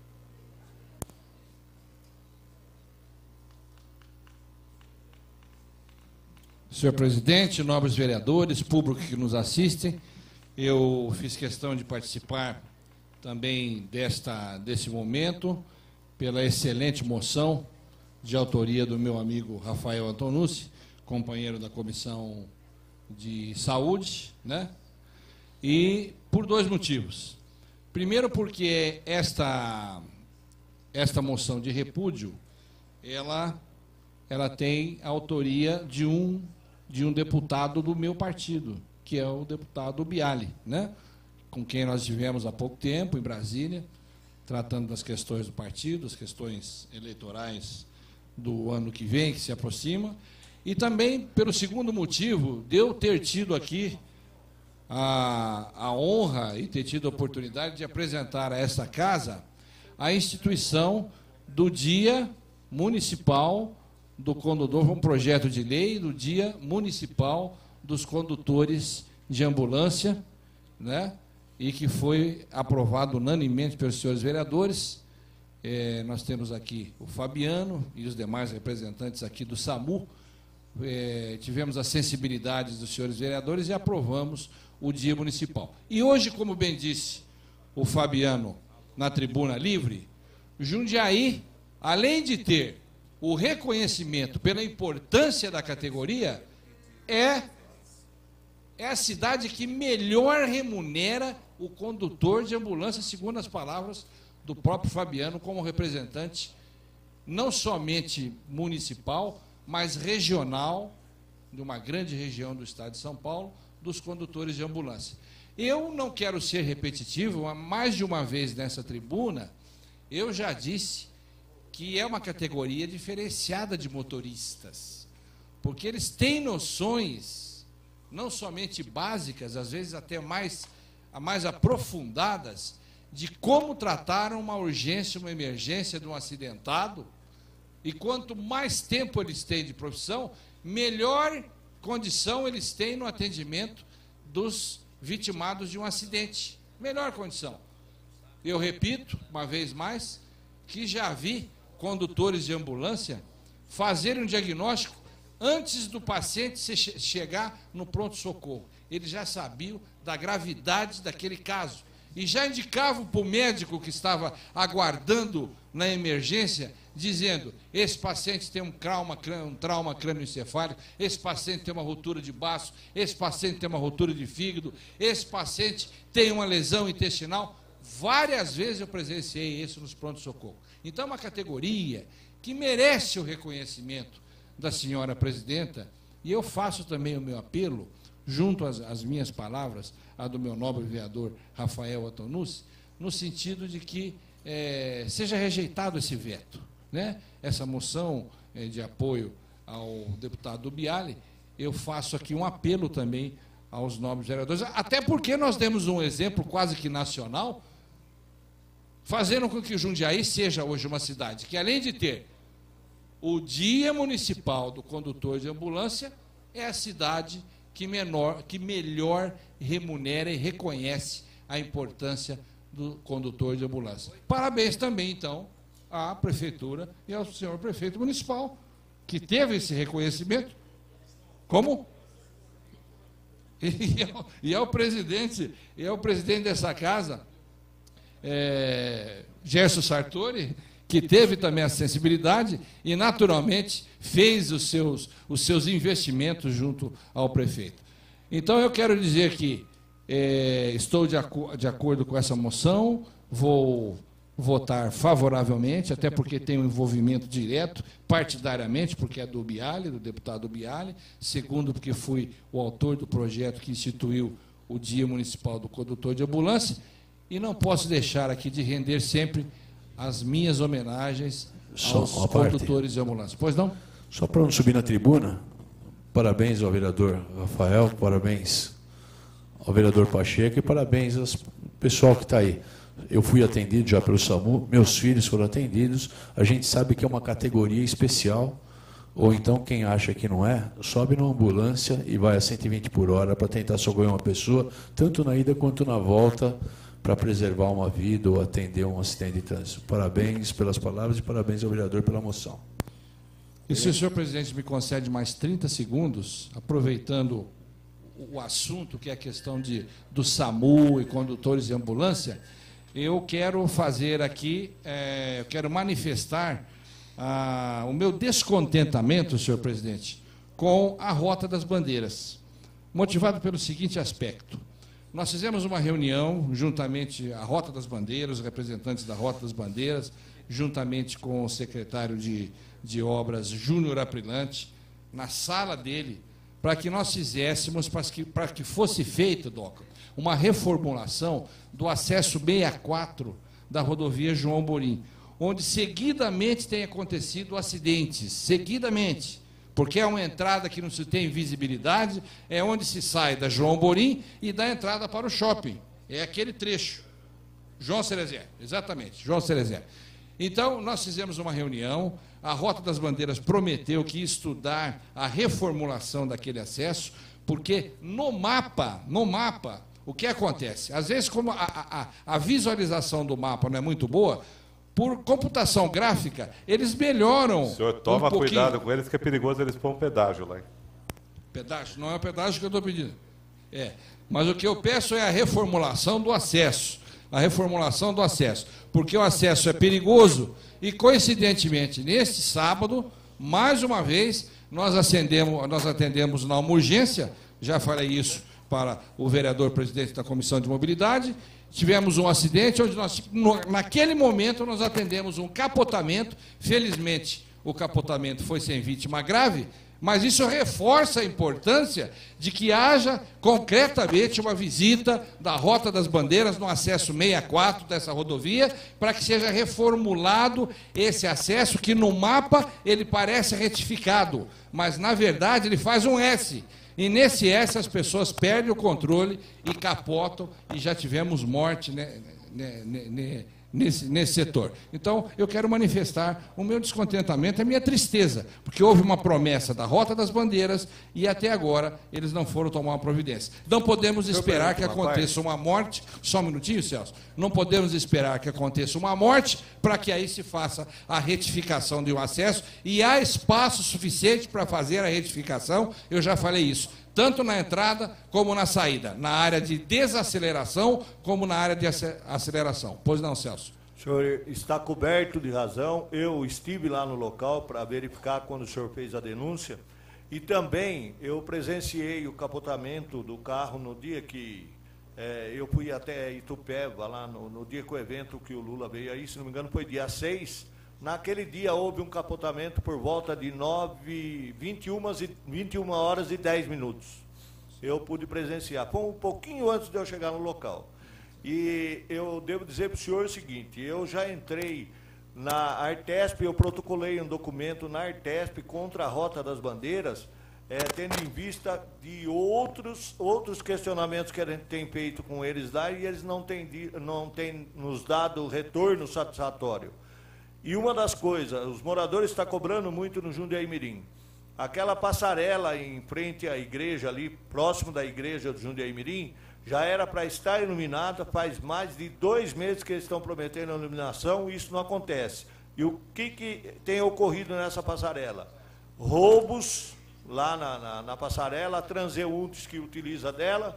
Senhor presidente, nobres vereadores, público que nos assistem, eu fiz questão de participar também desta, desse momento, pela excelente moção de autoria do meu amigo Rafael Antonucci, companheiro da Comissão de Saúde, né? E por dois motivos. Primeiro, porque esta, esta moção de repúdio, ela, ela tem a autoria de um, de um deputado do meu partido, que é o deputado Biali, né? Com quem nós tivemos há pouco tempo em Brasília, tratando das questões do partido, as questões eleitorais do ano que vem, que se aproxima, e também pelo segundo motivo de eu ter tido aqui a, a honra e ter tido a oportunidade de apresentar a esta casa a instituição do Dia Municipal do Condutor, um projeto de lei do Dia Municipal dos Condutores de Ambulância, né? E que foi aprovado unanimemente pelos senhores vereadores. É, nós temos aqui o Fabiano e os demais representantes aqui do SAMU. É, tivemos a sensibilidade dos senhores vereadores e aprovamos o Dia Municipal. E hoje, como bem disse o Fabiano na tribuna livre, Jundiaí, além de ter o reconhecimento pela importância da categoria, é, é a cidade que melhor remunera o condutor de ambulância, segundo as palavras do próprio Fabiano, como representante não somente municipal, mas regional, de uma grande região do estado de São Paulo, dos condutores de ambulância. Eu não quero ser repetitivo, mas mais de uma vez nessa tribuna, eu já disse que é uma categoria diferenciada de motoristas, porque eles têm noções, não somente básicas, às vezes até mais, mais aprofundadas, de como tratar uma urgência, uma emergência de um acidentado, e quanto mais tempo eles têm de profissão, melhor condição eles têm no atendimento dos vitimados de um acidente. Melhor condição. Eu repito, uma vez mais, que já vi condutores de ambulância fazerem um diagnóstico antes do paciente chegar no pronto-socorro. Eles já sabiam da gravidade daquele caso e já indicavam para o médico que estava aguardando na emergência, dizendo, esse paciente tem um trauma, um trauma crânioencefálico, esse paciente tem uma ruptura de baço, esse paciente tem uma ruptura de fígado, esse paciente tem uma lesão intestinal. Várias vezes eu presenciei isso nos pronto-socorro. Então, é uma categoria que merece o reconhecimento da senhora presidenta, e eu faço também o meu apelo, junto às, às minhas palavras, a do meu nobre vereador Rafael Antonucci, no sentido de que é, seja rejeitado esse veto, né? Essa moção é, de apoio ao deputado Biali. Eu faço aqui um apelo também aos nobres vereadores, até porque nós temos um exemplo quase que nacional, fazendo com que o Jundiaí seja hoje uma cidade que, além de ter o Dia Municipal do Condutor de Ambulância, é a cidade que, menor, que melhor remunera e reconhece a importância do condutor de ambulância. Parabéns também, então, à Prefeitura e ao senhor Prefeito Municipal, que teve esse reconhecimento. Como? E ao, e ao presidente, e ao presidente dessa casa, é, Gerson Sartori, que teve também a sensibilidade e, naturalmente, fez os seus, os seus investimentos junto ao prefeito. Então, eu quero dizer que é, estou de, aco de acordo com essa moção, vou votar favoravelmente, até porque tem um envolvimento direto, partidariamente, porque é do Biali, do deputado Biali, segundo, porque fui o autor do projeto que instituiu o Dia Municipal do Condutor de Ambulância, e não posso deixar aqui de render sempre as minhas homenagens aos condutores de ambulância. Pois não? Só para não subir na tribuna, parabéns ao vereador Rafael, parabéns ao vereador Pacheco e parabéns ao pessoal que está aí. Eu fui atendido já pelo SAMU, meus filhos foram atendidos, a gente sabe que é uma categoria especial, ou então quem acha que não é, sobe numa ambulância e vai a cento e vinte por hora para tentar socorrer uma pessoa, tanto na ida quanto na volta, para preservar uma vida ou atender um acidente de trânsito. Parabéns pelas palavras e parabéns ao vereador pela moção. E se o senhor presidente me concede mais trinta segundos, aproveitando o assunto, que é a questão de, do SAMU e condutores de ambulância, eu quero fazer aqui, é, eu quero manifestar ah, o meu descontentamento, senhor presidente, com a Rota das Bandeiras, motivado pelo seguinte aspecto. Nós fizemos uma reunião, juntamente a Rota das Bandeiras, os representantes da Rota das Bandeiras, juntamente com o secretário de, de Obras, Júnior Aprilante, na sala dele, para que nós fizéssemos, para que, para que fosse feita, Doca, uma reformulação do acesso sessenta e quatro da rodovia João Borim, onde seguidamente tem acontecido acidentes, seguidamente, porque é uma entrada que não se tem visibilidade, é onde se sai da João Borim e dá entrada para o shopping. É aquele trecho. João Cerezer, exatamente, João Cerezer. Então, nós fizemos uma reunião, a Rota das Bandeiras prometeu que ia estudar a reformulação daquele acesso, porque no mapa, no mapa, o que acontece? Às vezes, como a, a, a visualização do mapa não é muito boa, por computação gráfica, eles melhoram. O senhor toma um cuidado com eles, que é perigoso eles pôr um pedágio lá. Hein? Pedágio? Não é o pedágio que eu estou pedindo. É. Mas o que eu peço é a reformulação do acesso. A reformulação do acesso. Porque o acesso é perigoso e, coincidentemente, neste sábado, mais uma vez, nós, acendemos, nós atendemos na urgência, já falei isso para o vereador presidente da Comissão de Mobilidade, tivemos um acidente onde nós, naquele momento, nós atendemos um capotamento. Felizmente, o capotamento foi sem vítima grave, Mas isso reforça a importância de que haja concretamente uma visita da Rota das Bandeiras no acesso sessenta e quatro dessa rodovia, para que seja reformulado esse acesso, que no mapa ele parece retificado, mas na verdade ele faz um S. E nesse S as pessoas perdem o controle e capotam, e já tivemos morte, né, né, né, né, Nesse, nesse setor. Então, eu quero manifestar o meu descontentamento, a minha tristeza, porque houve uma promessa da Rota das Bandeiras e até agora eles não foram tomar uma providência. Não podemos esperar que aconteça uma morte, só um minutinho, Celso, não podemos esperar que aconteça uma morte para que aí se faça a retificação de um acesso, e há espaço suficiente para fazer a retificação, eu já falei isso, tanto na entrada como na saída, na área de desaceleração como na área de aceleração. Pois não, Celso? O senhor está coberto de razão. Eu estive lá no local para verificar quando o senhor fez a denúncia, e também eu presenciei o capotamento do carro no dia que é, eu fui até Itupeva, lá no, no dia que o evento que o Lula veio aí, se não me engano foi dia seis. Naquele dia houve um capotamento por volta de nove, vinte e uma horas e dez minutos. Eu pude presenciar. Foi um pouquinho antes de eu chegar no local. E eu devo dizer para o senhor o seguinte, eu já entrei na Artesp, eu protocolei um documento na Artesp contra a Rota das Bandeiras, é, tendo em vista de outros, outros questionamentos que a gente tem feito com eles lá, e eles não têm, não têm nos dado retorno satisfatório. E uma das coisas, os moradores estão cobrando muito no Jundiaí Mirim. Aquela passarela em frente à igreja ali, próximo da igreja do Jundiaí Mirim, já era para estar iluminada, faz mais de dois meses que eles estão prometendo a iluminação, e isso não acontece. E o que, que tem ocorrido nessa passarela? Roubos lá na, na, na passarela, transeuntes que utiliza dela,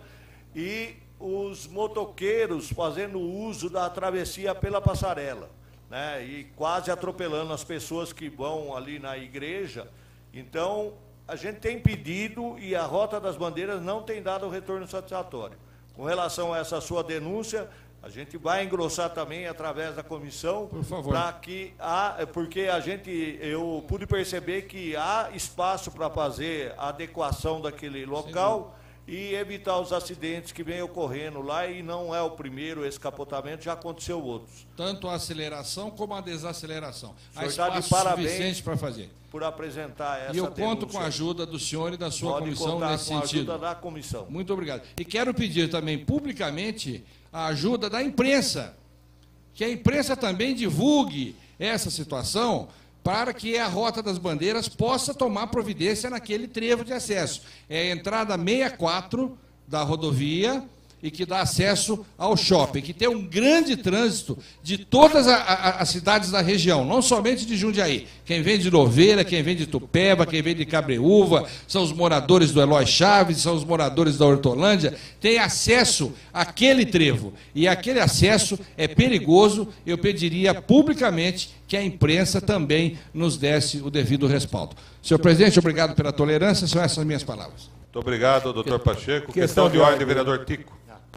e os motoqueiros fazendo uso da travessia pela passarela, né, e quase atropelando as pessoas que vão ali na igreja. Então, a gente tem pedido e a Rota das Bandeiras não tem dado o retorno satisfatório. Com relação a essa sua denúncia, a gente vai engrossar também através da comissão, por favor, para que há, porque a gente, eu pude perceber que há espaço para fazer a adequação daquele local, sim, e evitar os acidentes que vêm ocorrendo lá, e não é o primeiro esse capotamento, já aconteceu outros. Tanto a aceleração como a desaceleração. Há espaço espaço suficiente para fazer. Por apresentar essa E eu conto denúncia. com a ajuda do senhor e da sua Pode comissão contar nesse com sentido. A ajuda da comissão. Muito obrigado. E quero pedir também publicamente a ajuda da imprensa, que a imprensa também divulgue essa situação, para que a Rota das Bandeiras possa tomar providência naquele trevo de acesso. É a entrada sessenta e quatro da rodovia, e que dá acesso ao shopping, que tem um grande trânsito de todas a, a, as cidades da região, não somente de Jundiaí. Quem vem de Louveira, quem vem de Tupéva, quem vem de Cabreúva, são os moradores do Eloy Chaves, são os moradores da Hortolândia, tem acesso àquele trevo. E aquele acesso é perigoso. Eu pediria publicamente que a imprensa também nos desse o devido respaldo. Senhor presidente, obrigado pela tolerância, são essas as minhas palavras. Muito obrado, doutor Pacheco. Questão, Questão de ordem, vereador Tico.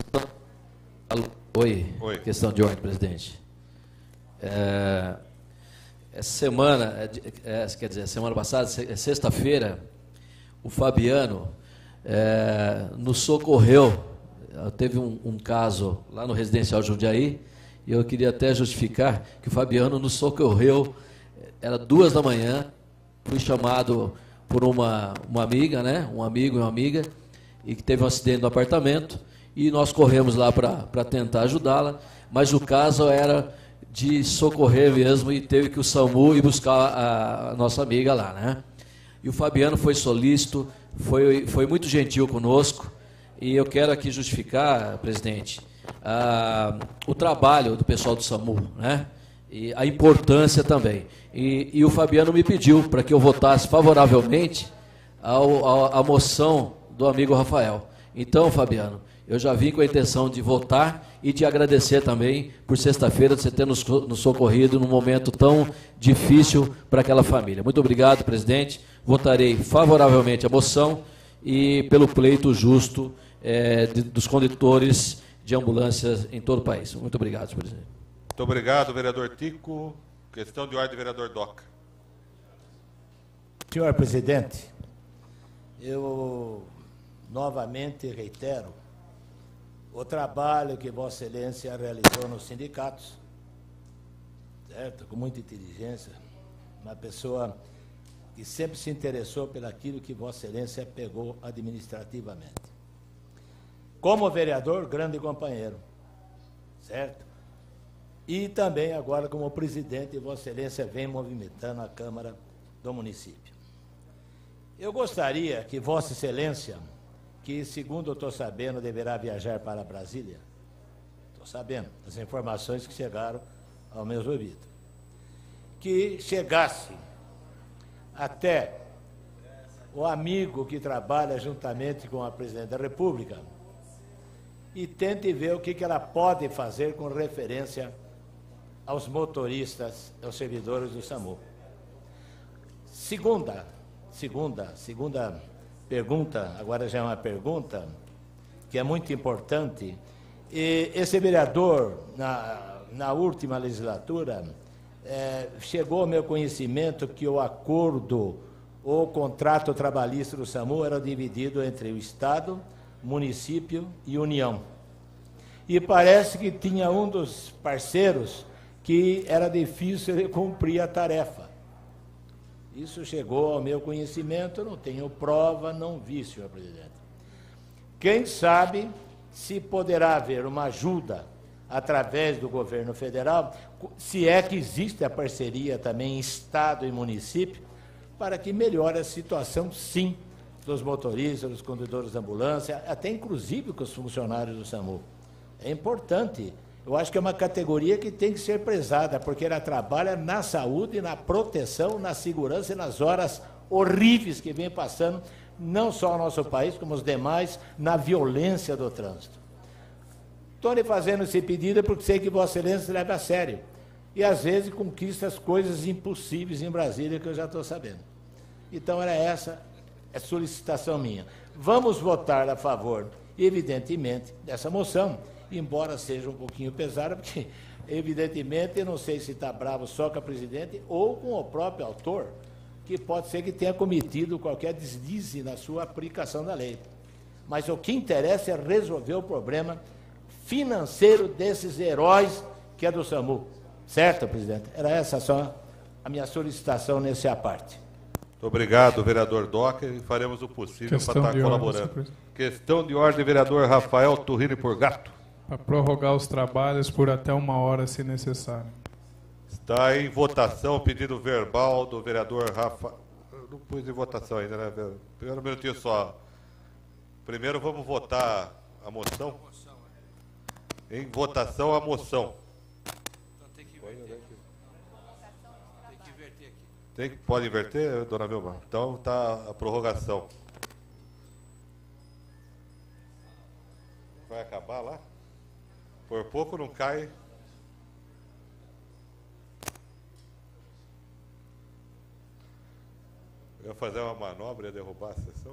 Oi. Oi. Questão de ordem, presidente. É, essa semana, é, quer dizer, semana passada, sexta-feira, o Fabiano é, nos socorreu. Teve um, um caso lá no Residencial Jundiaí, e eu queria até justificar que o Fabiano nos socorreu. Era duas da manhã, fui chamado por uma, uma amiga, né, um amigo e uma amiga, e que teve um acidente no apartamento, e nós corremos lá para tentar ajudá-la, mas o caso era de socorrer mesmo, e teve que o SAMU ir buscar a, a nossa amiga lá, né? E o Fabiano foi solícito, foi, foi muito gentil conosco, e eu quero aqui justificar, presidente, a, o trabalho do pessoal do SAMU, né? E a importância também. E, e o Fabiano me pediu para que eu votasse favoravelmente ao, ao, à moção do amigo Rafael. Então, Fabiano, eu já vim com a intenção de votar e de agradecer também por sexta-feira de você ter nos, nos socorrido num momento tão difícil para aquela família. Muito obrigado, presidente. Votarei favoravelmente a moção e pelo pleito justo é, de, dos condutores de ambulâncias em todo o país. Muito obrigado, presidente. Muito obrigado, vereador Tico. Questão de ordem, vereador Doca. Senhor presidente, eu novamente reitero o trabalho que Vossa Excelência realizou nos sindicatos, certo? Com muita inteligência, uma pessoa que sempre se interessou pelaquilo que Vossa Excelência pegou administrativamente. Como vereador, grande companheiro, certo? E também agora como presidente, Vossa Excelência vem movimentando a Câmara do município. Eu gostaria que Vossa Excelência, que segundo eu estou sabendo, deverá viajar para Brasília, estou sabendo, as informações que chegaram ao meus ouvidos, que chegasse até o amigo que trabalha juntamente com a Presidente da República e tente ver o que, que ela pode fazer com referência aos motoristas, aos servidores do SAMU. Segunda, segunda, segunda pergunta, agora já é uma pergunta, que é muito importante. E esse vereador, na, na última legislatura, é, chegou ao meu conhecimento que o acordo, o contrato trabalhista do SAMU era dividido entre o Estado, município e União. E parece que tinha um dos parceiros que era difícil ele cumprir a tarefa. Isso chegou ao meu conhecimento, não tenho prova, não vi, senhor presidente. Quem sabe se poderá haver uma ajuda através do governo federal, se é que existe a parceria também Estado e município, para que melhore a situação, sim, dos motoristas, dos condutores de ambulância, até inclusive com os funcionários do SAMU. É importante. Eu acho que é uma categoria que tem que ser prezada, porque ela trabalha na saúde, na proteção, na segurança e nas horas horríveis que vem passando, não só o nosso país, como os demais, na violência do trânsito. Estou lhe fazendo esse pedido porque sei que Vossa Excelência leva a sério. E, às vezes, conquista as coisas impossíveis em Brasília, que eu já estou sabendo. Então, era essa a solicitação minha. Vamos votar a favor, evidentemente, dessa moção, embora seja um pouquinho pesada, porque, evidentemente, eu não sei se está bravo só com a presidente ou com o próprio autor, que pode ser que tenha cometido qualquer deslize na sua aplicação da lei. Mas o que interessa é resolver o problema financeiro desses heróis que é do SAMU. Certo, presidente? Era essa só a minha solicitação nessa parte. Muito obrigado, vereador Doca, e faremos o possível para estar colaborando. Questão de ordem, vereador Rafael Turrini Porgato. Para prorrogar os trabalhos por até uma hora, se necessário. Está em votação o pedido verbal do vereador Rafa. Eu não pus em votação ainda, né? Primeiro um minutinho só. Primeiro vamos votar a moção. Em votação a moção. Tem que inverter. Tem que inverter aqui. Tem, pode inverter, dona Vilma? Então está a prorrogação. Vai acabar lá? Por pouco não cai. Eu ia fazer uma manobra e ia derrubar a sessão.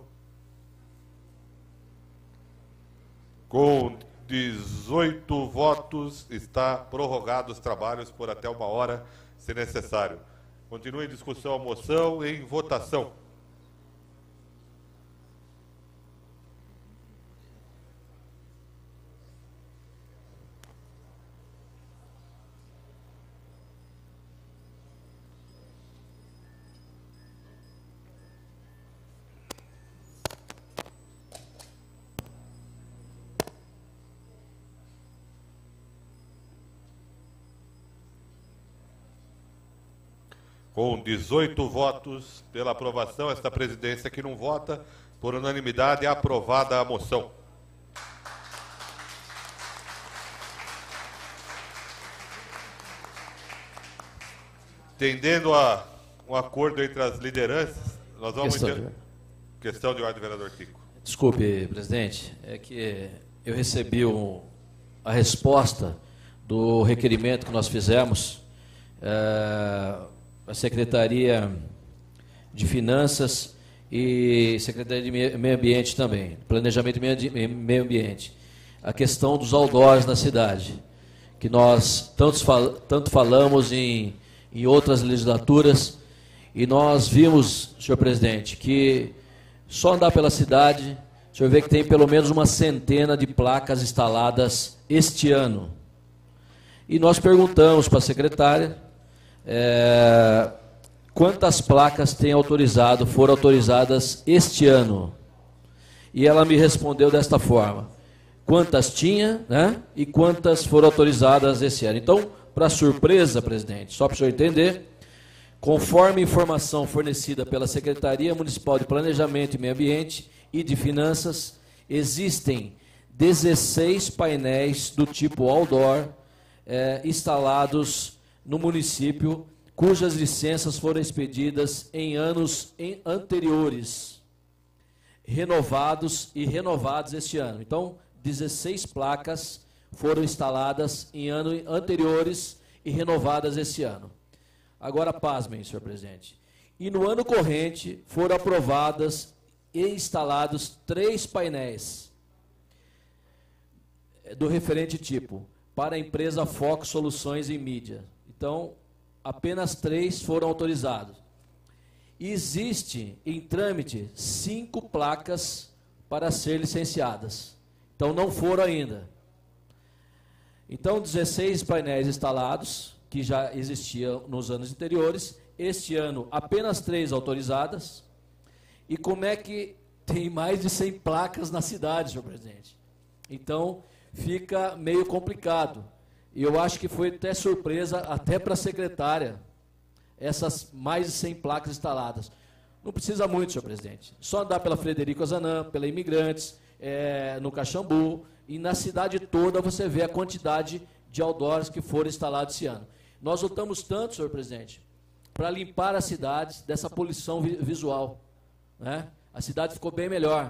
Com dezoito votos, está prorrogado os trabalhos por até uma hora, se necessário. Continua em discussão a moção e em votação. Com dezoito votos pela aprovação, esta presidência que não vota, por unanimidade, é aprovada a moção. Tendendo a um acordo entre as lideranças, nós vamos... Questão ter... de... Questão de ordem, vereador Kiko. Desculpe, presidente, é que eu recebi um, a resposta do requerimento que nós fizemos, é, a Secretaria de Finanças e Secretaria de Meio Ambiente também, Planejamento e Meio Ambiente, a questão dos outdoors na cidade, que nós tanto, fal tanto falamos em, em outras legislaturas, e nós vimos, senhor presidente, que Só andar pela cidade, o senhor vê que tem pelo menos uma centena de placas instaladas este ano. E nós perguntamos para a secretária é, quantas placas tem autorizado, foram autorizadas este ano. E ela me respondeu desta forma: quantas tinha, né, e quantas foram autorizadas esse ano. Então, para surpresa, presidente, só para o senhor entender, conforme informação fornecida pela Secretaria Municipal de Planejamento e Meio Ambiente e de Finanças, existem dezesseis painéis do tipo outdoor eh, instalados no município, cujas licenças foram expedidas em anos em anteriores, renovados e renovados este ano. Então, dezesseis placas foram instaladas em anos anteriores e renovadas esse ano. Agora, pasmem, senhor presidente. E no ano corrente foram aprovadas e instalados três painéis do referente tipo para a empresa Foco Soluções em Mídia. Então, apenas três foram autorizados. E existe em trâmite cinco placas para ser licenciadas. Então, não foram ainda. Então, dezesseis painéis instalados, que já existiam nos anos anteriores. Este ano, apenas três autorizadas. E como é que tem mais de cem placas na cidade, senhor presidente? Então, fica meio complicado. E eu acho que foi até surpresa, até para a secretária, essas mais de cem placas instaladas. Não precisa muito, senhor presidente. Só andar pela Frederico Azanã, pela Imigrantes, é, no Caxambu, e na cidade toda você vê a quantidade de outdoors que foram instalados esse ano. Nós lutamos tanto, senhor presidente, para limpar as cidades dessa poluição vi visual, né? A cidade ficou bem melhor.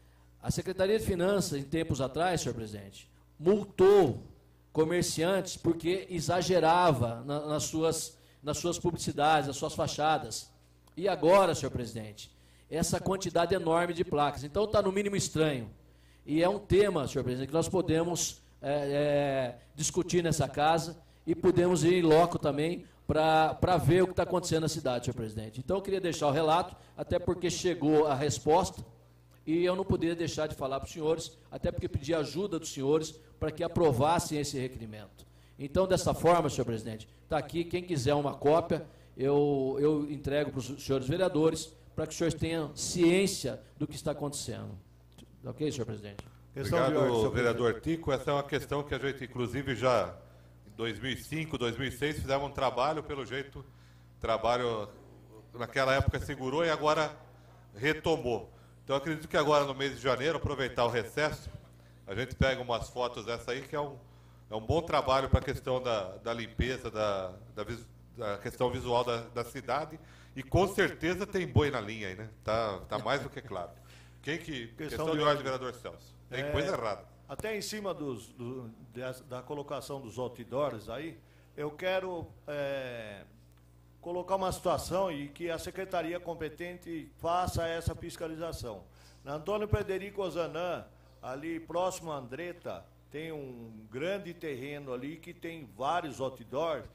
A Secretaria de Finanças, em tempos atrás, senhor presidente, multou comerciantes porque exagerava na, nas, suas, nas suas publicidades, nas suas fachadas. E agora, senhor presidente, essa quantidade enorme de placas. Então, está no mínimo estranho. E é um tema, senhor presidente, que nós podemos é, é, discutir nessa casa e podemos ir em loco também para ver o que está acontecendo na cidade, senhor presidente. Então, eu queria deixar o relato, até porque chegou a resposta, e eu não poderia deixar de falar para os senhores, até porque pedi ajuda dos senhores para que aprovassem esse requerimento. Então, dessa forma, senhor presidente, está aqui, quem quiser uma cópia, eu, eu entrego para os senhores vereadores, para que os senhores tenham ciência do que está acontecendo. Ok, senhor presidente? Obrigado, ordem, vereador Tico. Essa é uma questão que a gente, inclusive, já em dois mil e cinco, dois mil e seis, fizemos um trabalho, pelo jeito, trabalho naquela época segurou e agora retomou. Então, acredito que agora, no mês de janeiro, aproveitar o recesso, a gente pega umas fotos dessa aí, que é um, é um bom trabalho para a questão da, da limpeza, da, da, da questão visual da, da cidade, e com certeza tem boi na linha aí, né? Tá, tá mais do que claro. Quem que... Questão, questão de ordem, vereador Celso. Tem é, coisa errada. Até em cima dos, do, da colocação dos outdoors aí, eu quero é, colocar uma situação e que a secretaria competente faça essa fiscalização. Na Antônio Frederico Ozanã, ali próximo a Andretta, tem um grande terreno ali que tem vários outdoors,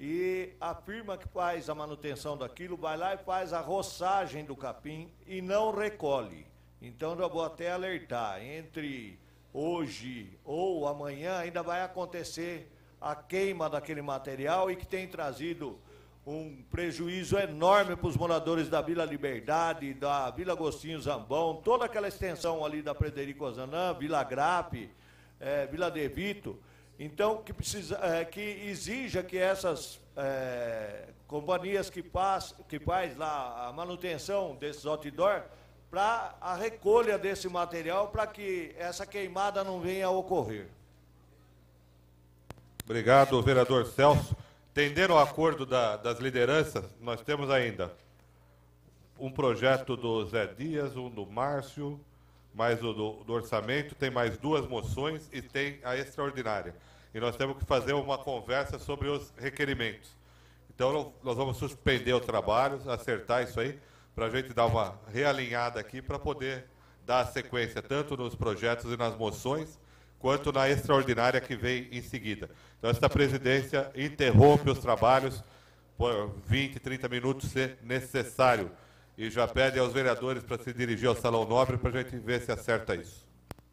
e a firma que faz a manutenção daquilo vai lá e faz a roçagem do capim e não recolhe. Então, eu vou até alertar, entre hoje ou amanhã ainda vai acontecer a queima daquele material e que tem trazido um prejuízo enorme para os moradores da Vila Liberdade, da Vila Agostinho Zambão, toda aquela extensão ali da Frederico Ozanã, Vila Grape, é, Vila De Vito. Então, que, precisa, é, que exija que essas é, companhias que, faz, que faz lá a manutenção desses outdoor, para a recolha desse material, para que essa queimada não venha a ocorrer. Obrigado, vereador Celso. Entendendo o acordo da, das lideranças, nós temos ainda um projeto do Zé Dias, um do Márcio, mais o do, do orçamento, tem mais duas moções e tem a extraordinária. E nós temos que fazer uma conversa sobre os requerimentos. Então, nós vamos suspender o trabalho, acertar isso aí, para a gente dar uma realinhada aqui, para poder dar a sequência, tanto nos projetos e nas moções, quanto na extraordinária que vem em seguida. Então, esta presidência interrompe os trabalhos por vinte, trinta minutos, se necessário. e já pede aos vereadores para se dirigir ao Salão Nobre para a gente ver se acerta isso.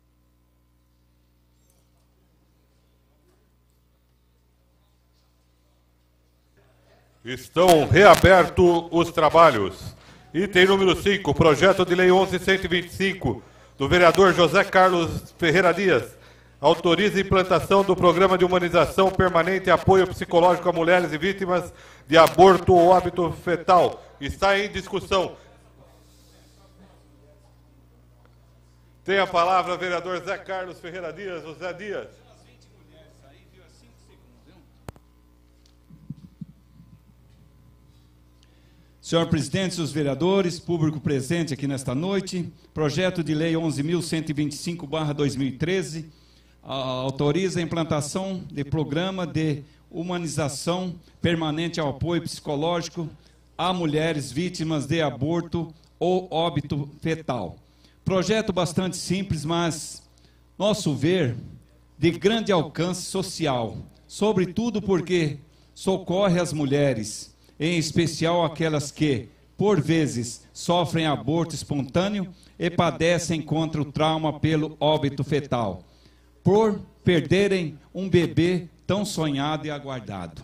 Estão reabertos os trabalhos. Item número cinco, projeto de lei onze mil cento e vinte e cinco, do vereador José Carlos Ferreira Dias, autoriza a implantação do Programa de Humanização Permanente e Apoio Psicológico a Mulheres e Vítimas de Aborto ou Óbito Fetal. Está em discussão. Tem a palavra o vereador Zé Carlos Ferreira Dias. O Zé Dias. Senhor presidente, senhores vereadores, público presente aqui nesta noite, projeto de lei onze mil cento e vinte e cinco barra dois mil e treze autoriza a implantação de programa de humanização permanente ao apoio psicológico a mulheres vítimas de aborto ou óbito fetal. Projeto bastante simples, mas, nosso ver, de grande alcance social, sobretudo porque socorre as mulheres, em especial aquelas que, por vezes, sofrem aborto espontâneo e padecem contra o trauma pelo óbito fetal, por perderem um bebê tão sonhado e aguardado.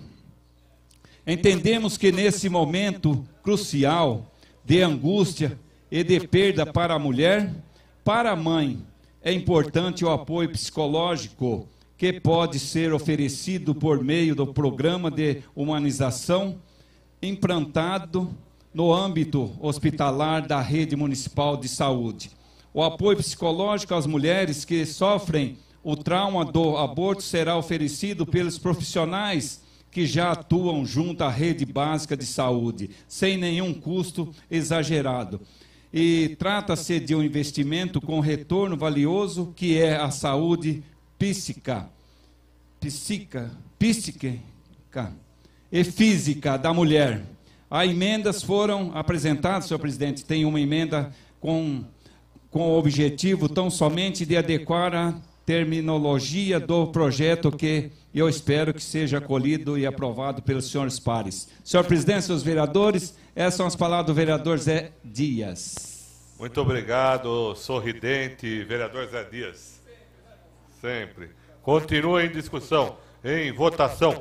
Entendemos que nesse momento crucial de angústia e de perda para a mulher, para a mãe, é importante o apoio psicológico que pode ser oferecido por meio do programa de humanização implantado no âmbito hospitalar da rede municipal de saúde. O apoio psicológico às mulheres que sofrem o trauma do aborto será oferecido pelos profissionais que já atuam junto à rede básica de saúde, sem nenhum custo exagerado. E trata-se de um investimento com retorno valioso, que é a saúde psíquica, psíquica, psíquica e física da mulher. As emendas foram apresentadas, senhor presidente, tem uma emenda com, com o objetivo tão somente de adequar a terminologia do projeto que eu espero que seja acolhido e aprovado pelos senhores pares. Senhor presidente, senhores vereadores, essas são as palavras do vereador Zé Dias. Muito obrigado, sorridente vereador Zé Dias. Sempre. Continua em discussão, em votação.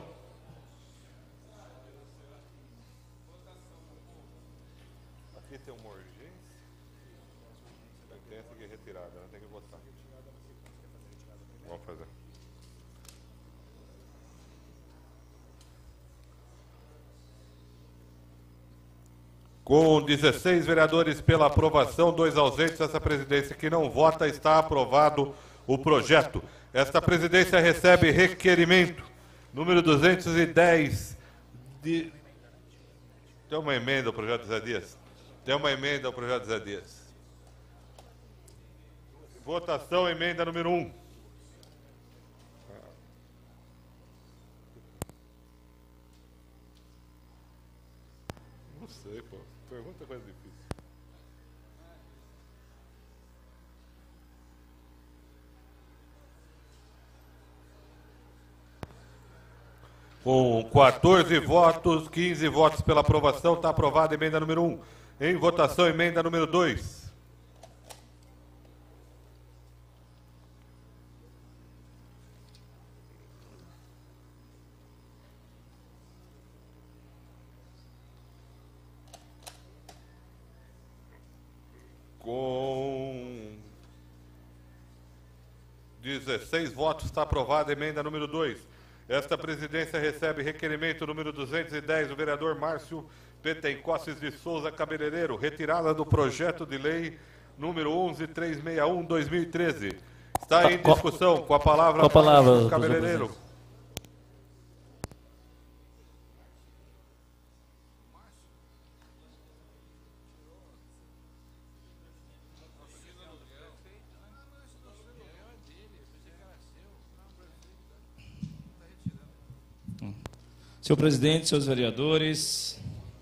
Aqui tem uma urgência. Tem essa aqui retirada, tem que votar. Vamos fazer. Com dezesseis vereadores pela aprovação, dois ausentes, essa presidência que não vota, está aprovado o projeto. Esta presidência recebe requerimento número duzentos e dez de... Tem uma emenda ao projeto Zé Dias? Tem uma emenda ao projeto Zé Dias. Votação, emenda número um. Não sei, pô. Pergunta coisa difícil. Com quatorze votos, quinze votos pela aprovação, está aprovada a emenda número um. Em votação, emenda número dois. Com dezesseis votos, está aprovada a emenda número dois. Esta presidência recebe requerimento número duzentos e dez do vereador Márcio Petencostes de Souza Cabeleireiro, retirada do projeto de lei número onze mil trezentos e sessenta e um barra dois mil e treze. Está em discussão. Com a palavra, com a palavra Márcio Cabeleireiro. Senhor presidente, senhores vereadores,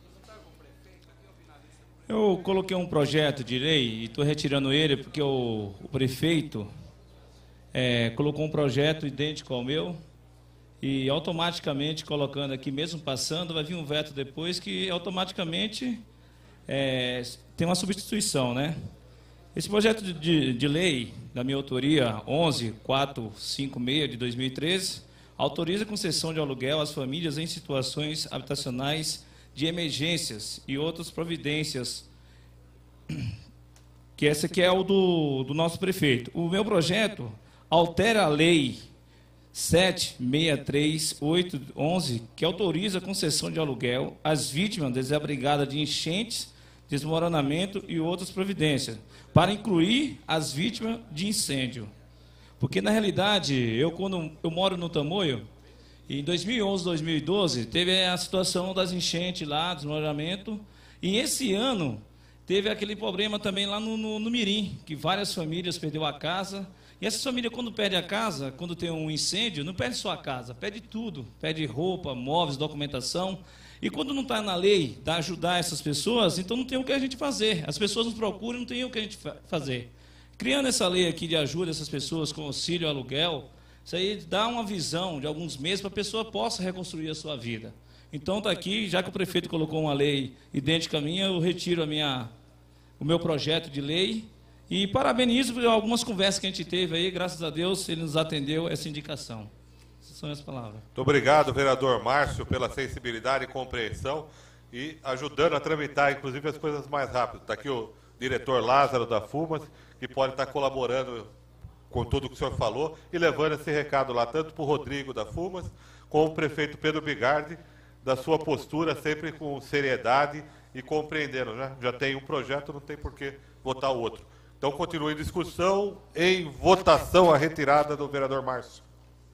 eu coloquei um projeto de lei e estou retirando ele porque o, o prefeito é, colocou um projeto idêntico ao meu e automaticamente colocando aqui, mesmo passando, vai vir um veto depois que automaticamente é, tem uma substituição, né? Esse projeto de, de, de lei, da minha autoria, onze mil quatrocentos e cinquenta e seis, de dois mil e treze, autoriza a concessão de aluguel às famílias em situações habitacionais de emergências e outras providências, que esse aqui é o do, do nosso prefeito. O meu projeto altera a lei sete mil seiscentos e trinta e oito de onze, que autoriza a concessão de aluguel às vítimas desabrigadas de enchentes, desmoronamento e outras providências, para incluir as vítimas de incêndio. Porque, na realidade, eu, quando eu moro no Tamoio, em dois mil e onze, dois mil e doze, teve a situação das enchentes lá, desmoronamento, e esse ano teve aquele problema também lá no, no, no Mirim, que várias famílias perderam a casa. E essa família, quando perde a casa, quando tem um incêndio, não perde só a casa, perde tudo. Perde roupa, móveis, documentação. E quando não está na lei de ajudar essas pessoas, então não tem o que a gente fazer. As pessoas nos procuram e não tem o que a gente fazer. Criando essa lei aqui de ajuda a essas pessoas com auxílio aluguel, isso aí dá uma visão de alguns meses para a pessoa possa reconstruir a sua vida. Então está aqui, já que o prefeito colocou uma lei idêntica à minha, eu retiro a minha, o meu projeto de lei e parabenizo por algumas conversas que a gente teve aí, graças a Deus ele nos atendeu essa indicação. Essas são as palavras. Muito obrigado, vereador Márcio, pela sensibilidade e compreensão e ajudando a tramitar, inclusive, as coisas mais rápido. Está aqui o diretor Lázaro da Fumas, que pode estar colaborando com tudo que o senhor falou e levando esse recado lá, tanto para o Rodrigo da Fumas, como o prefeito Pedro Bigardi, da sua postura sempre com seriedade e compreendendo, né? Já tem um projeto, não tem por que votar o outro. Então, continue em discussão, em votação a retirada do vereador Márcio.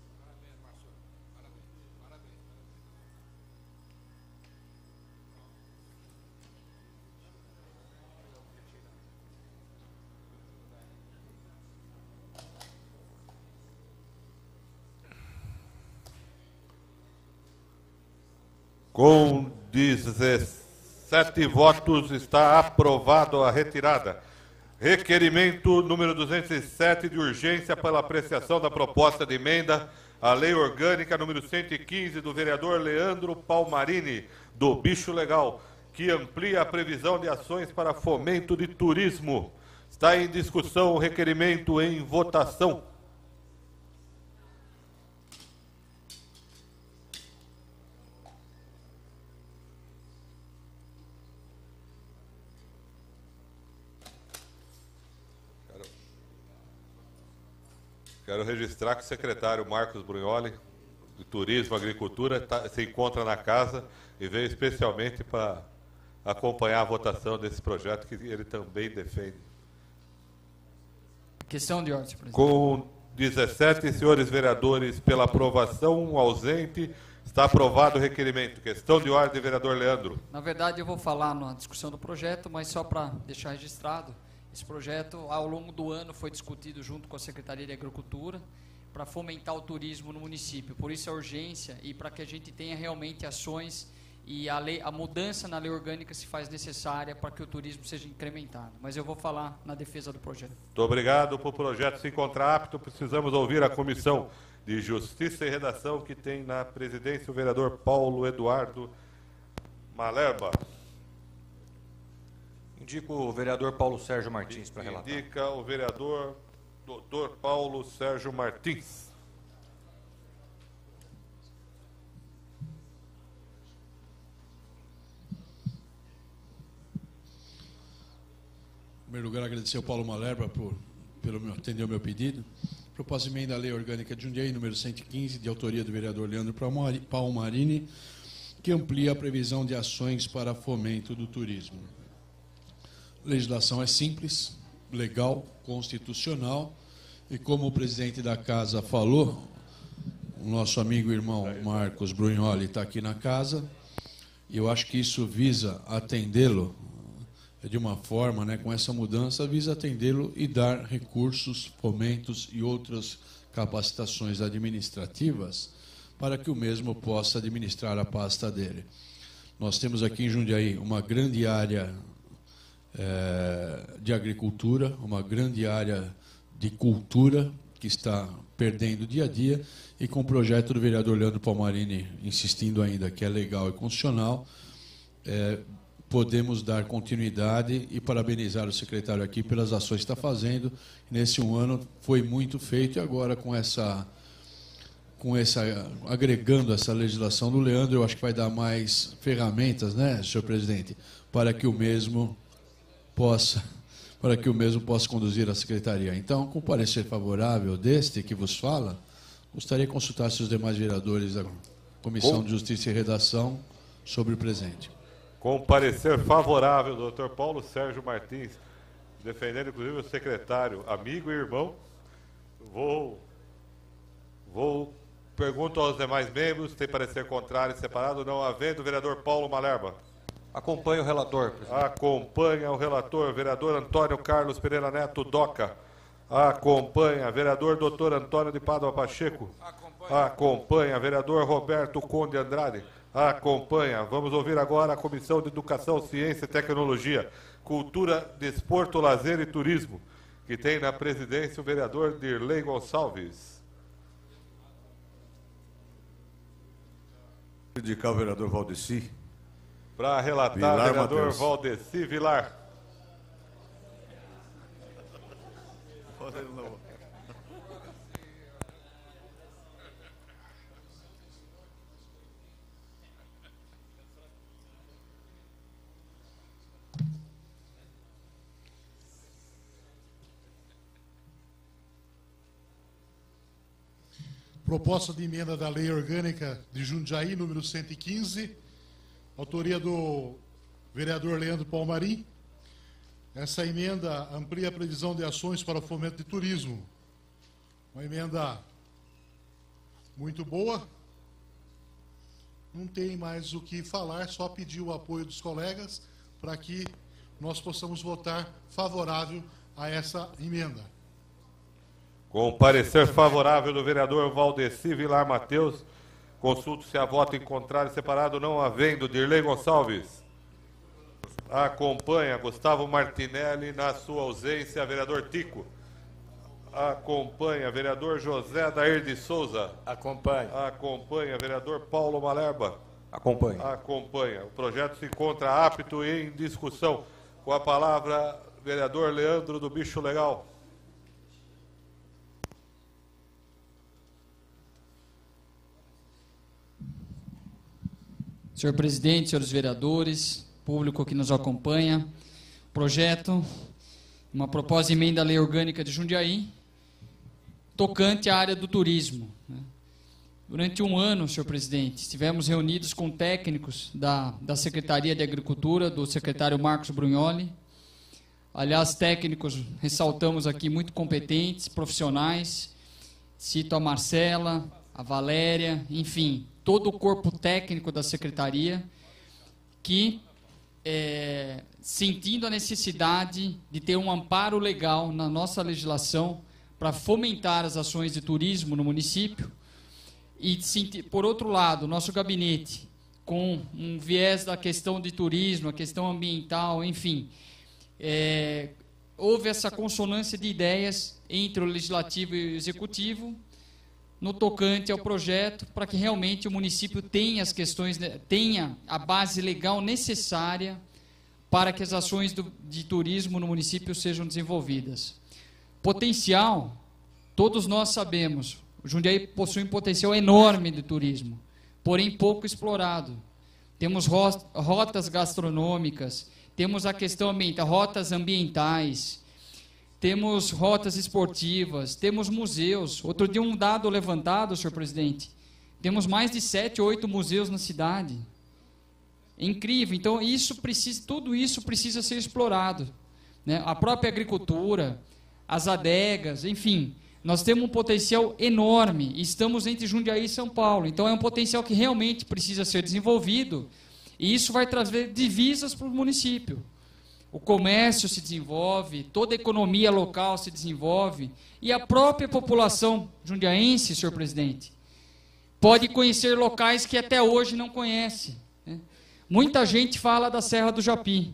Com dezessete votos, está aprovado a retirada. Requerimento número duzentos e sete, de urgência pela apreciação da proposta de emenda à Lei Orgânica número cento e quinze, do vereador Leandro Palmarini, do Bicho Legal, que amplia a previsão de ações para fomento de turismo. Está em discussão o requerimento em votação. Quero registrar que o secretário Marcos Brunholi, de Turismo e Agricultura, tá, se encontra na casa e veio especialmente para acompanhar a votação desse projeto que ele também defende. Questão de ordem, presidente. Com dezessete senhores vereadores pela aprovação, um ausente, está aprovado o requerimento. Questão de ordem, vereador Leandro. Na verdade, eu vou falar na discussão do projeto, mas só para deixar registrado. Esse projeto, ao longo do ano, foi discutido junto com a Secretaria de Agricultura para fomentar o turismo no município. Por isso a urgência e para que a gente tenha realmente ações e a, lei, a mudança na lei orgânica se faz necessária para que o turismo seja incrementado. Mas eu vou falar na defesa do projeto. Muito obrigado por o projeto se encontrar apto. Precisamos ouvir a Comissão de Justiça e Redação, que tem na presidência o vereador Paulo Eduardo Malerba. Indico o vereador Paulo Sérgio Martins para relatar. Indica o vereador doutor Paulo Sérgio Martins. Em primeiro lugar, agradecer ao Paulo Malerba por pelo meu, atender o meu pedido. Proposta de emenda à Lei Orgânica de Jundiaí, número cento e quinze, de autoria do vereador Leandro Palmarini, que amplia a previsão de ações para fomento do turismo. A legislação é simples, legal, constitucional, e como o presidente da casa falou, o nosso amigo e irmão Marcos Brunholi está aqui na casa, e eu acho que isso visa atendê-lo de uma forma, né, com essa mudança, visa atendê-lo e dar recursos, fomentos e outras capacitações administrativas para que o mesmo possa administrar a pasta dele. Nós temos aqui em Jundiaí uma grande área É, de agricultura, uma grande área de cultura que está perdendo dia a dia, e com o projeto do vereador Leandro Palmarini insistindo ainda que é legal e constitucional, é, podemos dar continuidade e parabenizar o secretário aqui pelas ações que está fazendo. Nesse um ano foi muito feito e agora com essa, com essa, agregando essa legislação do Leandro, eu acho que vai dar mais ferramentas, né, senhor presidente, para que o mesmo possa, para que o mesmo possa conduzir a secretaria. Então, com o parecer favorável deste que vos fala, gostaria de consultar se os demais vereadores da Comissão de Justiça e Redação sobre o presente. Com parecer favorável, doutor Paulo Sérgio Martins, defendendo inclusive o secretário, amigo e irmão, vou, vou pergunto aos demais membros, tem parecer contrário e separado, não havendo, vereador Paulo Malerba. Acompanha o relator, presidente. Acompanha o relator, vereador Antônio Carlos Pereira Neto Doca. Acompanha, vereador doutor Antônio de Pádua Pacheco. Acompanha. Acompanha, vereador Roberto Conde Andrade. Acompanha. Vamos ouvir agora a Comissão de Educação, Ciência e Tecnologia, Cultura, Desporto, Lazer e Turismo, que tem na presidência o vereador Dirley Gonçalves. Vou indicar o vereador Valdeci. Para relatar, Vilar vereador Mateus. Valdeci Vilar. Proposta de emenda da Lei Orgânica de Jundiaí, número cento e quinze, autoria do vereador Leandro Palmarim. Essa emenda amplia a previsão de ações para o fomento de turismo. Uma emenda muito boa. Não tem mais o que falar, só pedir o apoio dos colegas para que nós possamos votar favorável a essa emenda. Com parecer favorável do vereador Valdeci Vilar Mateus, consulto se há voto em contrário separado, não havendo. Dirley Gonçalves. Acompanha. Gustavo Martinelli, na sua ausência, vereador Tico. Acompanha. Vereador José Adair de Souza. Acompanha. Acompanha. Vereador Paulo Malerba. Acompanha. Acompanha. O projeto se encontra apto e em discussão. Com a palavra, vereador Leandro do Bicho Legal. Senhor presidente, senhores vereadores, público que nos acompanha, projeto, uma proposta de emenda à Lei Orgânica de Jundiaí, tocante à área do turismo. Durante um ano, senhor presidente, estivemos reunidos com técnicos da, da Secretaria de Agricultura, do secretário Marcos Brugnoli. Aliás, técnicos, ressaltamos aqui, muito competentes, profissionais. Cito a Marcela, a Valéria, enfim, todo o corpo técnico da Secretaria, que, é, sentindo a necessidade de ter um amparo legal na nossa legislação para fomentar as ações de turismo no município, e, por outro lado, nosso gabinete, com um viés da questão de turismo, a questão ambiental, enfim, é, houve essa consonância de ideias entre o Legislativo e o Executivo, no tocante ao projeto, para que realmente o município tenha as questões, tenha a base legal necessária para que as ações do, de turismo no município sejam desenvolvidas. Potencial, todos nós sabemos, o Jundiaí possui um potencial enorme de turismo, porém pouco explorado. Temos rotas gastronômicas, temos a questão ambiental, rotas ambientais, temos rotas esportivas, temos museus. Outro dia um dado levantado, senhor presidente, temos mais de sete, oito museus na cidade. É incrível. Então, isso precisa, tudo isso precisa ser explorado, né? A própria agricultura, as adegas, enfim, nós temos um potencial enorme. Estamos entre Jundiaí e São Paulo. Então, é um potencial que realmente precisa ser desenvolvido e isso vai trazer divisas para o município. O comércio se desenvolve, toda a economia local se desenvolve e a própria população jundiaense, senhor presidente, pode conhecer locais que até hoje não conhece, né? Muita gente fala da Serra do Japi,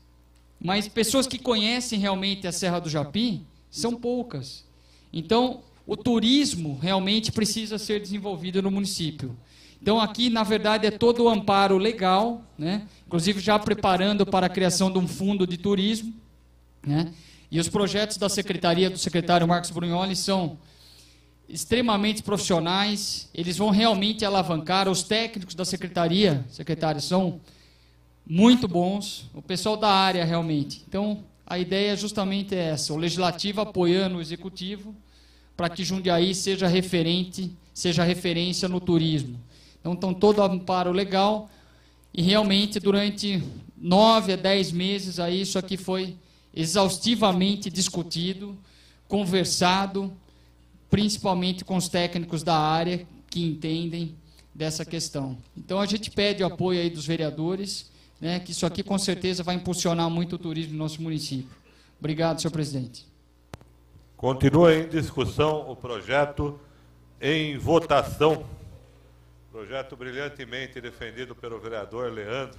mas pessoas que conhecem realmente a Serra do Japi são poucas. Então, o turismo realmente precisa ser desenvolvido no município. Então, aqui, na verdade, é todo o amparo legal, né? Inclusive já preparando para a criação de um fundo de turismo, né? E os projetos da Secretaria do secretário Marcos Brunholi são extremamente profissionais, eles vão realmente alavancar. Os técnicos da Secretaria, secretário, são muito bons, o pessoal da área realmente. Então, a ideia justamente é essa, o Legislativo apoiando o Executivo para que Jundiaí seja referente, seja referência no turismo. Então, estão todo o amparo legal e realmente durante nove a dez meses aí, isso aqui foi exaustivamente discutido, conversado, principalmente com os técnicos da área que entendem dessa questão. Então, a gente pede o apoio aí dos vereadores, né, que isso aqui com certeza vai impulsionar muito o turismo no nosso município. Obrigado, senhor presidente. Continua em discussão o projeto em votação. Projeto brilhantemente defendido pelo vereador Leandro.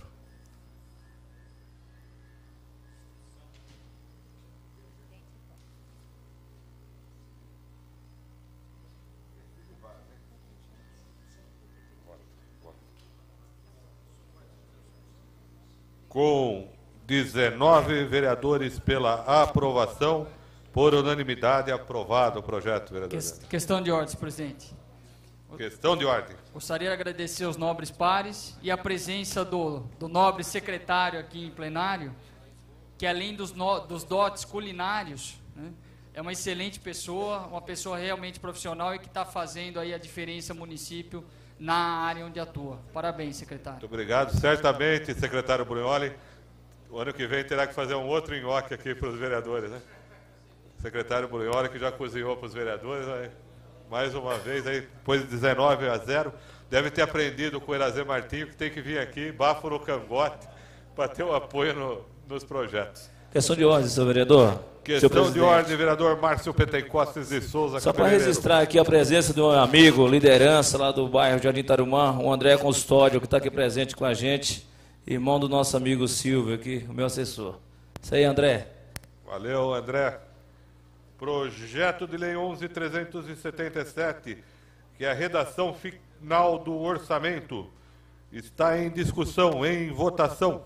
Com dezenove vereadores pela aprovação, por unanimidade, aprovado o projeto, vereador. Que, questão de ordem, senhor presidente. Questão de ordem. Gostaria de agradecer aos nobres pares e a presença do, do nobre secretário aqui em plenário, que além dos, no, dos dotes culinários, né, é uma excelente pessoa, uma pessoa realmente profissional e que está fazendo aí a diferença no município na área onde atua. Parabéns, secretário. Muito obrigado. Certamente, secretário Brunholi, o ano que vem terá que fazer um outro nhoque aqui para os vereadores, né? Secretário Brunholi, que já cozinhou para os vereadores, né? Mais uma vez, aí, depois de dezenove a zero, deve ter aprendido com o Erazer Martinho que tem que vir aqui, bafo no cangote, para ter o apoio no, nos projetos. Questão de ordem, senhor vereador. Questão de ordem, vereador Márcio Pentecostes de Souza. Só para registrar aqui a presença de um amigo, liderança lá do bairro Jardim Tarumã, o André Custódio, que está aqui presente com a gente, irmão do nosso amigo Silvio aqui, o meu assessor. Isso aí, André. Valeu, André. Projeto de Lei onze mil trezentos e setenta e sete, que é a redação final do orçamento, está em discussão, em votação.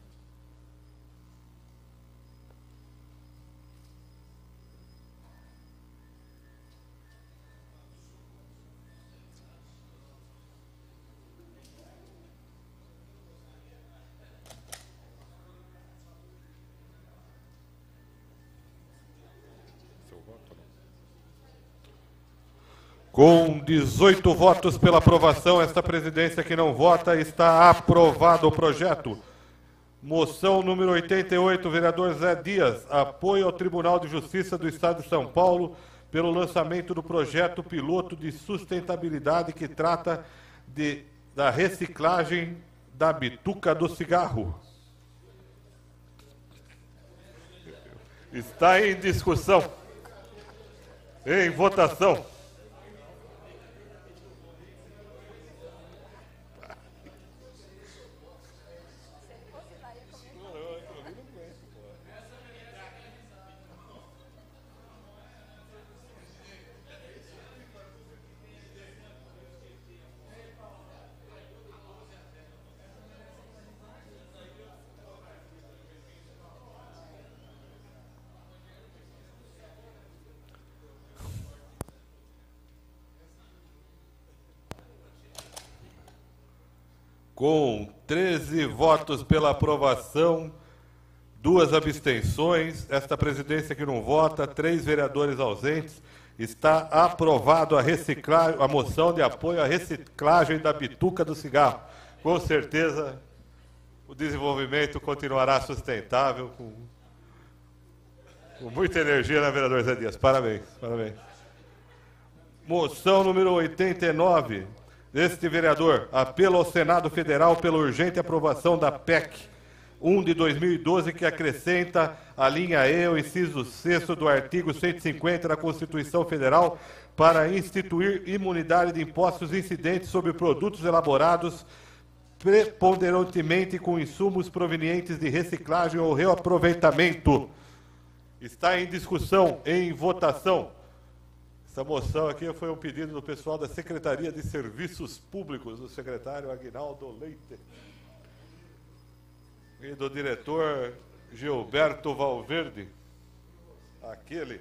Com dezoito votos pela aprovação, esta presidência que não vota, está aprovado o projeto. Moção número oitenta e oito, vereador Zé Dias, apoio ao Tribunal de Justiça do Estado de São Paulo pelo lançamento do projeto piloto de sustentabilidade que trata de, da reciclagem da bituca do cigarro. Está em discussão, em votação. Com treze votos pela aprovação, duas abstenções, esta presidência que não vota, três vereadores ausentes, está aprovado a, reciclagem, a moção de apoio à reciclagem da bituca do cigarro. Com certeza, o desenvolvimento continuará sustentável, com, com muita energia, né, vereador Zé Dias? Parabéns, parabéns. Moção número oitenta e nove, deste vereador, apelo ao Senado Federal pela urgente aprovação da P E C um de dois mil e doze, que acrescenta a linha E, o inciso sexto do artigo cento e cinquenta da Constituição Federal, para instituir imunidade de impostos incidentes sobre produtos elaborados preponderantemente com insumos provenientes de reciclagem ou reaproveitamento. Está em discussão, em votação. Essa moção aqui foi um pedido do pessoal da Secretaria de Serviços Públicos, do secretário Aguinaldo Leite, e do diretor Gilberto Valverde, aquele.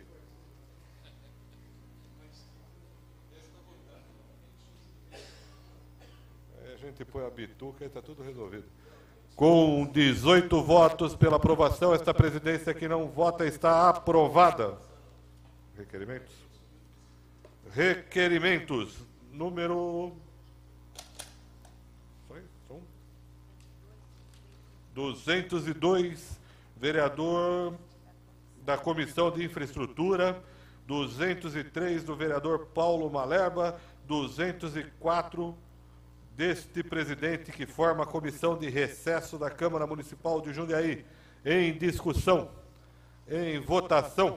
Aí a gente põe a bituca e está tudo resolvido. Com dezoito votos pela aprovação, esta presidência que não vota está aprovada. Requerimentos. Requerimentos. Número... duzentos e dois, vereador da Comissão de Infraestrutura. duzentos e três, do vereador Paulo Malerba. duzentos e quatro, deste presidente que forma a Comissão de Recesso da Câmara Municipal de Jundiaí. Em discussão. Em votação.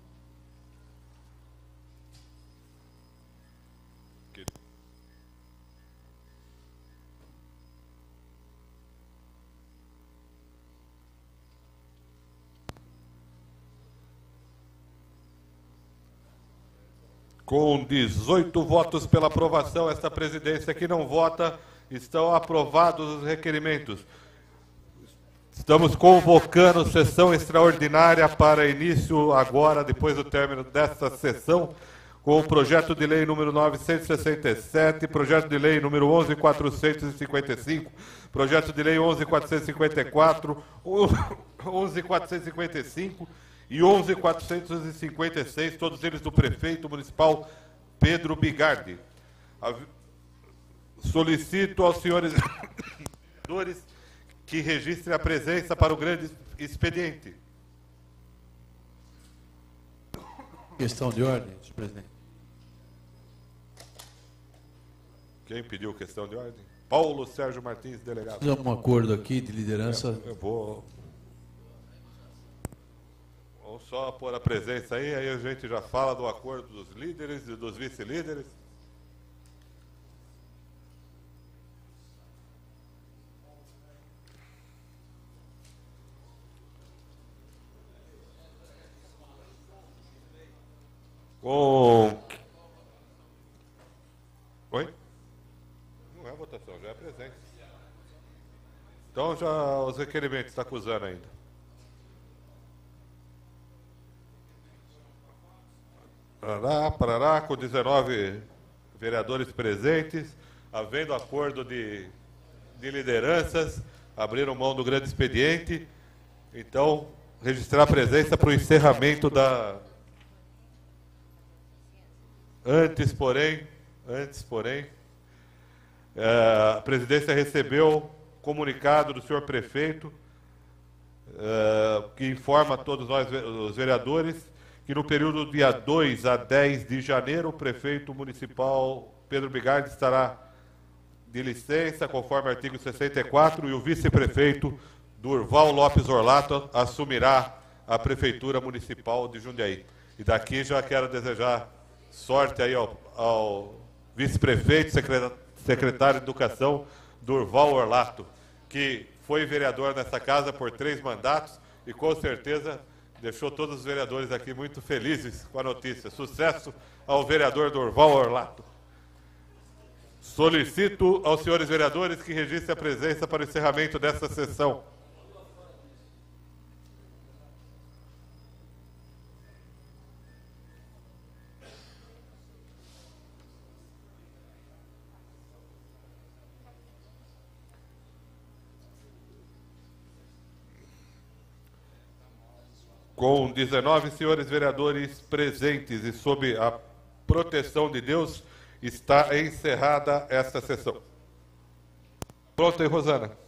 Com dezoito votos pela aprovação, esta presidência que não vota, estão aprovados os requerimentos. Estamos convocando sessão extraordinária para início agora, depois do término desta sessão, com o projeto de lei número novecentos e sessenta e sete, projeto de lei número onze mil quatrocentos e cinquenta e cinco, projeto de lei onze mil quatrocentos e cinquenta e quatro, onze mil quatrocentos e cinquenta e cinco... e onze mil quatrocentos e cinquenta e seis, todos eles do prefeito municipal Pedro Bigardi. Solicito aos senhores vereadores que registrem a presença para o grande expediente. Questão de ordem, senhor presidente. Quem pediu questão de ordem? Paulo Sérgio Martins, delegado. Temos um acordo aqui de liderança. Eu, eu vou... Vamos só pôr a presença aí, aí a gente já fala do acordo dos líderes e dos vice-líderes. Com... Oi? Não é votação, já é presença. Então já os requerimentos está acusando ainda. Parará, parará, com dezenove vereadores presentes, havendo acordo de, de lideranças, abriram mão do grande expediente. Então, registrar a presença para o encerramento da... Antes, porém, antes, porém, é, a presidência recebeu comunicado do senhor prefeito, é, que informa a todos nós, os vereadores, que no período dia dois a dez de janeiro, o prefeito municipal Pedro Bigardi estará de licença, conforme artigo sessenta e quatro, e o vice-prefeito Durval Lopes Orlato assumirá a prefeitura municipal de Jundiaí. E daqui já quero desejar sorte aí ao, ao vice-prefeito, secretário de Educação, Durval Orlato, que foi vereador nessa casa por três mandatos e com certeza deixou todos os vereadores aqui muito felizes com a notícia. Sucesso ao vereador Durval Orlato. Solicito aos senhores vereadores que registrem a presença para o encerramento desta sessão. Com dezenove senhores vereadores presentes e sob a proteção de Deus, está encerrada esta sessão. Pronto aí, Rosana.